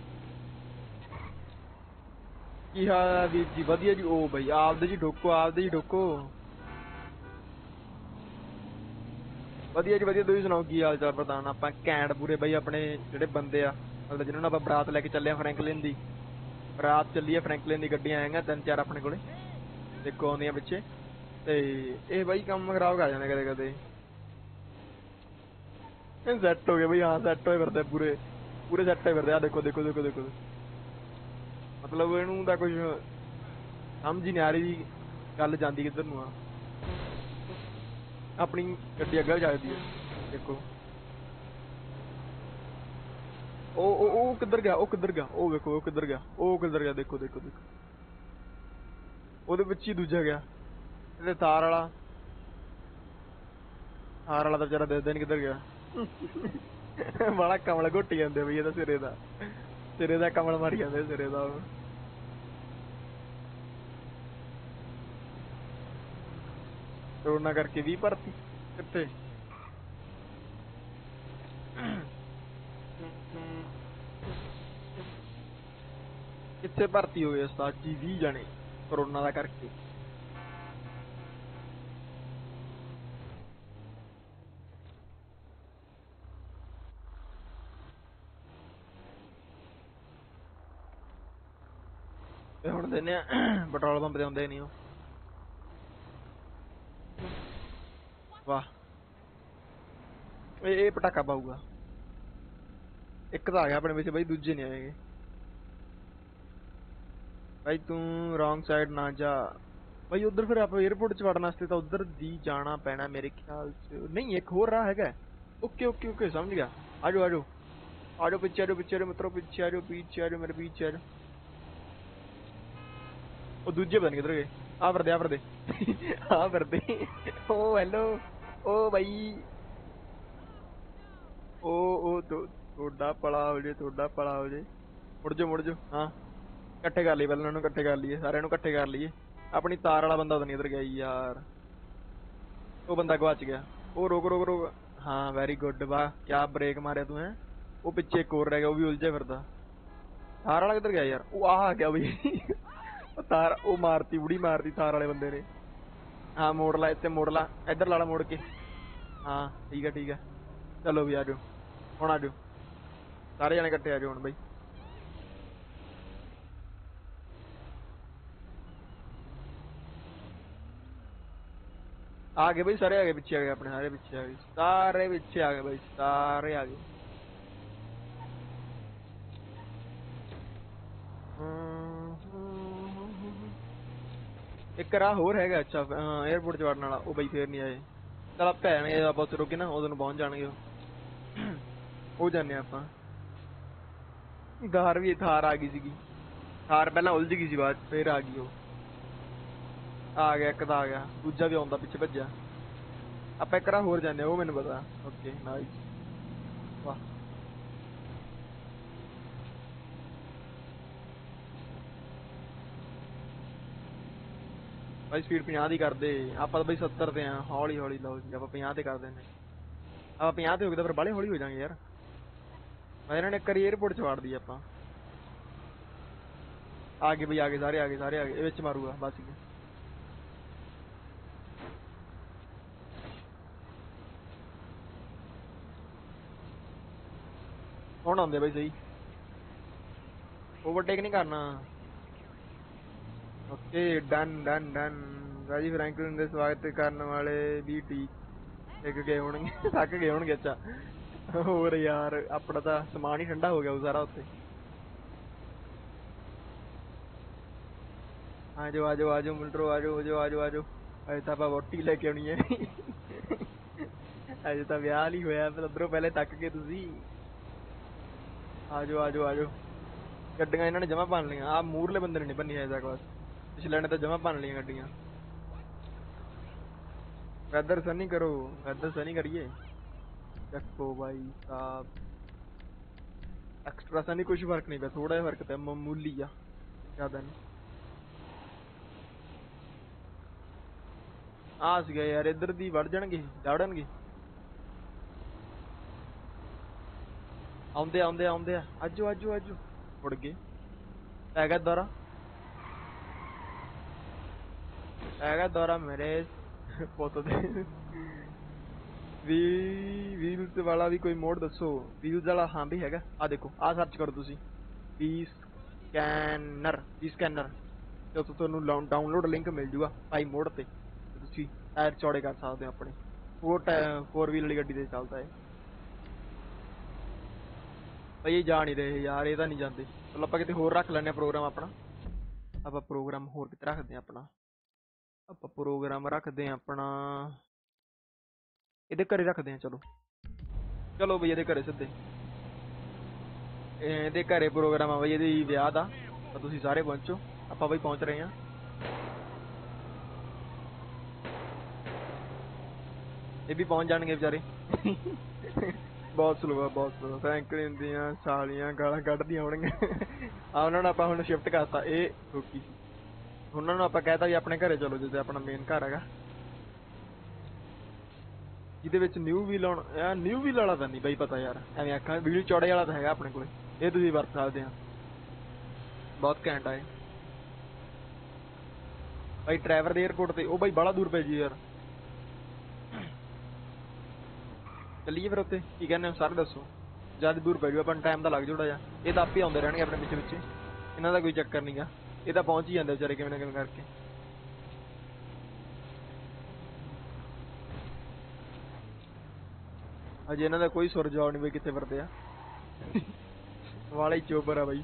ਕੀ ਹਾਲ ਵੀਰ ਜੀ ਵਧੀਆ ਜੀ ਉਹ ਬਈ ਆਪਦੇ ਜੀ ਢੋਕੋ ਆਪਦੇ ਜੀ ਢੋਕੋ ਵਧੀਆ ਜੀ ਵਧੀਆ ਤੁਸੀਂ ਸੁਣਾਓ ਕੀ ਹਾਲ ਚਾਲ ਪ੍ਰਧਾਨ ਆਪਾਂ ਘੈਂਟ ਪੂਰੇ ਬਈ ਆਪਣੇ ਜਿਹੜੇ ਬੰਦੇ ਆ ਮਤਲਬ ਜਿਹਨਾਂ ਨੂੰ ਆਪਾਂ ਬਰਾਤ ਲੈ ਕੇ ਚੱਲੇ ਆ ਫਰੈਂਕਲਿਨ ਦੀ ਬਰਾਤ ਚੱਲੀ ਆ ਫਰੈਂਕਲਿਨ ਦੀ ਗੱਡੀਆਂ ਆਏਗੀਆਂ ਤਿੰਨ ਚਾਰ ਆਪਣੇ ਕੋਲੇ ਦੇਖੋ ਆਉਂਦੀਆਂ ਪਿੱਛੇ ਤੇ ਇਹ ਬਾਈ ਕੰਮ ਖਰਾਬ ਕਰ ਜਾਂਦੇ ਕਦੇ ਕਦੇ ਇਹ ਸੈੱਟ ਹੋ ਗਏ ਬਈ ਹਾਂ ਸੈੱਟ ਹੋਏ ਫਿਰਦੇ ਪੂਰੇ ਪੂਰੇ ਸੈੱਟ ਹੋਏ ਫਿਰਦੇ ਆ ਦੇਖੋ ਦੇਖੋ ਦੇਖੋ ਦੇਖੋ ਮਤਲਬ ਇਹਨੂੰ ਤਾਂ ਕੁਝ ਸਮਝ ਹੀ ਨਹੀਂ ਆ ਰਹੀ ਗੱਲ ਜਾਂਦੀ ਕਿੱਧਰ ਨੂੰ ਆ ਆਪਣੀ ਗੱਡੀ ਅੱਗੇ ਜਾਂਦੀ ਹੈ ਦੇਖੋ ਉਹ ਉਹ ਉਹ ਕਿੱਧਰ ਗਿਆ ਉਹ ਕਿੱਧਰ ਗਿਆ ਉਹ ਵੇਖੋ ਉਹ ਕਿੱਧਰ ਗਿਆ ਉਹ ਕਿੱਧਰ ਗਿਆ ਦੇਖੋ ਦੇਖੋ ਦੇਖੋ ਉਹਦੇ ਵਿੱਚ ਹੀ ਦੂਜਾ ਗਿਆ ਇਹਦੇ ਤਾਰ ਵਾਲਾ ਤਾਰ ਵਾਲਾ ਤਾਂ ਵਿਚਾਰਾ ਦੇਖਦਾ ਨੀ ਕਿੱਧਰ ਗਿਆ ਬੜਾ ਕਮਲ ਘੁੱਟੀ ਜਾਂਦੇ ਬਈ ਇਹਦਾ ਸਿਰੇ ਦਾ ਸਿਰੇ ਦਾ ਕਮਲ ਮਾਰੀ ਜਾਂਦੇ ਸਿਰੇ ਦਾ ਕਰੋਨਾ ਕਰਕੇ ਵੀ ਭਰਤੀ ਕਿੱਥੇ ਕਿੱਥੇ ਭਰਤੀ ਹੋਏ ਉਸਤਾਦ ਜੀ ਵੀਹ ਜਣੇ ਕਰੋਨਾ ਦਾ ਕਰਕੇ ਤੇ ਹੁਣ ਦਿੰਨੇ ਆ ਪੈਟਰੋਲ ਪੰਪ ਤੇ ਆਉਂਦੇ ਨਹੀਂ ਉਹ ਵਾਹ ਇਹ ਇਹ ਪਟਾਕਾ ਪਾਊਗਾ ਇੱਕ ਤਾਂ ਆ ਗਿਆ ਆਪਣੇ ਵਿੱਚ ਬਾਈ ਦੂਜੇ ਨਹੀਂ ਆਏਗੇ ਭਾਈ ਤੂੰ ਰੌਂਗ ਸਾਈਡ ਨਾ ਜਾ ਭਾਈ ਉਧਰ ਫਿਰ ਆਪਾਂ 에어ਪੋਰਟ ਚ ਵੜਨ ਵਾਸਤੇ ਤਾਂ ਉਧਰ ਦੀ ਜਾਣਾ ਪੈਣਾ ਮੇਰੇ ਖਿਆਲ ਚ ਨਹੀਂ ਇੱਕ ਹੋਰ ਰਾਹ ਹੈਗਾ ਓਕੇ ਓਕੇ ਓਕੇ ਸਮਝ ਗਿਆ ਆਜੋ ਆਜੋ ਆਜੋ ਪਿੱਛੇ ਆਜੋ ਪਿੱਛੇ ਆਜੋ ਮਿੱਤਰੋ ਪਿੱਛੇ ਆਜੋ ਪਿੱਛੇ ਆਜੋ ਮੇਰੇ ਪਿੱਛੇ ਆਜੋ ਉਹ ਦੂਜੇ ਪਤਾ ਨੀ ਕਿੱਧਰ ਗਏ ਆ ਫਿਰਦੇ ਆ ਫਿਰਦੇ ਆ ਫਿਰਦੇ ਓ ਹੈਲੋ ਓ ਬਾਈ ਓ ਓ ਤੁਹਾਡਾ ਭਲਾ ਹੋ ਜੇ ਤੁਹਾਡਾ ਭਲਾ ਹੋ ਜੇ ਮੁੜ ਜਾ ਮੁੜ ਜਾ ਹਾਂ ਇਕੱਠੇ ਕਰ ਲਈ ਪਹਿਲਾਂ ਉਹਨੂੰ ਇਕੱਠੇ ਕਰ ਲਈਏ ਸਾਰਿਆਂ ਨੂੰ ਇਕੱਠੇ ਕਰ ਲਈਏ ਆਪਣੀ ਤਾਰ ਵਾਲਾ ਬੰਦਾ ਤਾਂ ਨਹੀਂ ਇੱਧਰ ਗਿਆ ਯਾਰ ਉਹ ਬੰਦਾ ਗਵਾਚ ਗਿਆ ਉਹ ਰੋਕ ਰੋਕ ਰੋਕ ਹਾਂ ਵੈਰੀ ਗੁੱਡ ਵਾਹ ਕਿਆ ਬ੍ਰੇਕ ਮਾਰਿਆ ਤੂੰ ਹੈ ਉਹ ਪਿੱਛੇ ਇੱਕ ਹੋਰ ਰਹਿ ਗਿਆ ਉਹ ਵੀ ਉਲਝਿਆ ਫਿਰਦਾ ਤਾਰ ਵਾਲਾ ਕਿੱਧਰ ਗਿਆ ਯਾਰ ਉਹ ਆ ਗਿਆ ਬਈ ਉਹ ਤਾਰ ਉਹ ਮਾਰਤੀ ਬੁੜੀ ਮਾਰਤੀ ਤਾਰ ਵਾਲੇ ਬੰਦੇ ਨੇ ਹਾਂ ਮੋੜ ਲਾ ਇੱਥੇ ਮੋੜ ਲਾ ਇੱਧਰ ਲਾ ਲਾ ਮੋੜ ਕੇ ਹਾਂ ਠੀਕ ਆ ਠੀਕ ਆ ਚਲੋ ਵੀ ਆ ਜਾਓ ਹੁਣ ਆ ਜਾਓ ਸਾਰੇ ਜਣੇ ਇਕੱਠੇ ਆ ਜਾਓ ਹੁਣ ਬਈ आ गए भाई सारे आ गए पीछे आ गए अपने सारे पीछे आ गए सारे पीछे आ गए भाई सारे आ गए एक राह होर हैगा अच्छा एयरपोर्ट च वड़न वाला ओ भाई फिर नहीं आए चल भैन आप उत्थे रुके ना उदों पहुंच जाणगे हो जाने आपां गार भी थार आ गई सीगी थार पहला उलझ गई सी बाद फिर आ गई वो आ गया एक आ गया दूजा भी आउंदा पिछे भज्जा ਆਪਾਂ ਇੱਕ ਰਾ ਹੋਰ ਜਾਂਦੇ ਉਹ ਮੈਨੂੰ ਪਤਾ ਓਕੇ ਨਾਈਸ ਵਾਹ ਬਾਈ ਸਪੀਡ ਪੰਜਾਹ ਦੀ ਕਰਦੇ ਆਪਾਂ ਤਾਂ ਬਈ ਸੱਤਰ ਤੇ ਆ ਹੌਲੀ ਹੌਲੀ ਲਓ ਜੀ ਆਪਾਂ ਪੰਜਾਹ ਤੇ ਕਰ ਦਿੰਦੇ ਆਪਾਂ ਪੰਜਾਹ ਤੇ ਹੋ ਗਏ ਤਾਂ ਫਿਰ ਬਾਹਲੇ ਹੌਲੀ ਹੋ ਜਾਾਂਗੇ ਯਾਰ ਮੈਂ ਇਹਨਾਂ ਨੇ ਇੱਕ ਵਾਰੀ 에어ਪੋਰਟ ਚ ਵਾੜ ਦੀ ਆਪਾਂ ਆ ਗਏ ਬਈ ਆ ਗਏ ਸਾਰੇ ਆ ਗਏ ਸਾਰੇ ਆ ਗਏ ਇਹ ਵਿੱਚ ਮਾਰੂਗਾ ਬਸ ਗਿਆ ਹੁਣ ਆਉਂਦੇ ਬਈ ਸਹੀ ओवरटेक नहीं करना ओके डन डन डन राजी फ्रैंकलिन दे स्वागत करने वाले भी ठीक एक गए होंगे थक गए होंगे अच्छा और यार अपना तो समान ही ठंडा हो गया सारा उत्ते आ जाओ आ जाओ आ जाओ मिलटरो आ जाओ आ जाओ आ जाओ अजे तो आप वोटी लेके आनी है अजे तो ब्याह नहीं होया उधरों पहले थक गए तुसी आ जाओ आ जाओ आ जाओ ਗੱਡੀਆਂ ਇਹਨਾਂ ਨੇ ਜਮਾ ਬਣ ਲਈਆਂ ਆ ਮੂਰਲੇ ਬੰਦੇ ਨੇ ਨਹੀਂ ਬੰਨੀ ਹੈ ਬਸ ਪਿਛਲੇ ਨੇ ਤਾਂ ਜਮਾ ਬਣ ਲਈਆਂ ਗੱਡੀਆਂ ਵੈਦਰ ਸਨੀ ਕਰੋ ਵੈਦਰ ਸਨੀ ਕਰੀਏ ਚੱਕੋ ਭਾਈ ਸਾਹਿਬ ਐਕਸਟਰਾ ਸਨੀ ਕੁਝ ਫਰਕ ਨਹੀਂ ਪਿਆ ਥੋੜਾ ਜਿਹਾ ਫਰਕ ਪਿਆ ਮਾਮੂਲੀ ਆ ਜ਼ਿਆਦਾ ਨਹੀਂ ਆ ਸੀਗਾ ਯਾਰ ਇੱਧਰ ਦੀ ਵੜ ਜਾਣਗੇ ਦੌੜਨਗੇ ਆਉਂਦੇ ਆਉਂਦੇ ਆਉਂਦੇ ਆਜੋ ਆਜੋ ਆਜੋ उड़ गए हैगा दौरा हैगा दौरा मेरे फोटो दे व्हील्स वाला भी कोई मोड दसो व्हील्स वाला हाँ भी हैगा आ देखो आ सर्च करो तुसी वी स्कैनर वी स्कैनर तो तुहानू डाउनलोड लिंक मिल जूगा भाई मोड ते तुसी टायर चौड़े कर सकते हो अपने वो फोर व्हील वाली गड्डी ते चलता है भाई जा नहीं रहे यार ये नहीं जाते चलो आप कितने होर रख लें प्रोग्राम अपना आप प्रोग्राम होर कितने रखते हैं अपना आप प्रोग्राम रखते हैं अपना ये घरे रखते हैं चलो चलो भाई ये घरे सीधे ये घरे प्रोग्राम आ भाई ये ब्याह का तो तुम सारे पहुंचो आप भाई पहुंच रहे हैं ये भी पहुंच जाएंगे बेचारे बहुत स्लो है बहुत स्लो फ्रैंकलिन दियां सालियां गालां कड्ढदियां होणगीआं आ उन्हां नूं आपां हुण शिफ्ट करता ये रोकी उन्हां नूं आपां कहता भी अपने घरे चलो जिद्दां अपना मेन घर हैगा जिहदे विच न्यू व्हील आउण न्यू व्हील वाला तां नहीं बई पता यार एवें आखां व्हील चौड़े वाला तां हैगा अपने कोले ये तुसीं वरत सकदे आ बहुत घैंट है भाई ड्राइवर दे एयरपोर्ट ते ओ भाई बड़ा दूर पै जी यार चलिए फिर उत्ते की कहने सारे दसो ज़्यादा दूर पै जू अपन टाइम तो लग थोड़ा जा ये तो आप ही आते रहने अपने पिछे पिछे इन्हों का कोई चक्कर नहीं गा ये तो पहुँच ही जाते बेचारे किवें ना किवें करके अजे इन्हों का कोई सुर जवाब नहीं बई कितने फिरते आ वाले ही चोबर है बई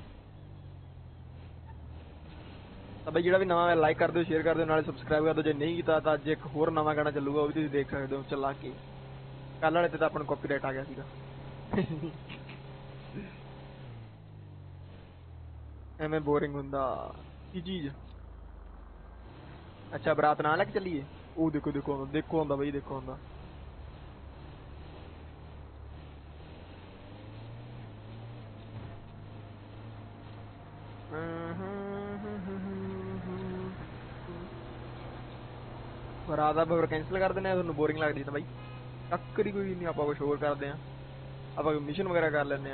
तो बई जो भी नवा लाइक कर दो शेयर कर दो नाले सबसक्राइब कर दो जो नहीं किया तो अज एक होर नवा गाना चलूगा वो भी तुसीं देख सकते हो चला के कल वाले तो अपन कॉपीराइट आ गया सीगा एवें बोरिंग हुंदा की चीज अच्छा बरात ना लेके चलिए ओ देखो देखो आंदा देखो आंदा भाई देखो आंदा बरात दा फिर कैंसिल कर देने तुहानू बोरिंग लगदी तां भाई टक्कर ही कोई नहीं आप कुछ होर करते हैं आप मिशन वगैरह कर लें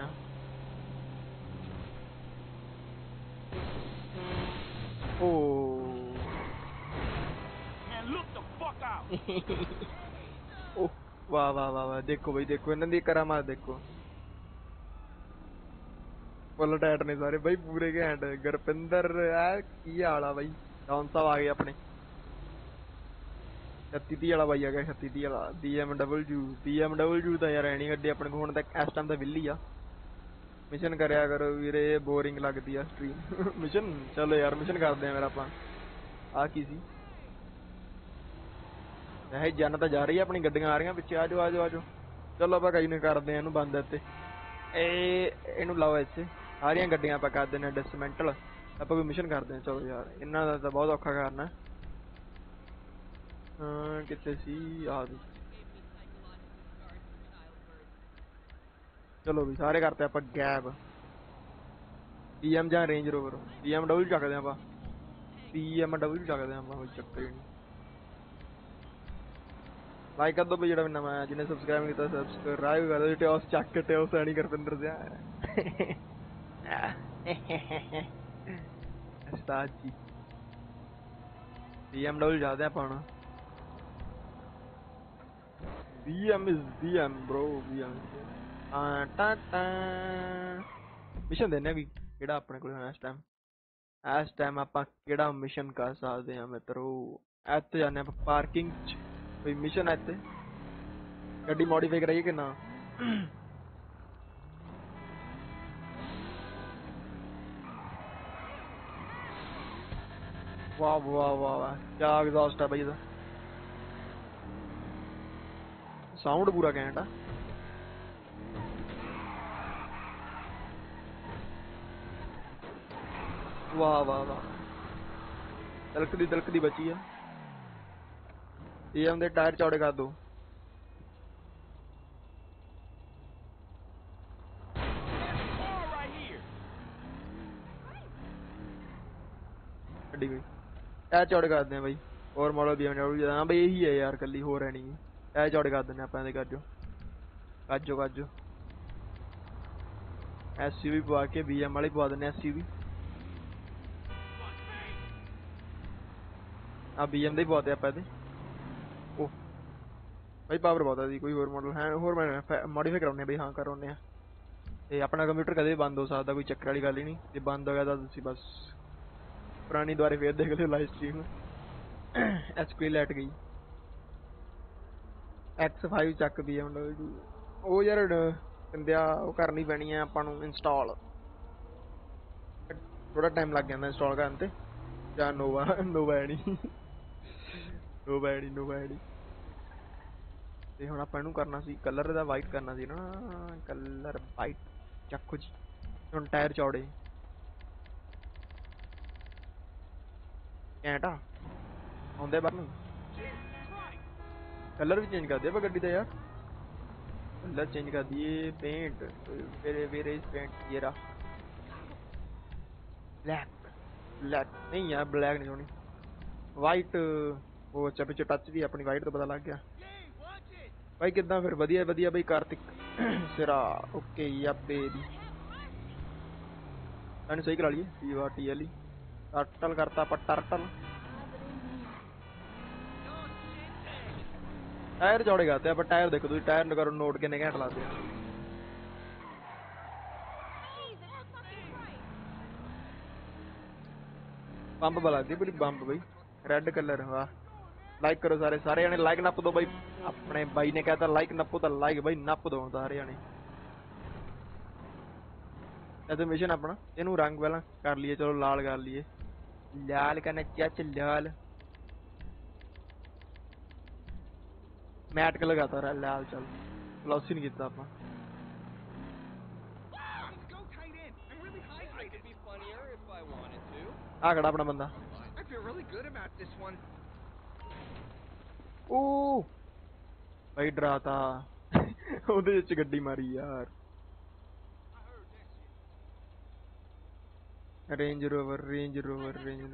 ओ ओ वाह वाह वाह वाह देखो भाई देखो इन्हों की करामात देखो फुल टाइट ने सारे भाई पूरे घैंट गुरपिंदर है की हाल आ भाई डॉन साहब आ गए अपने छत्ती ती वाला भाई आ गया छत्ती ती वाला B M W B M W तो यार है नहीं गड्डी अपने को हुण तक इस टाइम तो विली आ मिशन करया करो वीरे बोरिंग लगती है स्ट्रीम मिशन चलो यार मिशन करते हैं मेरा आप आ की सी है जन तो जा रही है अपनी गड्डियां आ रही पिछे आ जाओ आ जाओ आ जाओ चलो आप कई नहीं करते हैं बंद इतने इनू लाओ इतने सारिया गड्डियां आप कर देने डिसमेंटल आप कोई मिशन करते हैं चलो यार इन्हों का तो बहुत औखा करना हाँ कितने सी आ चलो भी सारे करते आप गैप बी एम ਜਾਂ Range Rover B M W चकते आप ਪੀ ਐਮ ਡਬਲਯੂ ਚੱਕਦੇ ਆਪਾਂ, ਕੋਈ ਚੱਕਰ ਹੀ ਨਹੀਂ। ਲਾਈਕ ਕਰ ਦੋ ਬਈ ਜਿਹੜਾ ਵੀ ਨਵਾਂ ਜਿਹਨੇ ਸਬਸਕ੍ਰਾਈਬ ਨਹੀਂ ਕੀਤਾ ਸਬਸਕ੍ਰਾਈਬ ਕਰ ਦਿਓ। ਟਿਓਸ ਚੱਕ ਕੇ ਟਿਓਸ ਐਣੀ ਕਰ ਪਿੰਦਰ ਦਿਆ ਉਸਤਾਦ ਜੀ ਬੀ ਐਮ ਡਬਲਯੂ ਜਾਂਦੇ ਆਪਾਂ ਹੁਣ। B M is B M bro B M ਆ ਟਾ ਟਾ ਮਿਸ਼ਨ ਦੇਣੇ ਵੀ ਕਿਹੜਾ ਆਪਣੇ ਕੋਲ ਇਸ ਟਾਈਮ ਇਸ ਟਾਈਮ ਆਪਾਂ ਕਿਹੜਾ ਮਿਸ਼ਨ ਕਰ ਸਕਦੇ ਹਾਂ ਮਿੱਤਰੋ। ਇੱਥੇ ਜਾਂਦੇ ਆਪਾਂ ਪਾਰਕਿੰਗ ਚ, ਕੋਈ ਮਿਸ਼ਨ ਹੈ ਇੱਥੇ, ਗੱਡੀ ਮੋਡੀਫਾਈ ਕਰਾਈਏ ਕਿ ਨਾ। ਵਾਹ ਵਾਹ ਵਾਹ ਵਾਹ ਕਿਆ ਐਗਜ਼ੌਸਟ ਹੈ ਬਈ ਇਹਦਾ, ਸਾਊਂਡ ਪੂਰਾ ਘੈਂਟ ਆ। ਵਾਹ ਵਾਹ ਵਾਹ ਤਲਕਦੀ ਤਲਕਦੀ ਬਚੀ ਆ। ਇਹ ਆਉਂਦੇ ਟਾਇਰ ਚੌੜੇ ਕਰ ਦੋ। ਗੱਡੀ ਕੋਈ ਟਾਇਰ ਚੌੜੇ ਕਰਦੇ ਆ ਬਈ। ਹੋਰ ਮਾਡਲ ਬੀ ਐਮ ਡਬਲਯੂ ਹਾਂ ਬਈ ਇਹੀ ਹੈ ਯਾਰ, ਕੱਲੀ ਹੋਰ ਹੈ ਨਹੀਂ। ਟਾਇਰ ਚੌੜੇ ਕਰ ਦਿੰਦੇ ਆਪਾਂ ਇਹਦੇ। ਕਾਜੋ ਕਾਜੋ ਕਾਜੋ ਐਸ ਯੂ ਵੀ ਪਵਾ ਕੇ ਬੀ ਐਮ ਵਾਲੀ ਪਵਾ ਦਿੰਦੇ ਐਸ ਯੂ ਵੀ। ਆ ਬੀ ਐਮ ਦੇ ਹੀ ਪਵਾਤੇ ਆਪਾਂ ਇਹਦੇ। ਉਹ ਬਈ ਪਾਵਰ ਬਹੁਤ ਆ ਜੀ। ਕੋਈ ਹੋਰ ਮਾਡਲ ਹੈ ਹੋਰ ਮੈਂ ਮੋਡੀਫਾਈ ਕਰਾਉਂਦੇ ਬਈ। ਹਾਂ ਕਰਾਉਂਦੇ ਆ। ਤੇ ਆਪਣਾ ਕੰਪਿਊਟਰ ਕਦੇ ਵੀ ਬੰਦ ਹੋ ਸਕਦਾ, ਕੋਈ ਚੱਕਰ ਵਾਲੀ ਗੱਲ ਹੀ ਨਹੀਂ। ਜੇ ਬੰਦ ਹੋ ਗਿਆ ਤਾਂ ਤੁਸੀਂ ਬਸ ਪੁਰਾਣੀ ਦੁਆਰੇ ਫੇਰ ਦੇਖ ਲਿਓ ਲਾਈਵ ਸਟਰੀਮ। ਐਚ ਪੀ ਲੈਟ ਗਈ ਐਕਸ ਫਾਈਵ ਚੱਕ ਬੀ ਐਮ ਡਬਲਯੂ। ਉਹ ਯਾਰ ਕਹਿੰਦਿਆ ਉਹ ਕਰਨੀ ਪੈਣੀ ਹੈ ਆਪਾਂ ਨੂੰ ਇੰਸਟਾਲ, ਥੋੜਾ ਟਾਈਮ ਲੱਗ ਜਾਂਦਾ ਇੰਸਟਾਲ ਕਰਨ ਤੇ। ਜਾਂ ਨੋਵਾ ਨੋਵਾ ਐਣੀ ਨੋਵਾ ਐਣੀ ਨੋਵਾ ਐਣੀ। ਤੇ ਹੁਣ ਆਪਾਂ ਇਹਨੂੰ ਕਰਨਾ ਸੀ ਕਲਰ ਦਾ ਵਾਈਟ ਕਰਨਾ ਸੀ ਨਾ, ਕਲਰ ਵਾਈਟ ਚੱਕੋ ਜੀ। ਹੁਣ ਟਾਇਰ ਚੌੜੇ ਘੈਂਟ ਆ ਆਉਂਦੇ ਬਾਹਰ ਨੂੰ। ਕਲਰ ਵੀ ਚੇਂਜ ਕਰ ਦਿਆ ਆਪਾਂ ਗੱਡੀ ਦਾ ਯਾਰ, कलर चेंज कर दिए। Paint where where is paint ये रहा ब्लैक। ब्लैक नहीं यार ब्लैक नहीं होनी, वाइट। वो अच्छा पिछे टच भी अपनी वाइट तो पता लग गया भाई। किदा फिर वधिया वधिया भाई कार्तिक सिरा ओके या बेबी मैंने सही करा लिए टी वा टी एल ही टर्टल करता पर टर्टल। टायर चौड़े करते हैं टायर देखो तुम, टायर करो नोट किन्ने घंटे लाते हैं। पंप बला दी पूरी बंप भाई रेड कलर। वाह लाइक करो सारे सारे जने लाइक नप दो भाई। अपने भाई ने कहता लाइक नपो तो लाइक भाई नप दो सारे जने। ऐसे मिशन अपना इनू रंग पहला कर लिए, चलो लाल कर लिए। लाल करना चच लाल मैट कलर लगाता रहा लाल। चल ग्लॉसी नहीं किया आप। आ खड़ा अपना बंदा। ओ भाई डराता ਉਹਦੇ ਵਿੱਚ ਗੱਡੀ ਮਾਰੀ ਯਾਰ। Range Rover Range Rover Range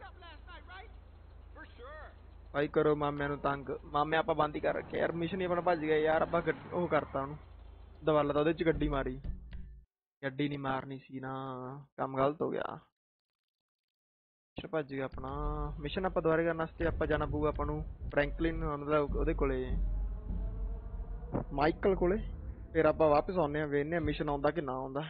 भाई करो मामे ਨੂੰ ਤੰਗ। ਮਾਮੇ ਆਪਾਂ ਬੰਦ ਹੀ ਕਰ ਰੱਖਿਆ ਯਾਰ, ਮਿਸ਼ਨ ਹੀ ਆਪਣਾ ਭੱਜ ਗਿਆ ਯਾਰ। ਆਪਾਂ ਉਹ ਕਰਤਾ ਉਹਨੂੰ ਦਵਾਲਾ ਤਾਂ ਉਹਦੇ ਚ ਗੱਡੀ ਮਾਰੀ। ਗੱਡੀ ਨਹੀਂ ਮਾਰਨੀ ਸੀ ਨਾ, ਕੰਮ ਗਲਤ ਹੋ ਗਿਆ। ਮਿਸ਼ਨ ਭੱਜ ਗਿਆ ਆਪਣਾ। ਮਿਸ਼ਨ ਆਪਾਂ ਦੁਬਾਰਾ ਕਰਨ ਵਾਸਤੇ ਆਪਾਂ ਜਾਣਾ ਪਊਗਾ ਆਪਾਂ ਨੂੰ ਫਰੈਂਕਲਿਨ ਮਤਲਬ ਉਹਦੇ ਕੋਲੇ ਮਾਈਕਲ ਕੋਲੇ। ਫਿਰ ਆਪਾਂ ਵਾਪਸ ਆਉਂਦੇ ਹਾਂ, ਵੇਖਦੇ ਹਾਂ ਮਿਸ਼ਨ ਆਉਂਦਾ ਕਿ ਨਾ ਆਉਂਦਾ।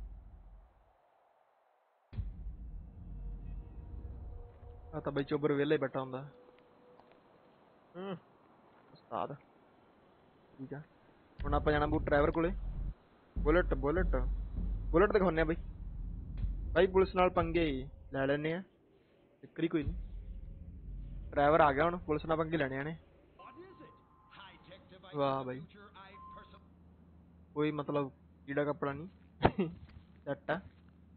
ਆ ਤਾਂ ਬਈ ਚੋਬਰ ਵਿਹਲੇ ਬੈਠਾ ਹੁੰਦਾ। ਹੂੰ ਉਸਤਾਦ ਠੀਕ ਆ। ਹੁਣ ਆਪਾਂ ਜਾਣਾ ਬੂ ਡਰਾਈਵਰ ਕੋਲੇ। ਬੁਲਟ ਬੁਲਟ ਬੁਲਟ ਦਿਖਾਉਂਦੇ ਆ ਬਈ। ਬਾਈ ਪੁਲਿਸ ਨਾਲ ਪੰਗੇ ਲੈ ਲੈਂਦੇ ਆ, ਚੱਕਰ ਹੀ ਕੋਈ ਨਹੀਂ। ਡਰਾਈਵਰ ਆ ਗਿਆ ਹੁਣ, ਪੁਲਿਸ ਨਾਲ ਪੰਗੇ ਲੈਣੇ ਨੇ। ਵਾਹ ਬਾਈ ਕੋਈ ਮਤਲਬ ਕੀੜਾ ਕੱਪੜਾ ਨਹੀਂ ਸੈੱਟ ਆ।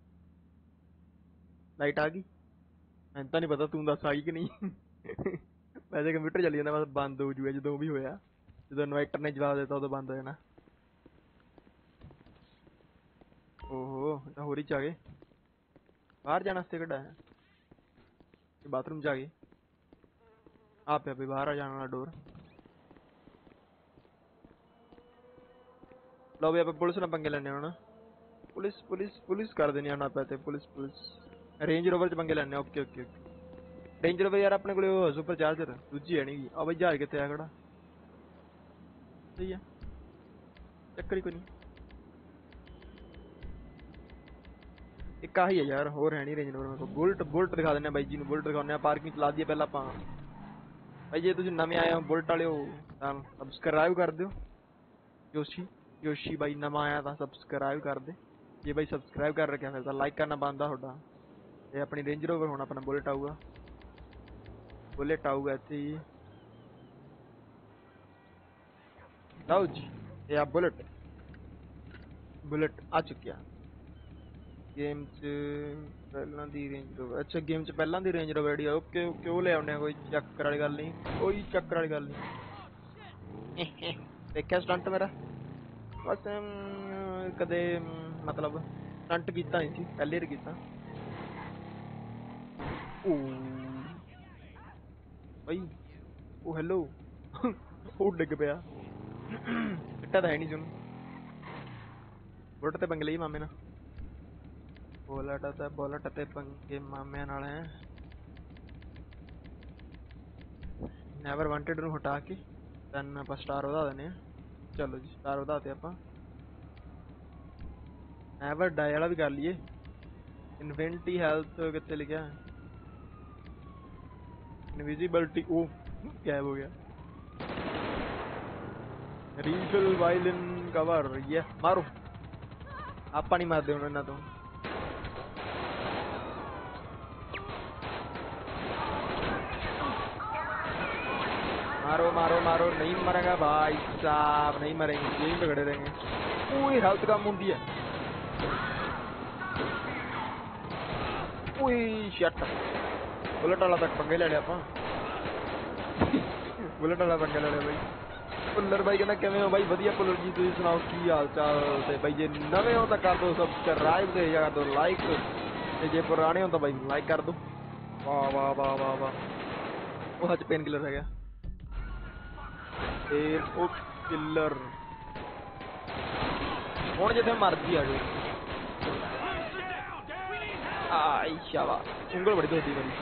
ਲਾਈਟ ਆ ਗਈ ਮੈਨੂੰ ਤਾਂ ਨਹੀਂ ਪਤਾ, ਤੂੰ ਦੱਸ ਆਈ ਕਿ ਨਹੀਂ। ਵੈਸੇ ਕੰਪਿਊਟਰ ਚੱਲੀ ਜਾਂਦਾ ਬਸ ਬੰਦ ਹੋ ਜੂਗਾ ਜਦੋਂ ਵੀ ਹੋਇਆ। ਜਦੋਂ ਇਨਵਰਟਰ ਨੇ ਜਵਾਬ ਦਿੱਤਾ ਉਦੋਂ ਬੰਦ ਹੋ ਜਾਣਾ। ਓਹੋ ਹੋਰ ਹੀ ਚ ਆ ਗਏ। ਬਾਹਰ ਜਾਣ ਵਾਸਤੇ ਕੱਢਾ बाथरूम जा गए आप पे बाहर आ जाने वाला डोर। लो भी आप पुलिस ना पंगे लेने होना पुलिस पुलिस पुलिस कर देनी आना पे पुलिस पुलिस रेंज रोवर च पंगे लेने okay okay okay Range Rover यार अपने को सुपर चार्जर दूजी है नहीं आ भाई जहाज कितने आ खड़ा सही है चक्कर ही कोई नहीं एक ही है यार होर है नहीं रेंज रोवर को बुलट बुलट दिखा देने भाई जी ने बुलट दिखाने पार्किंग चला दी पहला आप भाई जे तुम नवे आए हो बुलट वाले हो सब्सक्राइब कर दो योशी योशी भाई नवा आया था सब्सक्राइब कर दे जे भाई सब्सक्राइब कर रखा फिर लाइक करना बनता थोड़ा ये अपनी रेंज रोवर होना अपना बुलेट आऊगा बुलेट आऊगा इतने ही लाओ जी ये आप बुलेट बुलेट आ चुकिया गेम च पहला दी रेंज रोवर अच्छा गेम च पहला दी रेंज रोवर ओके ओके वो ले आने कोई चक्कर वाली गल नहीं कोई चक्कर वाली गल नहीं देखा स्टंट मेरा बस कदे मतलब स्टंट किया नहीं सी पहले बार किया भाई ओ हेलो ओ डिग पिया चिट्टा तो है नहीं सुन बुलेट ते पंगे ਲਈ मामे ना बुलेट ते बुलेट ते पंगे मामे नाल है नेवर वांटेड ਨੂੰ हटा के दैन ਆਪਾਂ स्टार ਵਧਾ ਦਿੰਨੇ ਆ चलो जी स्टार ਵਧਾਤੇ ਆਪਾਂ नेवर डाई वाला भी कर लिए इन्वेंटी हेल्थ कितने लिखा इनविजिबिलिटी ओ गायब हो गया रीफिल वाइल इन कवर ये मारो आप नहीं मारते उन्होंने तो मारो मारो मारो नहीं मरेगा भाई साहब नहीं मरेंगे यहीं पे खड़े रहेंगे पूरी हेल्थ कम होती है पूरी शट बुलेट वाला तक पंगे ले लिया आप बुलेट वाला पंगे ले लिया भाई पुलर भाई कहना किवें हो भाई वधिया पुलर जी तुसीं सुनाओ की हाल चाल ते भाई जे नवे हो तो कर दो सब्सक्राइब ते कर दो लाइक ते जे पुराने हो तो भाई लाइक कर दो वाह वाह वाह वाह वाह वो सच पेन किलर है गया ओ किलर हुण जिथे मर्जी आ जाओ आई शाबाश उंगल बड़ी धोती मेरी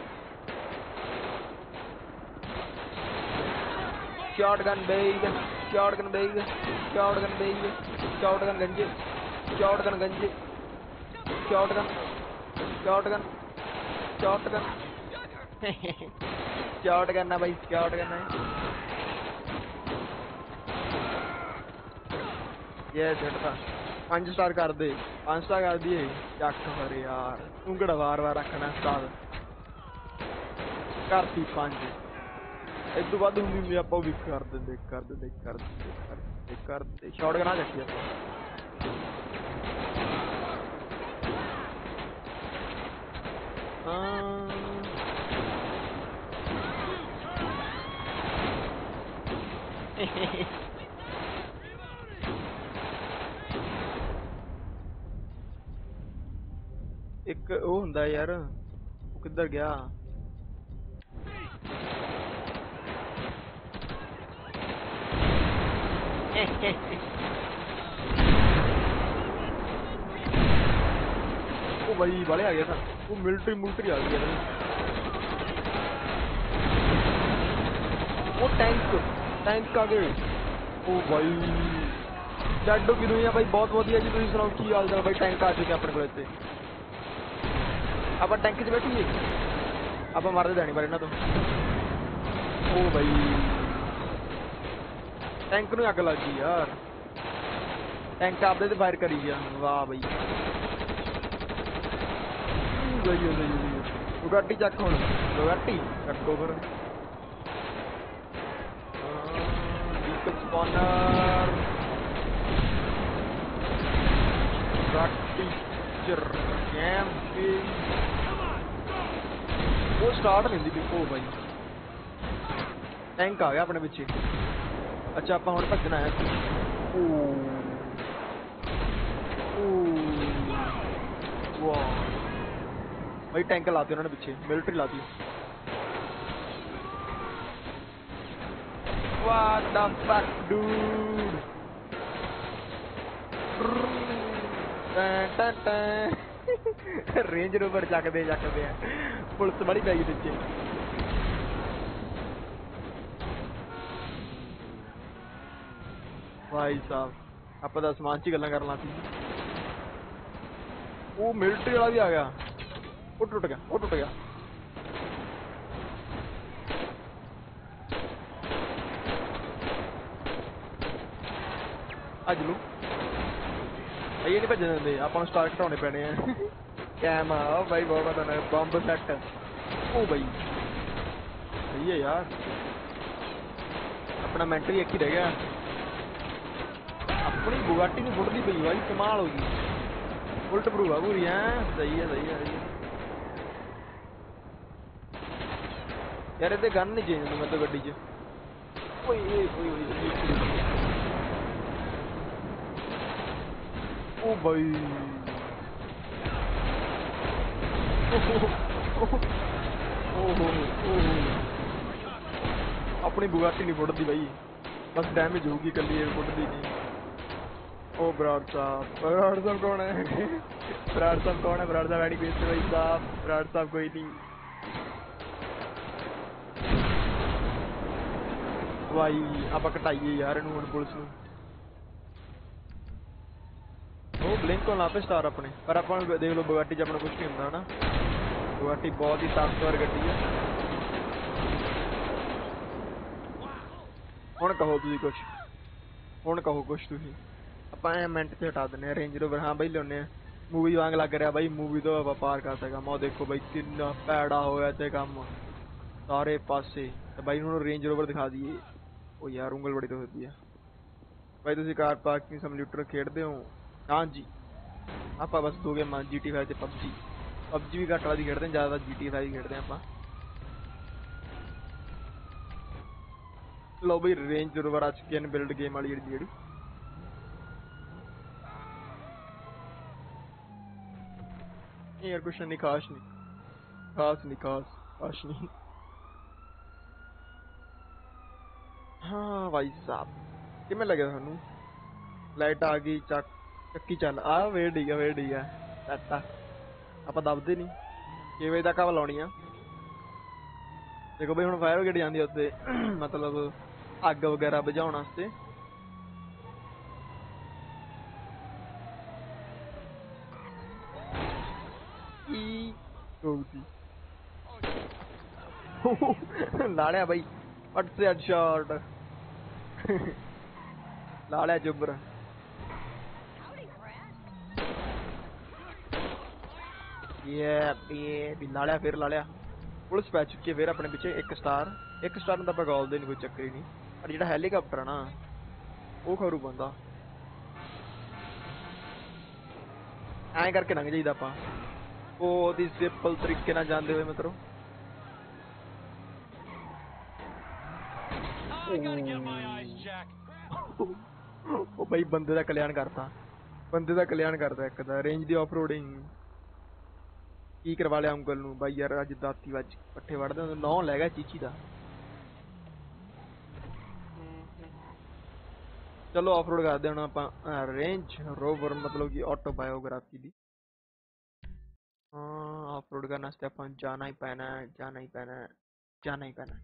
शॉटगन बेग शॉटगन बेग शॉटगन बेग शॉटगन गंजे शॉटगन गंजे शॉटगन शॉटगन शॉटगन शॉटगन ना भाई शॉटगन है ये झटका पांच स्टार कर दे पांच स्टार कर दिए चक फिर यार उंगड़ा वार वार रखना स्टार करती पांच इस तो बाद होंगी आप भी कर दे कर दे कर दे कर दे कर दे शॉट करना चाहिए एक वो हुंदा यार वो किधर गया वो भाई वाले आ गया था वो मिलिट्री मिलिट्री आ गया था वो टैंक टैंक आ गए ओ भाई डैडो की दुनिया भाई बहुत वधिया जी तुसीं सुनाओ की हाल चाल भाई टैंक आ चुके अपने को इत्थे आप टैंक च बैठिए आप मारते जानी पर इन्हां तो ओ भाई टैंक नूं अग लग गई यार टैंक आपदे ते फायर करी गया वाह भाई गई गई गाड़ी चक हुण गाड़ी चक्को फिर स्पॉनर गाड़ी चर कैंपिंग वो स्टार्ट नहीं दी ओ भाई टैंक आ गया अपने पीछे अच्छा आप हम भजना है ओ ओ वाह भाई ਬਈ ਟੈਂਕ ਲਾਤੇ ਉਹਨਾਂ ਨੇ ਪਿੱਛੇ, ਮਿਲਟਰੀ ਲਾਤੀ। What the fuck, dude? ਟੈਂ ਟੈਂ ਰੇਂਜ ਰੋਵਰ ਚੱਕਦੇ ਚੱਕਦੇ ਆ, ਪੁਲਿਸ ਬੜੀ ਪੈ ਗਈ ਪਿੱਛੇ। ਭਾਈ ਸਾਹਿਬ ਆਪਾਂ ਤਾਂ ਅਸਮਾਨ 'ਚ ਹੀ ਗੱਲਾਂ ਕਰਨ ਲੱਗ ਪਈ। ਉਹ ਮਿਲਟਰੀ ਵਾਲਾ ਵੀ ਆ ਗਿਆ, ਉਹ ਟੁੱਟ ਗਿਆ, ਉਹ ਟੁੱਟ ਗਿਆ। ਅੱਜ ਲੂ ਇਹ ਨਹੀਂ ਭੱਜਣ ਦਿੰਦੇ, ਆਪਾਂ ਨੂੰ ਸਟਾਰ ਘਟਾਉਣੇ ਪੈਣੇ ਆ। ਕੈਮ ਆ ਬਾਈ, ਬਹੁਤ ਪਤਾ ਬੰਬ ਸੈੱਟ। ਉਹ ਬਾਈ ਸਹੀ ਹੈ ਯਾਰ, ਆਪਣਾ ਮਿੰਟ ਵੀ ਇੱਕ ਹੀ ਰਹਿ ਗਿਆ। ਆਪਣੀ ਬੁਗਾਟੀ ਨੂੰ ਫੁੱਟਦੀ ਪਈ ਬਾਈ, ਕਮਾਲ ਹੋ ਗਈ। ਉਲਟ ਪ੍ਰੂਫ ਆ ਪੂਰੀ। ਹੈ ਸਹੀ ਹੈ ਸਹੀ ਹੈ ਸਹੀ ਹੈ ਯਾਰ। ਇਹਦੇ ਗਨ ਨਹੀਂ ਚੇਂਜ ਹੁੰਦੀ ਮਤਲਬ ਗੱਡੀ 'ਚ। ਓਏ ਓਏ ਓਏ ਉਹ ਬਾਈ ਆਪਣੀ ਬੁਗਾਟੀ ਨਹੀਂ ਫੁੱਟਦੀ ਬਾਈ, ਬਸ ਡੈਮੇਜ ਹੋਊਗੀ ਇਕੱਲੀ, ਇਹ ਫੁੱਟਦੀ ਨਹੀਂ। ਉਹ ਬਰਾੜ ਸਾਹਿਬ, ਬਰਾੜ ਸਾਹਿਬ ਕੌਣ ਹੈ? ਬਰਾੜ ਸਾਹਿਬ ਕੌਣ ਹੈ? ਬਰਾੜ ਸਾਹਿਬ ਐਡੀ ਬੇਇੱਜ਼ਤੀ ਭਾਈ ਸਾਹਿਬ, ਬਰਾੜ ਸਾਹਿਬ ਕੋਈ ਨਹੀਂ। ਭਾਈ ਆਪਾਂ ਘਟਾਈਏ ਯਾਰ ਇਹਨੂੰ ਹੁਣ ਪੁਲਿਸ ਨੂੰ। ਉਹ ਬਲਿੰਕ ਹੋਣ ਲੱਗ ਪਏ ਸਟਾਰ ਆਪਣੇ, ਪਰ ਆਪਾਂ ਨੂੰ ਦੇਖ ਲਓ ਬੁਗਾਟੀ 'ਚ ਆਪਣਾ ਕੁਛ ਨਹੀਂ ਹੁੰਦਾ ਨਾ। ਬੁਗਾਟੀ ਬਹੁਤ ਹੀ ਤਾਕਤਵਰ ਗੱਡੀ ਹੈ। ਹੁਣ ਕਹੋ ਤੁਸੀਂ ਕੁਛ, ਹੁਣ ਕਹੋ ਕੁਛ ਤੁਸੀਂ। ਆਪਾਂ ਐ ਮਿੰਟ 'ਚ ਹਟਾ ਦਿੰਦੇ ਹਾਂ ਰੇਂਜ ਰੋਵਰ। ਹਾਂ ਬਾਈ ਲਿਆਉਂਦੇ ਹਾਂ, ਮੂਵੀ ਵਾਂਗ ਲੱਗ ਰਿਹਾ ਬਾਈ, ਮੂਵੀ ਤੋਂ ਆਪਾਂ ਪਾਰ ਕਰ ਸਕਾ। ਮੈਂ ਦੇਖੋ ਬਾਈ ਕਿੰਨਾ ਭੈੜਾ ਹੋਇਆ ਤੇ ਕੰਮ ਸਾਰੇ ਪਾਸੇ। ਤੇ ਬਾਈ ਹੁਣ ਰੇਂਜ ਰੋਵਰ ਦਿਖਾ ਦਈਏ। ਉਹ ਯਾਰ ਉਂਗਲ ਬੜੀ ਦੁਖਦੀ ਆ ਬਾਈ। ਤੁਸੀਂ ਕਾਰ ਪਾਰਕਿੰਗ ਸਿਮੂਲੇਟਰ ਖੇਡਦੇ ਹੋ? ਹਾਂਜੀ ਆਪਾਂ ਬਸ ਦੋ ਗੇਮਾਂ, ਜੀ ਟੀ ਫਾਈਵ ਤੇ ਪਬਜੀ। ਪਬਜੀ ਵੀ ਘੱਟ ਵਾਲੀ ਖੇਡਦੇ ਹਾਂ, ਜ਼ਿਆਦਾ ਜੀ ਟੀ ਫਾਈਵ ਖੇਡਦੇ ਹਾਂ ਆਪਾਂ। ਲਓ ਬਈ ਰੇਂਜ ਰੋਵਰ ਆ ਚੁੱਕੀ ਹੈ ਬਿਲਡ ਗੇਮ ਵਾਲੀ ਜਿਹੜੀ ਜਿਹੜੀ ਯਾਰ ਕੁਛ ਨਹੀਂ ਖਾਸ, ਨਹੀਂ ਖਾਸ ਨਹੀਂ ਖਾਸ ਖਾਸ ਨਹੀਂ। ਹਾਂ ਭਾਈ ਸਾਹਿਬ ਕਿਵੇਂ ਲੱਗਿਆ ਤੁਹਾਨੂੰ? ਲਾਈਟ ਆ ਗਈ, ਚੱਕ ਚੱਕੀ ਚੱਲ ਆ। ਵੇਟ ਠੀਕ ਆ, ਵੇਟ ਠੀਕ ਆ। ਟਾਟਾ ਆਪਾਂ ਦੱਬਦੇ ਨਹੀਂ। ਛੇ ਵਜੇ ਤੱਕ ਆਪਾਂ ਲਾਉਣੀ ਆ। ਦੇਖੋ ਬਈ ਹੁਣ ਫਾਇਰ ਬ੍ਰਿਗੇਡ ਜਾਂਦੀ ਆ ਉੱਥੇ, ਮਤਲਬ ਅੱਗ ਵਗੈਰਾ ਬੁਝਾਉਣ ਵਾਸਤੇ। ਲਾ ਲਿਆ ਬਾਈ, ਅੱਠ ਸੇ ਅੱਠ ਸ਼ਾਟ ਲਾ ਲਿਆ ਜੁਬਰ। ਇਹ ਵੀ ਲਾ ਲਿਆ, ਫਿਰ ਲਾ ਲਿਆ। ਪੁਲਿਸ ਪੈ ਚੁੱਕੀ ਹੈ ਫਿਰ ਆਪਣੇ ਪਿੱਛੇ। ਇੱਕ ਸਟਾਰ, ਇੱਕ ਸਟਾਰ ਨੂੰ ਤਾਂ ਆਪਾਂ ਗੋਲਦੇ ਨਹੀਂ, ਕੋਈ ਚੱਕਰ ਹੀ ਨਹੀਂ। ਪਰ ਜਿਹੜਾ ਹੈਲੀਕਾਪਟਰ ਆ ਨਾ ਉਹ ਖਰੂ ਬੰਦਾ ਐਂ ਕਰਕੇ ਲੰਘ ਜਾਈਦਾ ਆਪਾਂ। ਬਹੁਤ ਹੀ ਸਿੰਪਲ ਤਰੀਕੇ ਨਾਲ ਜਾਂਦੇ ਹੋਏ ਮਤਲਬ। ਉਹ ਬਾਈ ਬੰਦੇ ਦਾ ਕਲਿਆਣ ਕਰਤਾ, ਬੰਦੇ ਦਾ ਕਲਿਆਣ ਕਰਤਾ ਇੱਕ ਦਾ। ਰੇਂਜ ਦੀ ਆਫ ਰੋਡਿੰਗ ਕੀ ਕਰਵਾ ਲਿਆ ਅੰਕਲ ਨੂੰ ਬਾਈ ਯਾਰ। ਅੱਜ ਦਾਤੀ ਵੱਜ ਪੱਠੇ ਵੜਦੇ ਹੁੰਦੇ, ਨੌ ਲੈ ਗਿਆ ਚੀਚੀ ਦਾ। ਚਲੋ ਆਫ ਰੋਡ ਕਰਦੇ ਹੁਣ ਆਪਾਂ ਰੇਂਜ ਰੋਵਰ, ਮਤਲਬ ਕਿ ਆਟੋ ਬਾਇਓਗ੍ਰਾਫੀ ਦੀ। ਹਾਂ ਆਫ ਰੋਡ ਕਰਨ ਵਾਸਤੇ ਆਪਾਂ ਜਾਣਾ ਹੀ ਪੈਣਾ, ਜਾਣਾ ਹੀ ਪੈਣਾ, ਜਾਣਾ ਹੀ ਪੈਣਾ।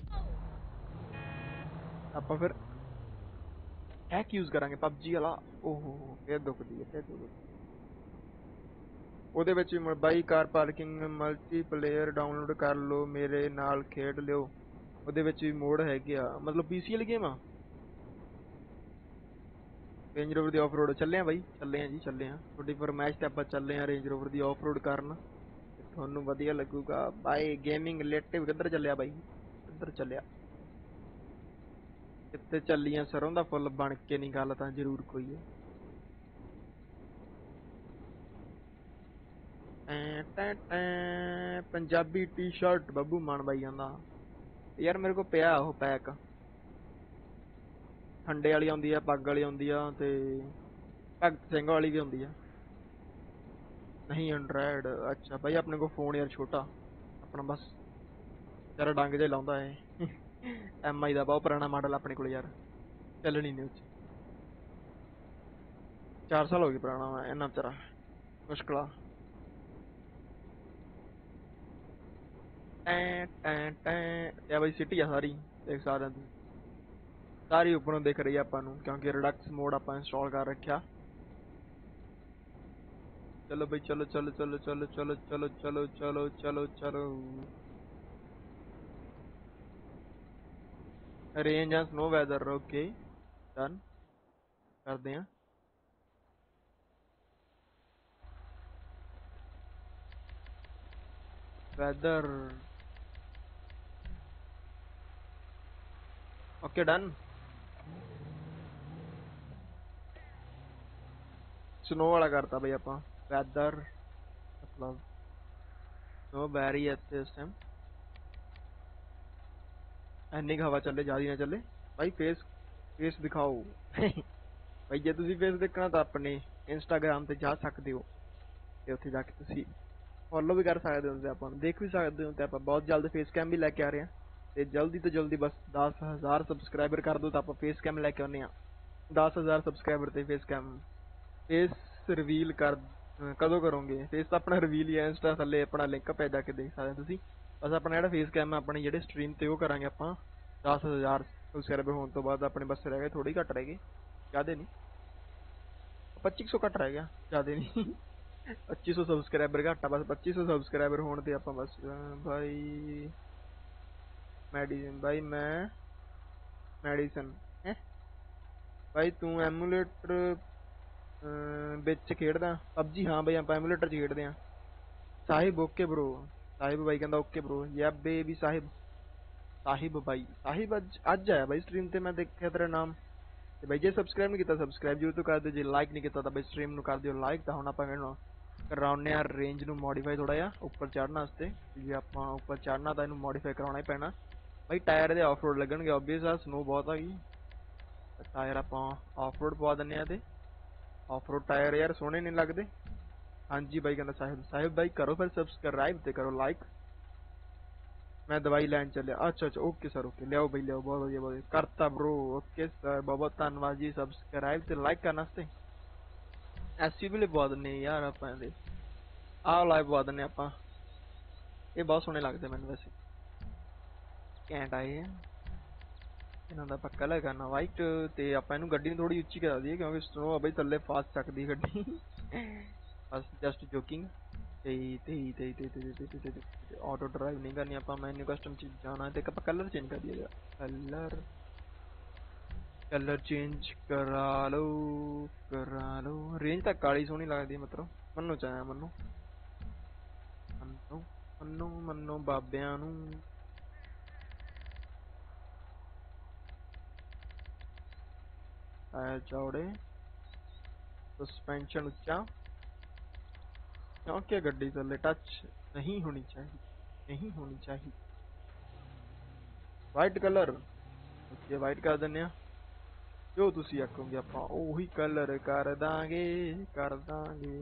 ਆਪਾਂ ਫਿਰ ਹੈਕ ਯੂਜ਼ ਕਰਾਂਗੇ ਪਬਜੀ ਵਾਲਾ। ਓਹੋ ਫਿਰ ਦੁਖਦੀ ਹੈ, ਫਿਰ ਦੁਖਦੀ। ਉਹਦੇ ਵਿੱਚ ਬਾਈ ਕਾਰ ਪਾਰਕਿੰਗ ਮਲਟੀਪਲੇਅਰ ਡਾਊਨਲੋਡ ਕਰ ਲਓ, ਮੇਰੇ ਨਾਲ ਖੇਡ ਲਿਓ। ਉਹਦੇ ਵਿੱਚ ਵੀ ਮੋਡ ਹੈਗੇ ਆ, ਮਤਲਬ ਪੀਸੀ ਵਾਲੀ ਗੇਮ ਆ। ਰੇਂਜ ਰੋਵਰ ਦੀ ਆਫ ਰੋਡ ਚੱਲੇ ਆ ਬਾਈ, ਚੱਲੇ ਆ ਜੀ ਚੱਲੇ ਆ। ਤੁਹਾਡੀ ਫਰਮਾਇਸ਼ ਤੇ ਆਪਾਂ ਚੱਲੇ ਆ ਰੇਂਜ ਰੋਵਰ ਦੀ ਆਫ ਰੋਡ ਕਰਨ। ਤੁਹਾਨੂੰ ਵਧੀਆ ਲੱਗੂਗਾ ਬਾਈ। ਗੇਮਿੰਗ ਰਿਲੇਟਿਵ ਕਿੱਧਰ ਚੱਲਿਆ ਬਾਈ, ਕਿੱਧਰ ਚੱਲਿਆ? ਕਿੱਥੇ ਚੱਲੀਆਂ ਸਰੋਂ ਦਾ ਫੁੱਲ ਬਣ ਕੇ? ਨਹੀਂ ਗੱਲ ਤਾਂ ਜ਼ਰੂਰ ਕੋਈ ਹੈ। ਪੰਜਾਬੀ ਟੀ ਸ਼ਰਟ ਬੱਬੂ ਮਾਨ ਬਾਈ ਜਾਂਦਾ ਯਾਰ। ਮੇਰੇ ਕੋਲ ਪਿਆ ਉਹ ਪੈਕ, ਖੰਡੇ ਵਾਲੀ ਆਉਂਦੀ ਆ, ਪੱਗ ਵਾਲੀ ਆਉਂਦੀ ਆ, ਤੇ ਭਗਤ ਸਿੰਘ ਵਾਲੀ ਵੀ ਆਉਂਦੀ ਆ। नहीं एंड्रॉयड, अच्छा भाई अपने को फोन यार छोटा अपना बस यार डंग जे लाਉਂਦਾ है एम आई का बहुत पुराना मॉडल अपने को यार चलनी नहीं उस चार साल हो गए पुराना वा इन्ना बेचारा मुश्किल या भाई सिटी है सारी देख सकते हैं तुसीं। सारी उपरों दिख रही है अपन क्योंकि रिडक्स मोड आप इंस्टॉल कर रखा। चलो भाई चलो चलो चलो चलो चलो चलो चलो चलो चलो चलो range and snow weather okay done करते हैं। Weather okay done. स्नो वाला करता भाई आप वेदर मतलब स्नो बैरी है इस टाइम इन्नी हवा चले ज़्यादा ना चले भाई फेस फेस दिखाओ भाई जे तुसी फेस देखना तो अपने इंस्टाग्राम ते जा सकते हो ते उत्थे जाके तुसी फॉलो भी कर सकते हो आप देख भी सकते हो। आप बहुत जल्द फेस कैम भी लैके आ रहे हैं ते जल्दी तो जल्दी बस दस हज़ार सबसक्राइबर कर दो तो आप फेस कैम लैके आने दस हज़ार सबसक्राइबर ते फेस कैम फेस रिवील कर कदों करोगे फेस तो अपना रिवील ही है इंस्टा थले अपना लिंक पे जाके देख सकते हो तुसी बस अपना जो फेस कैम है अपनी जो स्ट्रीम ते वो करांगे आप दस हज़ार सबसक्राइबर होने तो बाद अपने बस रह गए थोड़ी घट रह गए ज़्यादा नहीं पच्ची सौ घट रह गया ज़्यादा नहीं पच्ची सौ सबसक्राइबर घट आ बस पच्ची सौ सबसक्राइबर होने ते आप बस भाई मेडिसिन भाई मैं मेडिसिन है भाई तू एमुलेटर बिच खेडदा पबजी हाँ भाई आप एमुलेटर खेडते हैं साहिब ओके ब्रो साहिब भाई कहता ओके ब्रो या बेबी साहिब साहिब भाई साहिब अज अज आया भाई स्ट्रीम ते मैं देखा तेरा नाम ते भाई जे सबसक्राइब नहीं किया सबसक्राइब जरूर तो कर दो जे लाइक नहीं किया तो भाई स्ट्रीम नु कर दियो लाइक तो हुण आपां कहना कराउने आ रेंज नु मॉडिफाई थोड़ा जिहा ऊपर चढ़ने वास्ते जे आपां ऊपर चढ़ना तो इनू मॉडिफाई कराउणा ही पैना भाई टायर दे ऑफ रोड लगणगे ऑब्वियस आ स्नो बहुत आ गई टायर आपां ऑफ रोड पवा दिंने आ ते ऑफ रोड टायर यार सोहणे नहीं लगते। हाँ जी भाई कहना साहिब साहिब भाई करो फिर सब्सक्राइब ते करो लाइक मैं दवाई लैन चलिया अच्छा अच्छा ओके सर ओके लियाओ भाई लियाओ बहुत बढ़िया बहुत करता ब्रो ओके सर बहुत बहुत धन्यवाद जी सब्सक्राइब ते लाइक करने वास्ते एस भी पवा दिंने यार आप आ लाइव पवा दिंने आप ये बहुत सोहने लगते मैंने वैसे घैंट आए हैं इन्हों का पक्का लग करना वाइट तो आप इनू गड्डी थोड़ी उच्ची करा दी क्योंकि स्नो आ भाई थले फास्ट चकती गड्डी बस जस्ट जोकिंग तेई तेई तेई तेई तेई तेई तेई तेई ऑटो ड्राइव नहीं करनी आप मैन्यू कस्टम चीज जाना तो आप कलर चेंज कर दिया कलर कलर चेंज करा लो करा लो रेंज तक काली सोहनी लगती है मतलब मनो चाहे मनो मनो मनो मनो बाबिया नू टायर चौड़े सस्पेंशन उच्चा क्योंकि गड्डी थले टच नहीं होनी चाहिए नहीं होनी चाहिए वाइट कलर ओके वाइट कर दिंने आ जो तुसी आखोगे आप उही कलर कर दांगे कर दांगे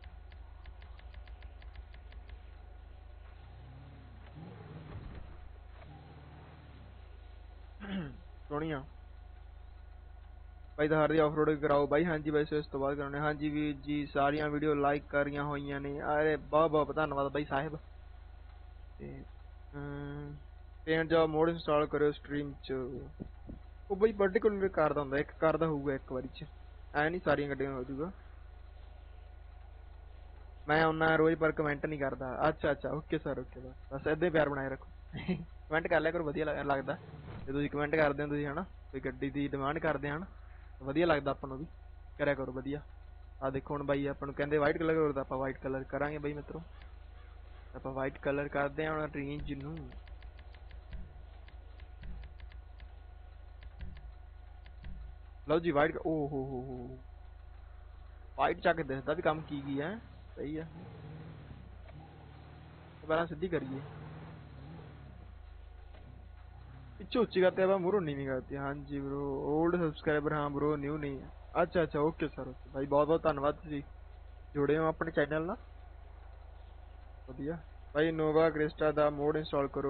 सोनिया भाई हर ऑफ रोड कराओ भाई हाँ जी भाई इस तो बाद कराने हाँ जी वीर जी सारिया वीडियो लाइक करिया हुई ने अरे बहुत बहुत धन्यवाद भाई साहिब पेंट जॉब मोड इंस्टॉल करो स्ट्रीम च वो भाई पर्टिकुलर कार दा हुंदा एक कार दा होऊगा एक बारी च ऐ नहीं सारिया गड्डियां हो जाऊगा मैं उन्ना रोज पर कमेंट नहीं करता अच्छा अच्छा ओके सर ओके बस बस इदां प्यार बनाए रखो कमेंट कर लिया करो वधिया लगदा जे तुसीं कमेंट करदे हो तुसीं हना कोई गड्डी दी डिमांड करदे हन वधिया लगदा आपां नूं भी करिया करो वधिया आ देखो हुण बाई आपां नूं कहंदे वाइट कलर करो तां आपां वाइट कलर करांगे बई मित्रों आपां वाइट कलर करदे हां हुण रेंज नूं लो जी वाइट ओ हो हो हो वाइट चक दिसदा भी काम की की है सही है पहला सीधी करिए पिछू उच्ची करते हैं मुरो नीवी करती हाँ जी ब्रो ओल्ड सब्सक्राइबर हाँ ब्रो न्यू नहीं है अच्छा अच्छा ओके सर ओके भाई बहुत बहुत धन्यवाद तुसीं जुड़े हो अपने चैनल ना ਵਧੀਆ ਭਾਈ ਨੋਵਾ ਕ੍ਰਿਸਟਾ ਦਾ ਮੋਡ ਇੰਸਟਾਲ ਕਰੋ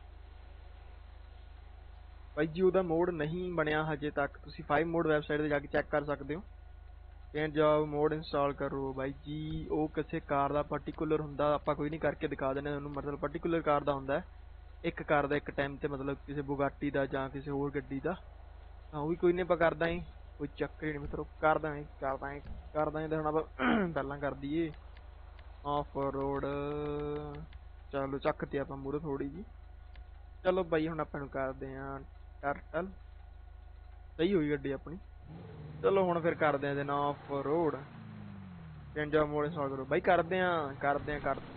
ਭਾਈ ਜੀ ਉਹਦਾ ਮੋਡ ਨਹੀਂ ਬਣਿਆ ਹਜੇ ਤੱਕ ਤੁਸੀਂ ਫਾਈਵ ਮੋਡ ਵੈਬਸਾਈਟ ਤੇ ਜਾ ਕੇ ਚੈੱਕ ਕਰ ਸਕਦੇ ਹੋ ਕੈਨ ਜਾਓ ਮੋਡ ਇੰਸਟਾਲ ਕਰੋ ਬਾਈ ਜੀ ਉਹ ਕਿਸੇ ਕਾਰ ਦਾ ਪਾਰਟਿਕੂਲਰ ਹੁੰਦਾ ਆਪਾਂ ਕੋਈ ਨਹੀਂ ਕਰਕੇ ਦਿਖਾ ਦਿੰਦੇ ਉਹਨੂੰ ਮਤਲਬ ਪਾਰਟਿਕੂਲਰ ਕਾਰ ਦਾ ਹੁੰਦਾ ਇੱਕ ਕਾਰ ਦਾ ਇੱਕ ਟਾਈਮ ਤੇ ਮਤਲਬ ਕਿਸੇ ਬੁਗਾਟੀ ਦਾ ਜਾਂ ਕਿਸੇ ਹੋਰ ਗੱਡੀ ਦਾ ਹਾਂ ਉਹ ਵੀ ਕੋਈ ਨਹੀਂ ਆਪਾਂ ਕਰਦਾ ਹੀ ਕੋਈ ਚੱਕਰ ਹੀ ਨਹੀਂ ਮਿੱਤਰੋ ਕਰਦਾ ਹੀ ਕਰਦਾ ਹੀ ਕਰਦਾ ਹੀ ਤੇ ਹੁਣ ਆਪਾਂ ਪਹਿਲਾਂ ਕਰ ਦਈਏ ਆਫ ਰੋਡ ਚਲੋ ਚੱਕ ਤੇ ਆਪਾਂ ਮੂਹਰੇ ਥੋੜੀ ਜੀ ਚਲੋ ਬਾਈ ਹੁਣ ਆਪਾਂ ਨੂੰ ਕਰਦੇ ਆਂ ਟਰਟਲ ਸਹੀ ਹੋਈ ਗੱਡੀ ਆਪਣੀ ਚਲੋ ਹੁਣ ਫਿਰ ਕਰਦੇ ਆਂ ਇਹਦੇ ਨਾਲ ਆਫ ਰੋਡ ਚੇਂਜਾ ਮੋਡ ਇੰਸਟਾਲ ਕਰੋ ਬਾਈ ਕਰਦੇ ਆਂ ਕਰਦੇ ਆਂ ਕਰ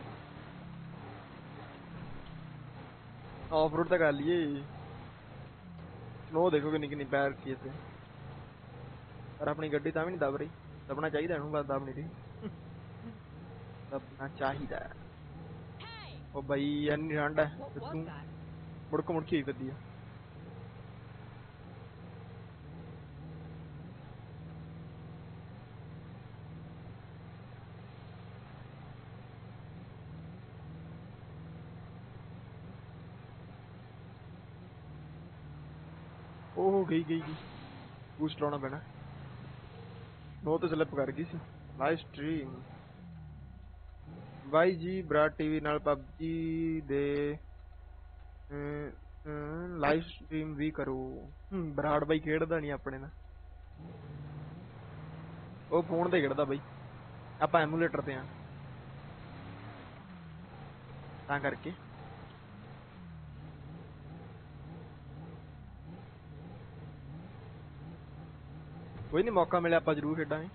ਆਫ ਰੋਡ ਤਾਂ ਕਰ ਲਈਏ ਸਨੋ ਦੇਖੋ ਕਿੰਨੀ ਕਿੰਨੀ ਪੈ ਰੱਖੀ ਇੱਥੇ ਪਰ ਆਪਣੀ ਗੱਡੀ ਤਾਂ ਵੀ ਨਹੀਂ ਦਬ ਰਹੀ ਦਬਣਾ ਚਾਹੀਦਾ ਇਹਨੂੰ ਬਸ ਦਬ ਨਹੀਂ ਰਹੀ ਦਬਣਾ ਚਾਹੀਦਾ ਉਹ ਬਾਈ ਇੰਨੀ ਠੰਡ ਹੈ ਤੇ ਤੂੰ ਮੁੜਕ ਮੁੜਕੀ ਹੋਈ ਫਿਰਦੀ ਆ ਉਹ ਗਈ ਗਈ ਗਈ ਬੂਸਟ ਲਾਉਣਾ ਪੈਣਾ ਉਹ ਤਾਂ ਸਲਿੱਪ ਕਰ ਗਈ ਸੀ ਲਾਈਵ ਸਟ੍ਰੀਮ ਬਾਈ ਜੀ ਬਰਾੜ ਟੀਵੀ ਨਾਲ ਪਬਜੀ ਦੇ ਲਾਈਵ ਸਟ੍ਰੀਮ ਵੀ ਕਰੋ ਬਰਾੜ ਬਾਈ ਖੇਡਦਾ ਨਹੀਂ ਆਪਣੇ ਨਾਲ ਉਹ ਫੋਨ ਤੇ ਖੇਡਦਾ ਬਾਈ ਆਪਾਂ ਐਮੂਲੇਟਰ ਤੇ ਆ ਤਾਂ ਕਰਕੇ ਕੋਈ ਨਹੀਂ ਮੌਕਾ ਮਿਲਿਆ ਆਪਾਂ ਜ਼ਰੂਰ ਖੇਡਾਂਗੇ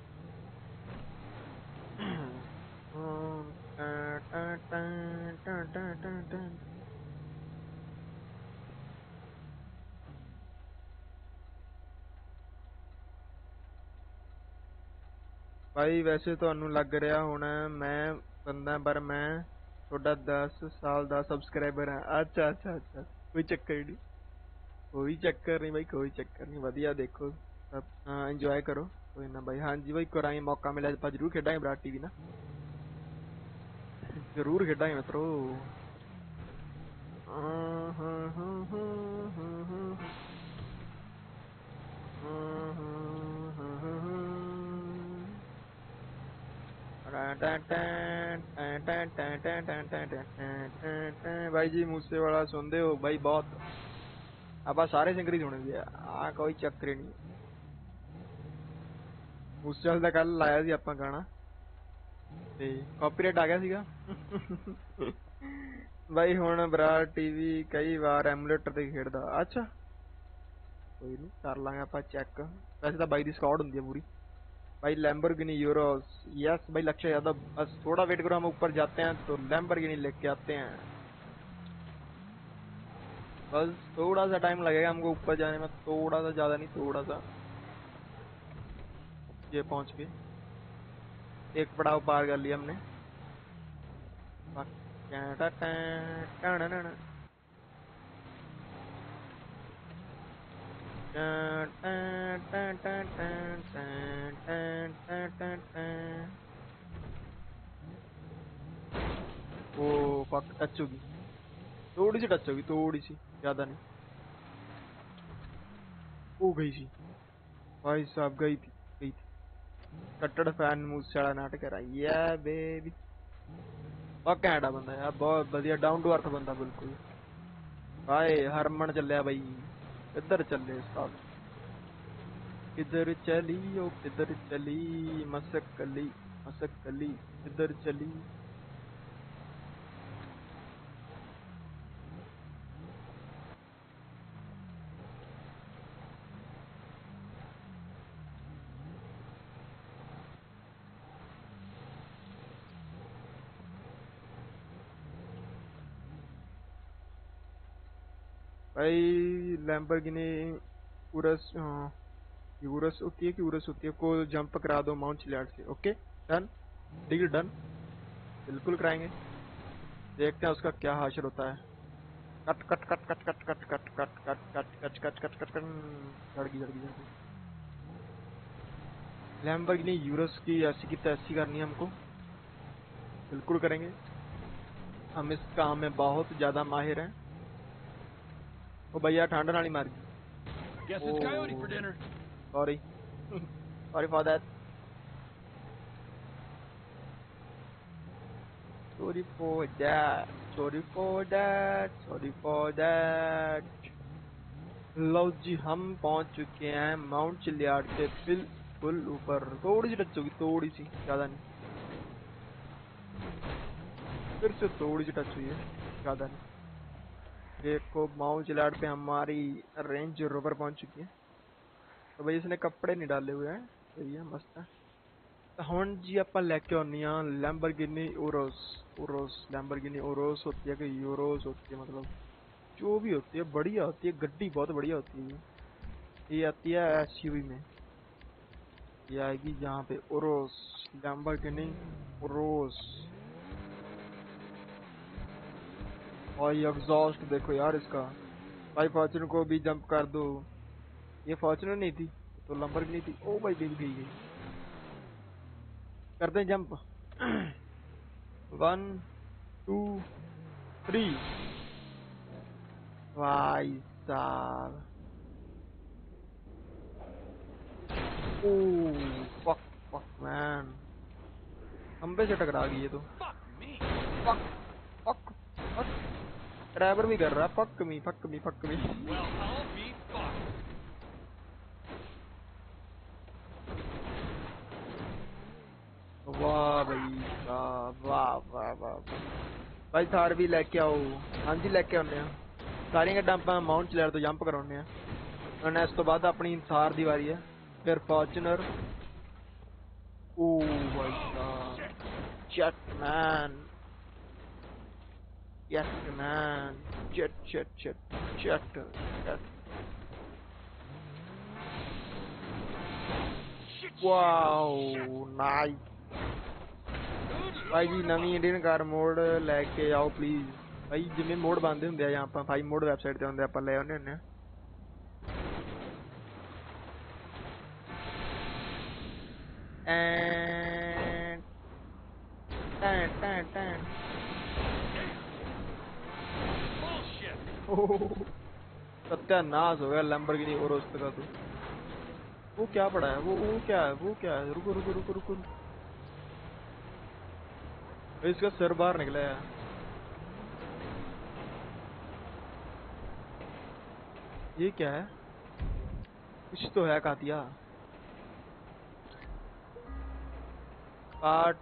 ਭਾਈ ਵੈਸੇ ਤੁਹਾਨੂੰ ਲੱਗ ਰਿਹਾ ਹੋਣਾ ਮੈਂ ਬੰਦਾ ਪਰ ਮੈਂ ਤੁਹਾਡਾ ਦਸ ਸਾਲ ਦਾ ਸਬਸਕ੍ਰਾਈਬਰ ਹਾਂ ਅੱਛਾ ਅੱਛਾ ਅੱਛਾ ਕੋਈ ਚੱਕਰ ਨਹੀਂ ਕੋਈ ਚੱਕਰ ਨਹੀਂ ਬਾਈ ਕੋਈ ਚੱਕਰ ਨਹੀਂ ਵਧੀਆ ਦੇਖੋ ਇੰਜੋਏ ਕਰੋ ਕੋਈ ਨਾ ਬਾਈ ਹਾਂਜੀ ਬਾਈ ਕਰਾਂਗੇ ਮੌਕਾ ਮਿਲਿਆ ਆਪਾਂ ਜ਼ਰੂਰ ਖੇਡਾਂਗੇ ਬਰਾੜ ਟੀਵੀ ਨਾਲ ਜ਼ਰੂਰ ਖੇਡਾਂਗੇ ਮਿੱਤਰੋ ਬਾਈ ਜੀ ਮੂਸੇ ਵਾਲਾ ਸੁਣਦੇ ਹੋ ਬਾਈ ਬਹੁਤ ਆਪਾਂ ਸਾਰੇ ਸਿੰਗਰ ਹੀ ਸੁਣਦੇ ਆ ਆ ਕੋਈ ਚੱਕਰ ਨਹੀਂ ਮੂਸੇ ਵਾਲੇ ਦਾ ਕੱਲ ਲਾਇਆ ਸੀ ਆਪਾਂ ਗਾਣਾ ਤੇ ਕਾਪੀਰਾਈਟ ਆ ਗਿਆ ਸੀਗਾ ਬਾਈ ਹੁਣ ਬਰਾੜ ਟੀਵੀ ਕਈ ਵਾਰ ਐਮੂਲੇਟਰ ਤੇ ਖੇਡਦਾ ਅੱਛਾ ਕੋਈ ਨਹੀਂ ਕਰ ਲਾਂਗੇ ਆਪਾਂ ਚੈੱਕ वैसे तो भाई दी स्क्वाड होती है पूरी भाई लैम्बोर्गिनी यूरोस यस भाई लक्ष्य यादव बस थोड़ा वेट करो हम ऊपर जाते हैं तो लैम्बोर्गिनी लेके आते हैं बस थोड़ा सा टाइम लगेगा हमको ऊपर जाने में थोड़ा सा ज़्यादा नहीं थोड़ा सा ये पहुंच के एक पड़ाव पार कर लिया हमने वो फक टच होगी थोड़ी सी टच होगी थोड़ी सी ज्यादा नहीं वो गई थी भाई साहब गई थी गई थी कट्टर फैन मुझसे नाटक करा ये बेबी और कैनेडा बंदा यार बहुत बढ़िया डाउन टू अर्थ बंदा बिल्कुल भाई हरमन चलिया भाई किधर चले साहब किधर चली ओ किधर चली मसक कली मसक कली किधर चली भाई लैम्बोर्गिनी उरस यूरस होती है कि उरस होती है को जंप करा दो माउंट चिलियाड से ओके डन डील डन बिल्कुल कराएंगे देखते हैं उसका क्या हासिल होता है cut cut cut cut cut cut cut cut cut cut cut cut cut cut झड़गी झड़गी झड़गी लैम्बोर्गिनी यूरस की ऐसी की तैसी करनी है हमको बिल्कुल करेंगे हम इस काम में बहुत ज्यादा माहिर हैं। ओ भैया ठंड नाली मार गई। Guess it's coyote for dinner. Sorry sorry for that. Sorry for that sorry for that sorry for that. लो जी हम पहुंच चुके हैं माउंट चिलियार्ड के बिल्कुल ऊपर। थोड़ी सी टच होगी, थोड़ी सी, ज्यादा नहीं। फिर से थोड़ी सी टच हुई है, ज्यादा नहीं। देखो माउंट चिलियार्ड पे हमारी रेंज रोवर पहुंच चुकी है। तो भाई इसने कपड़े नहीं डाले हुए हैं, सही है, मस्त है। तो हम जी ਆਪਾਂ ਲੈ ਕੇ ਆਉਣੀ ਆ लैम्बोर्गिनी ओरोस। ओरोस लैम्बोर्गिनी ओरोस होती है कि यूरोस होती है, मतलब जो भी होती है बढ़िया होती है, गड्डी बहुत बढ़िया होती है। ये आती है एसयूवी में, ये आएगी यहाँ पे ओरोस, लैम्बोर्गिनी ओरोस। और ये एग्जॉस्ट देखो यार इसका। भाई फॉर्च्यूनर को भी जंप कर दो। ये फॉर्च्यूनर नहीं थी तो लैम्बोर्गिनी थी। ओ भाई देख गई, करते हैं जंप। One two three. भाई साहब, ओह फक फक मैन, खंबे से टकरा गई ये तो। फक फक फक, ड्राइवर भी कर रहा है fuck me fuck me fuck me. वाह भाई वाह वाह वाह वाह भाई, थार भी लेके आओ। हाँ जी लेके आने हैं सारियां गड्डां ਆਪਾਂ माउंट चिलियार्ड तो जंप कराने हैं। और इस तो बाद अपनी थार दी वारी है, फिर फॉर्च्यूनर। ओ भाई साहब, jet man jet man jet jet jet jet jet. Wow nice भाई जी। नवी इंडियन कार मोड लेके आओ प्लीज भाई। जिम्मे मोड बनते होंगे आ, आप फाइव मोड वैबसाइट ते होंगे, आप ले आने होंगे। एंड टन टन टन। सत्यानाश हो गया लैम्बोर्गिनी ओरोस का तो। वो क्या पड़ा है, वो वो क्या है, वो क्या है, रुको रुको रुको रुको, रुको। इसका सर बाहर निकला है। ये क्या है, कुछ तो है कातिया। Part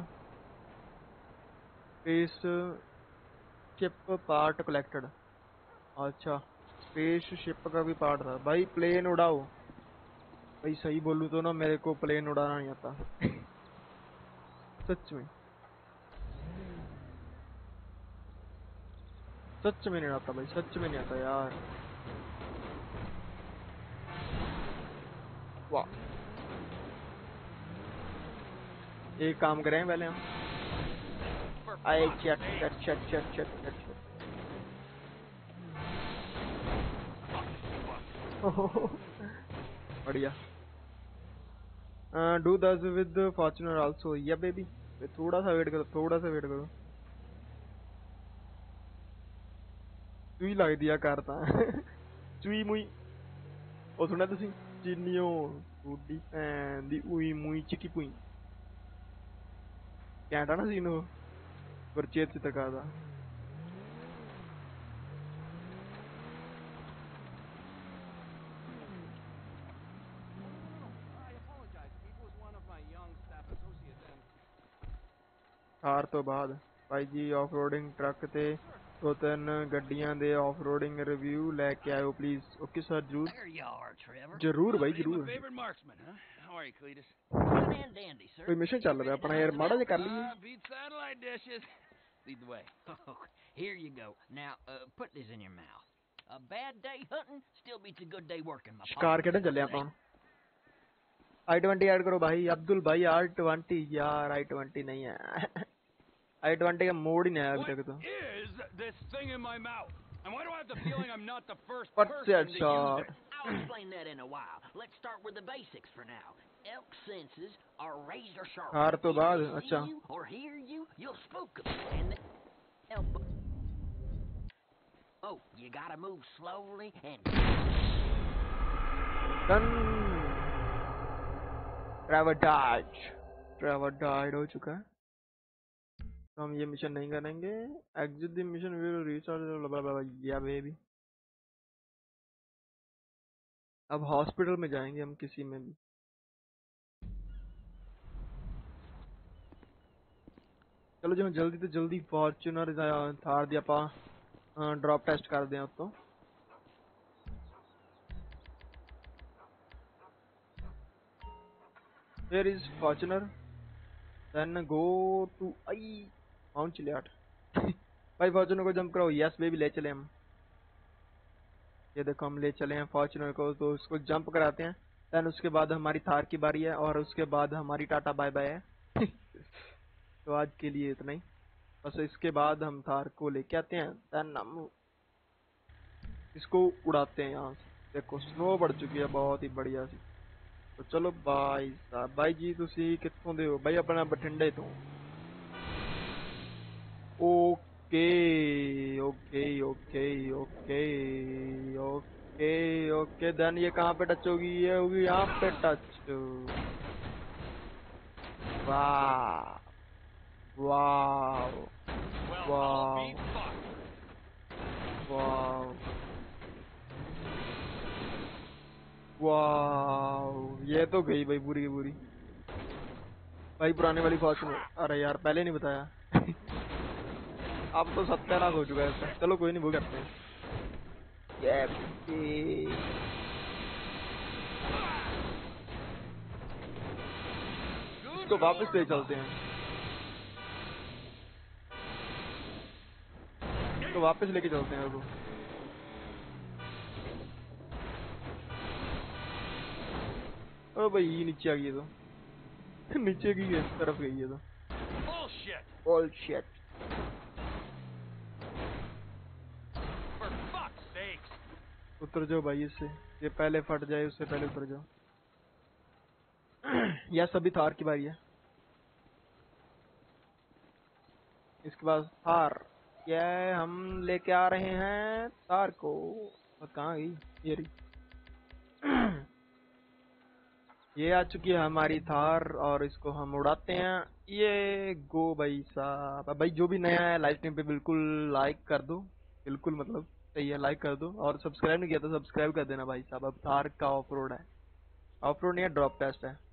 space ship part collected. अच्छा स्पेस शिप का भी पार्ट था भाई। प्लेन उड़ाओ भाई, सही बोलूं तो ना मेरे को प्लेन उड़ाना नहीं आता। सच में सच में नहीं आता भाई, सच में नहीं आता यार। वाह, एक काम करें पहले हम। आए चट चट चट चट चट चट चट। बढ़िया। Do this with Fortuner also, ya baby. थोड़ा सा वेट करो, थोड़ा सा वेट करो। चुई लग दिया करता। चुई मुई ਉਹ ਸੁਣਿਆ ਤੁਸੀਂ ਚੀਨੀਓ ਤੁਹਾਡੀ ਭੈਣ ਦੀ ਉਈ ਮੂਈ ਚਿੱਕੀ ਪੁਈ। ਘੈਂਟ ਆ ਨਾ ਸੀਨ ਉਹ ਗੁਰਚੇਤ ਚਿੱਤਰਕਾਰ ਦਾ। ਹਾਰ ਤੋਂ ਬਾਅਦ ਭਾਈ ਜੀ ਆਫ-ਰੋਡਿੰਗ ਟਰੱਕ ਤੇ ਦੋ ਤਿੰਨ ਗੱਡੀਆਂ ਦੇ ਆਫ-ਰੋਡਿੰਗ ਰਿਵਿਊ ਲੈ ਕੇ ਆਇਓ ਪਲੀਜ਼। ਓਕੇ ਸਰ, ਜਰੂਰ ਜਰੂਰ ਭਾਈ ਜਰੂਰ। ਕੋਈ ਮਿਸ਼ਨ ਚੱਲ ਰਿਹਾ ਆਪਣਾ ਯਾਰ, ਮਾੜਾ ਜਿਹਾ ਕਰ ਲਈਏ। Lead the way. Oh, here you go. Now, uh, put this in your mouth. A bad day hunting still beats a good day working. My शिकार खेलने चले ਆਪਾਂ ਹੁਣ। आई ट्वेंटी ऐड करो भाई अब्दुल भाई। आर ट्वेंटी यार, आई ट्वेंटी नहीं है। आई ट्वेंटी का मोड ही नहीं आया अभी तक तो। What's that shot? I'll explain that in a while. Let's start with the basics for now. Elk senses are razor sharp. हार तो बाद अच्छा। Or hear you, you'll spook them. And elbow. Oh, you gotta move slowly and. Done. Trevor died Trevor died हो चुका है, तो हम ये मिशन नहीं करेंगे। Exit the mission will recharge ya baby. अब हॉस्पिटल में जाएंगे हम किसी में भी। चलो जो जल्दी तो जल्दी फॉर्च्यूनर थार दिया पा ड्रॉप टेस्ट कर दें अब तो। Where is Fortuner? Then go to I Mount Chiliad. भाई फॉर्च्यूनर को जंप कराओ। यस बेबी ले चले हम। ये देखो हम ले चले हैं फॉर्च्यूनर को, तो उसको जंप कराते हैं। देन उसके बाद हमारी थार की बारी है और उसके बाद हमारी टाटा बाय बाय है। तो आज के लिए इतना ही, बस इसके बाद हम थार को लेके आते हैं। देन हम इसको उड़ाते हैं यहाँ से। देखो स्नो बढ़ चुकी है बहुत ही बढ़िया सी। तो चलो भाई साहब, भाई जी तुसी कित्थों दे हो? भाई अपना बठिंडे तो। Okay okay okay okay okay okay then ये कहाँ पे टच होगी? ये होगी यहाँ पे टच। वाह वाह वाह वाह वाह, ये तो गई भाई पूरी की पूरी। भाई पुराने वाली फॉर्च्यूनर, अरे यार पहले नहीं बताया। अब तो सत्यानाश हो चुका है इसका। चलो कोई नहीं, वो करते हैं। ये भी। इसको वापस ले चलते हैं, इसको वापस लेके चलते हैं। वो ओ भाई नीचे आ गई तो। नीचे की इस तरफ गई है तो। Bullshit. उतर जाओ भाई इससे, ये पहले फट जाए उससे पहले उतर जाओ। यह सभी थार की बारी है। इसके बाद थार, ये हम लेके आ रहे हैं थार को। और कहाँ गई ये रही। ये आ चुकी है हमारी थार और इसको हम उड़ाते हैं। ये गो भाई साहब। भाई जो भी नया है लाइव स्ट्रीम पे बिल्कुल लाइक कर दो, बिल्कुल मतलब सही है, लाइक कर दो। और सब्सक्राइब नहीं किया तो सब्सक्राइब कर देना भाई साहब। अब थार का ऑफ रोड है, ऑफ रोड नहीं है, ड्रॉप टेस्ट है।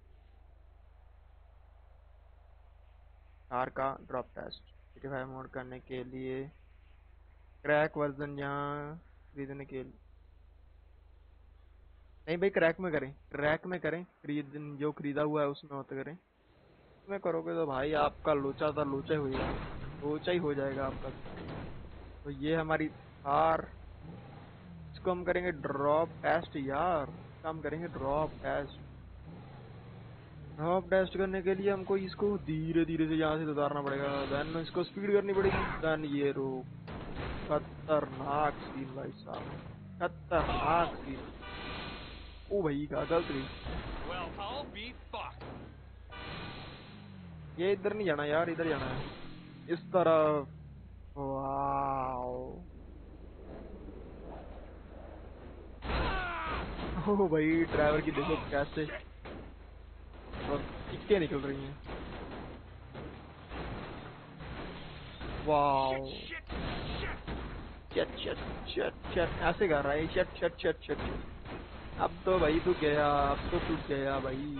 थार का ड्रॉप टेस्ट फाइव मोड करने के लिए क्रैक वर्जन यहाँ खरीदने के लिए नहीं भाई, क्रैक में करें, क्रैक में करें, खरीद जो खरीदा हुआ है उसमें होते करें। उसमें करोगे तो भाई आपका लोचा था लोचा ही हो जाएगा, लोचा ही हो जाएगा आपका। तो ये हमारी थार, इसको हम करेंगे ड्रॉप टेस्ट यार। हम करेंगे ड्रॉप टेस्ट। ड्रॉप टेस्ट करने के लिए हमको इसको धीरे धीरे से यहाँ से उतारना पड़ेगा। देन इसको स्पीड करनी पड़ेगी। देन ये रो खतरनाक सीन भाई साहब, खतरनाक सीन। ओ भाई का गलत गई। ये इधर नहीं जाना यार, इधर जाना है, इस तरफ। वाओ ओ भाई ड्राइवर की देखो कैसे और टिक्के निकल रही हैं। वाओ चट चट चट चट ऐसे कर रहा है, चट चट चट चट। अब तो भाई तू गया, अब तो तू गया भाई।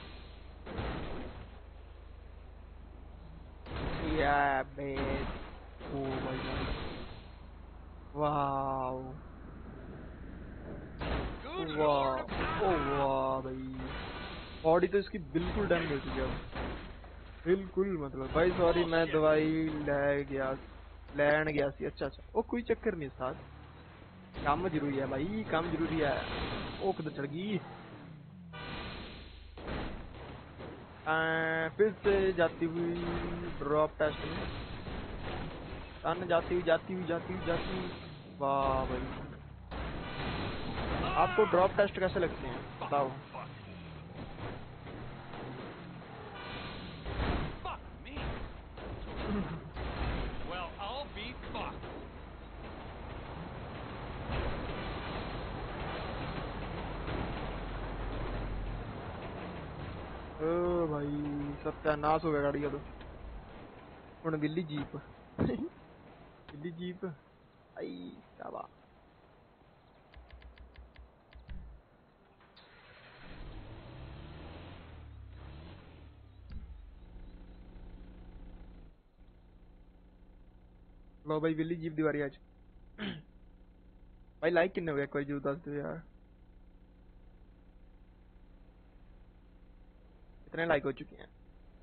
या बेट ओ भाई वाओ वाह ओ वाह भाई, बॉडी तो इसकी बिल्कुल डैमेज हो चुकी है, बिल्कुल। मतलब भाई सॉरी, मैं दवाई ले गया लैन गया सी। अच्छा अच्छा ओ कोई चक्कर नहीं साथ, काम जरूरी है भाई, काम जरूरी है। ओ किधर चढ़ गई? फिर से जाती हुई ड्रॉप टेस्ट में, टन जाती हुई जाती हुई जाती हुई जाती हुई। वाह भाई, आपको ड्रॉप टेस्ट कैसे लगते हैं बताओ? भाई सत्यानाश हो गया गाड़ी का तो। हुण विल्ली जीप विल्ली जीप आई क्या बात। लो भाई विल्ली जीप दीवारी आज भाई लाइक कितने हो गए एक बार जरूर दस दो यार। कितने लाइक हो चुके हैं?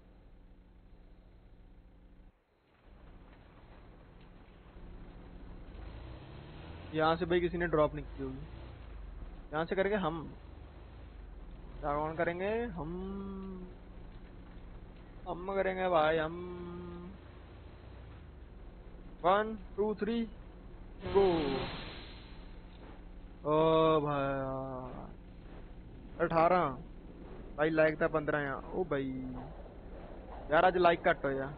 यहाँ से भाई किसी ने ड्रॉप नहीं की होगी। यहाँ से करेंगे हम, क्या कौन करेंगे? हम हम करेंगे भाई हम। One two three go. ओ भाई अठारह भाई लाइक था पंद्रह यहाँ। ओ भाई यार आज लाइक घट हो यार।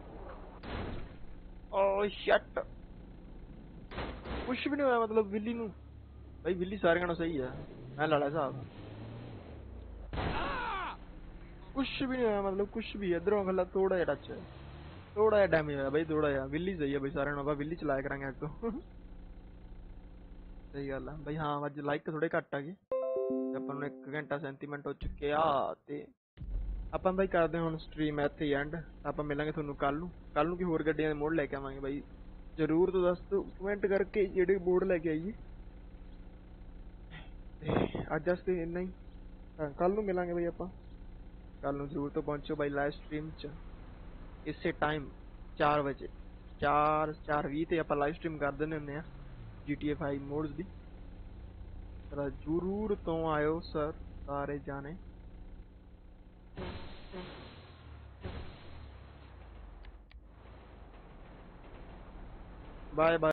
ओ शट कुछ भी नहीं होया मतलब विल्ली नू भाई विल्ली सारे गानों सही है मैं लड़ा साहब कुछ भी नहीं होया मतलब कुछ भी इधरों खला थोड़ा जा टच है थोड़ा जा डैमेज होया भाई थोड़ा जा विल्ली सही है भाई सारे नालों विल्ली चलाया करांगे अग तो सही गल है भाई। हाँ अज लाइक थोड़े घट आ गए ਆਪਾਂ ਨੂੰ एक घंटा सैंती मिनट हो चुके आ ते ਆਪਾਂ भाई ਕਰਦੇ ਹੁਣ ਸਟ੍ਰੀਮ ਇੱਥੇ ਐਂਡ ਆਪਾਂ ਮਿਲਾਂਗੇ ਤੁਹਾਨੂੰ ਕੱਲ ਨੂੰ ਕੱਲ ਨੂੰ ਕੀ ਹੋਰ ਗੱਡੀਆਂ ਦੇ ਮੋੜ ਲੈ ਕੇ ਆਵਾਂਗੇ ਬਾਈ जरूर तो दस दो कमेंट करके जेडे बोर्ड लेके आइए अज वास्ते इन्ना ही। हाँ कल नू मिलांगे भाई आपां कल नू जरूर तो पहुंचो भाई लाइव स्ट्रीम च इसे टाइम चार बजे चार चार भी ते आपां लाइव स्ट्रीम कर देने हुंदे आ G T A five mods दी जरूर तो आयो सर सारे जाने। Bye bye.